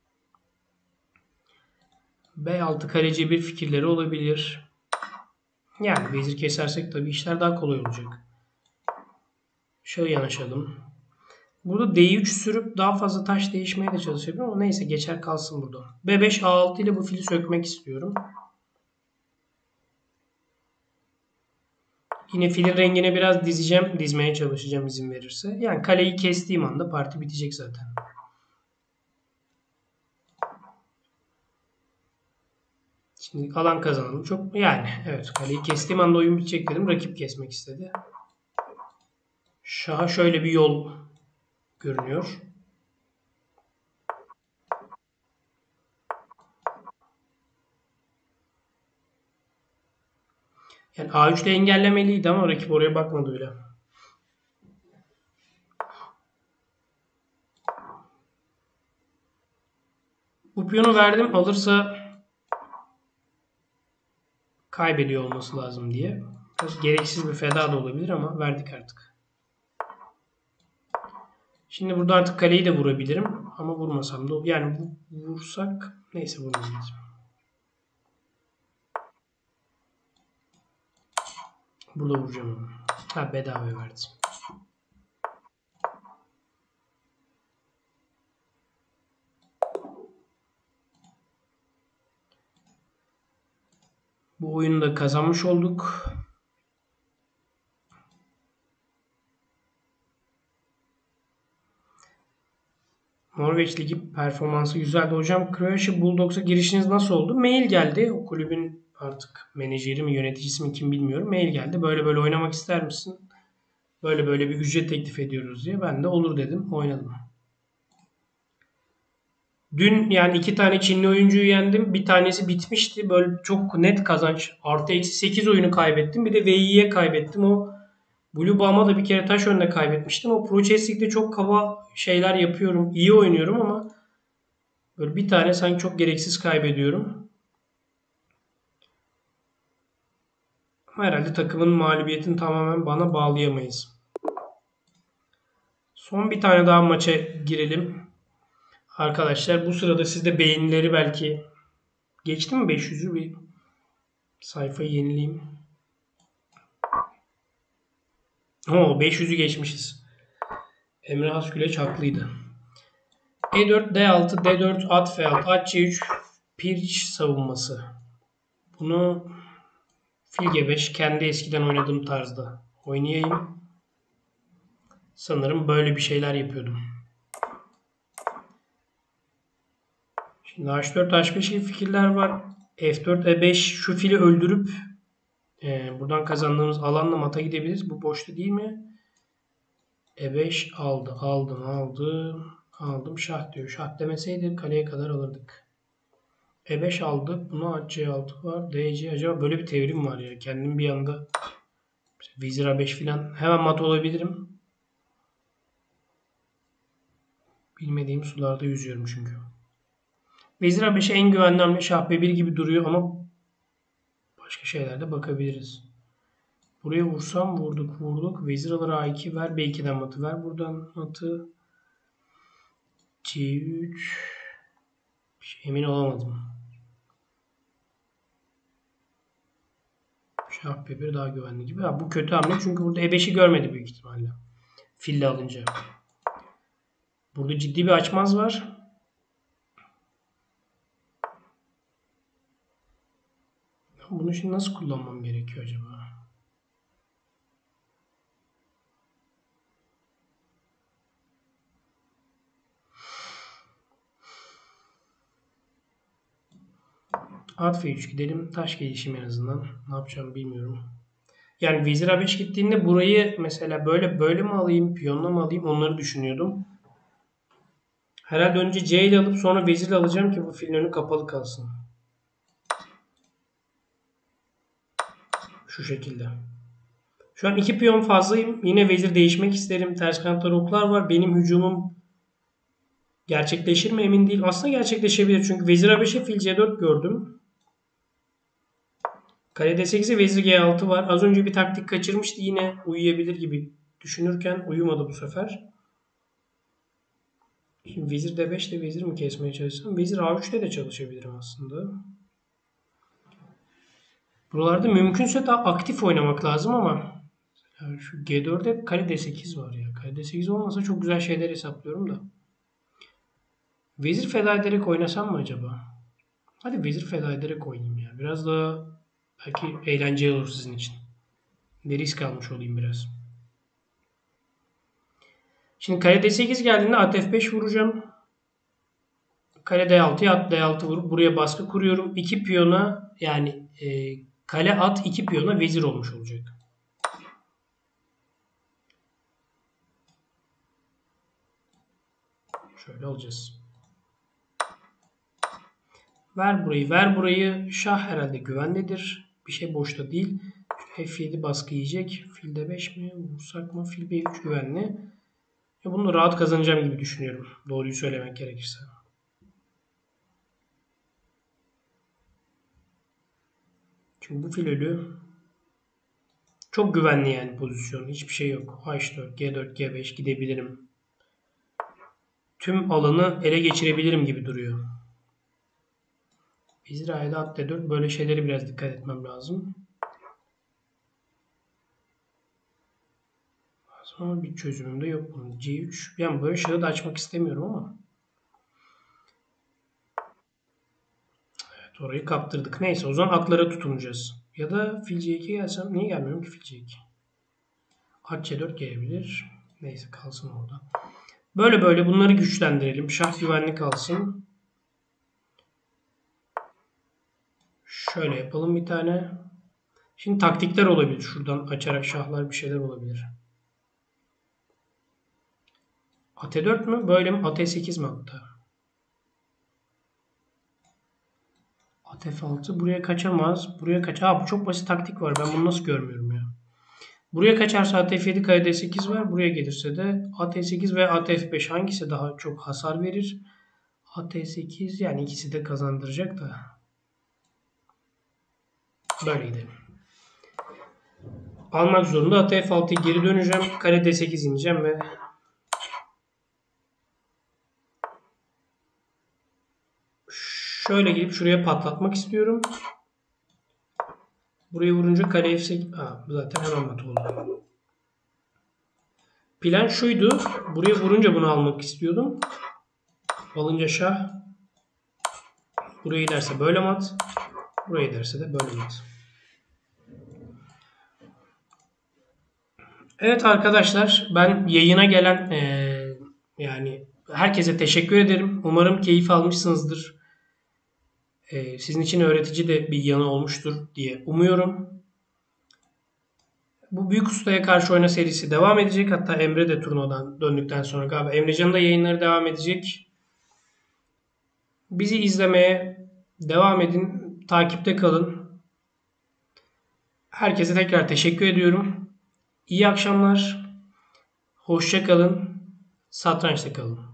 B6 kaleci bir fikirleri olabilir. Yani vezir kesersek tabii işler daha kolay olacak. Şöyle yanaşalım. Burada D3 sürüp daha fazla taş değişmeye de çalışabilirim ama neyse geçer kalsın burada. B5 A6 ile bu fili sökmek istiyorum. Yine filin rengine biraz dizeceğim. Dizmeye çalışacağım izin verirse. Yani kaleyi kestiğim anda parti bitecek zaten. Şimdi alan kazanalım. Çok yani evet, kaleyi kestiğim anda oyun bitecek dedim. Rakip kesmek istedi. Şaha şöyle bir yol görünüyor. Yani A3 ile engellemeliydi ama rakip oraya bakmadı bile. Bu piyonu verdim. Alırsa kaybediyor olması lazım diye. Biraz gereksiz bir feda da olabilir ama verdik artık. Şimdi burada artık kaleyi de vurabilirim. Ama vurmasam da yani vursak neyse vurmayacağız. Burada vuracağım onu. Ha, bedava verdim. Bu oyunu da kazanmış olduk. Norveç Ligi performansı güzeldi. Hocam Croatia Bulldogs'a girişiniz nasıl oldu? Mail geldi. O kulübün artık menajeri mi yöneticisi mi kim bilmiyorum. Mail geldi. Böyle böyle oynamak ister misin? Böyle böyle bir ücret teklif ediyoruz diye. Ben de olur dedim. Oynadım. Dün yani iki tane Çinli oyuncuyu yendim. Bir tanesi bitmişti. Böyle çok net kazanç. Artı eksi 8 oyunu kaybettim. Bir de VI'ye kaybettim. O Blue Bomb'a da bir kere taş önüne kaybetmiştim. O Pro Chess League'de çok kaba şeyler yapıyorum. İyi oynuyorum ama böyle bir tane sanki çok gereksiz kaybediyorum. Ama herhalde takımın mağlubiyetini tamamen bana bağlayamayız. Son bir tane daha maça girelim. Arkadaşlar bu sırada siz de beğenileri belki geçti mi 500'ü, bir sayfayı yenileyim. 500'ü geçmişiz. Emre Hasgüleç haklıydı. E4, D6, D4, at F6, at C3, Pirç savunması. Bunu fil G5 kendi eskiden oynadığım tarzda oynayayım. Sanırım böyle bir şeyler yapıyordum. Şimdi H4 H5 gibi fikirler var. F4 E5 şu fili öldürüp buradan kazandığımız alanla mata gidebiliriz. Bu boşta değil mi? E5 aldım. Şah diyor. Şah demeseydi kaleye kadar alırdık. E5 aldık. Buna at C6 var. DC acaba böyle bir teorim var ya. Kendim bir anda Vezir A5 falan hemen mat olabilirim. Bilmediğim sularda yüzüyorum çünkü. Vezir A5'e en güvenli hamle Şah B1 gibi duruyor ama başka şeylerde bakabiliriz. Buraya vursam vurduk. Vezir alır A2 ver. B2'den matı ver. Buradan matı C3 emin olamadım. Şah B1 daha güvenli gibi. Ha, bu kötü hamle çünkü burada E5'i görmedi büyük ihtimalle. Fille alınca. Burada ciddi bir açmaz var. Bunu şimdi nasıl kullanmam gerekiyor acaba? At F3 gidelim. Taş gelişim en azından. Ne yapacağımı bilmiyorum. Yani Vezir A5 gittiğinde burayı mesela böyle mi alayım, piyonla mı alayım onları düşünüyordum. Herhalde önce C ile alıp sonra Vezir ile alacağım ki bu filin önü kapalı kalsın. Şu şekilde. Şu an 2 piyon fazlayım. Yine vezir değişmek isterim. Ters kanatta oklar var. Benim hücumum gerçekleşir mi emin değil. Aslında gerçekleşebilir. Çünkü vezir A5'e fil C4 gördüm. Kale D8'e vezir G6 var. Az önce bir taktik kaçırmıştı. Yine uyuyabilir gibi düşünürken uyumadı bu sefer. Şimdi vezir D5 ile vezir mi kesmeye çalışsam? Vezir A3'te de çalışabilirim aslında. Buralarda mümkünse daha aktif oynamak lazım ama yani şu G4'de kale D8 var ya. Kale D8 olmasa çok güzel şeyler hesaplıyorum da. Vezir feda ederek oynasam mı acaba? Hadi vezir feda ederek oynayayım ya. Biraz daha belki eğlenceli olur sizin için. Bir risk almış olayım biraz. Şimdi kale D8 geldiğinde at F5 vuracağım. Kale D6'ya at D6 vurup buraya baskı kuruyorum. 2 piyona yani kale at 2 piyona vezir olmuş olacak. Şöyle alacağız. Ver burayı. Şah herhalde güvendedir. Bir şey boşta değil. F7 baskı yiyecek. Fil D5 mi? Vursak mı? Fil B3 güvenli. Bunu rahat kazanacağım gibi düşünüyorum. Doğruyu söylemek gerekirse. Çünkü bu fil ölü çok güvenli yani pozisyon. Hiçbir şey yok. H4, G4, G5 gidebilirim. Tüm alanı ele geçirebilirim gibi duruyor. Vezir A'da at D4 böyle şeylere biraz dikkat etmem lazım. Ama bir çözümüm de yok bunun. C3. Yani böyle şahı da açmak istemiyorum ama. Evet orayı kaptırdık. Neyse o zaman atlara tutunacağız. Ya da fil C2 gelsem. Niye gelmiyorum ki fil C2? At C4 gelebilir. Neyse kalsın orada. Böyle bunları güçlendirelim. Şah güvenli kalsın. Şöyle yapalım bir tane. Şimdi taktikler olabilir. Şuradan açarak şahlar bir şeyler olabilir. At E4 mü? Böyle mi? At E8 mi hatta? At F6. Buraya kaçamaz. Buraya kaç. Bu çok basit taktik var. Ben bunu nasıl görmüyorum ya? Buraya kaçarsa at F7 kale D8 var. Buraya gelirse de at E8 ve at F5 hangisi daha çok hasar verir? At E8 yani ikisi de kazandıracak da. Böyle gidelim. Almak zorunda. At F6'ya geri döneceğim. Kale D8 ineceğim ve şöyle gidip şuraya patlatmak istiyorum. Burayı vurunca kale F8 zaten hemen mat oldu. Plan şuydu. Buraya vurunca bunu almak istiyordum. Alınca şah. Buraya giderse böyle mat. Buraya giderse de böyle mat. Evet arkadaşlar ben yayına gelen yani herkese teşekkür ederim. Umarım keyif almışsınızdır. Sizin için öğretici de bir yanı olmuştur diye umuyorum. Bu Büyük Usta'ya karşı oyna serisi devam edecek. Hatta Emre de turnuvadan döndükten sonra galiba Emrecan'ın da yayınları devam edecek. Bizi izlemeye devam edin. Takipte kalın. Herkese tekrar teşekkür ediyorum. İyi akşamlar. Hoşça kalın. Satrançta kalın.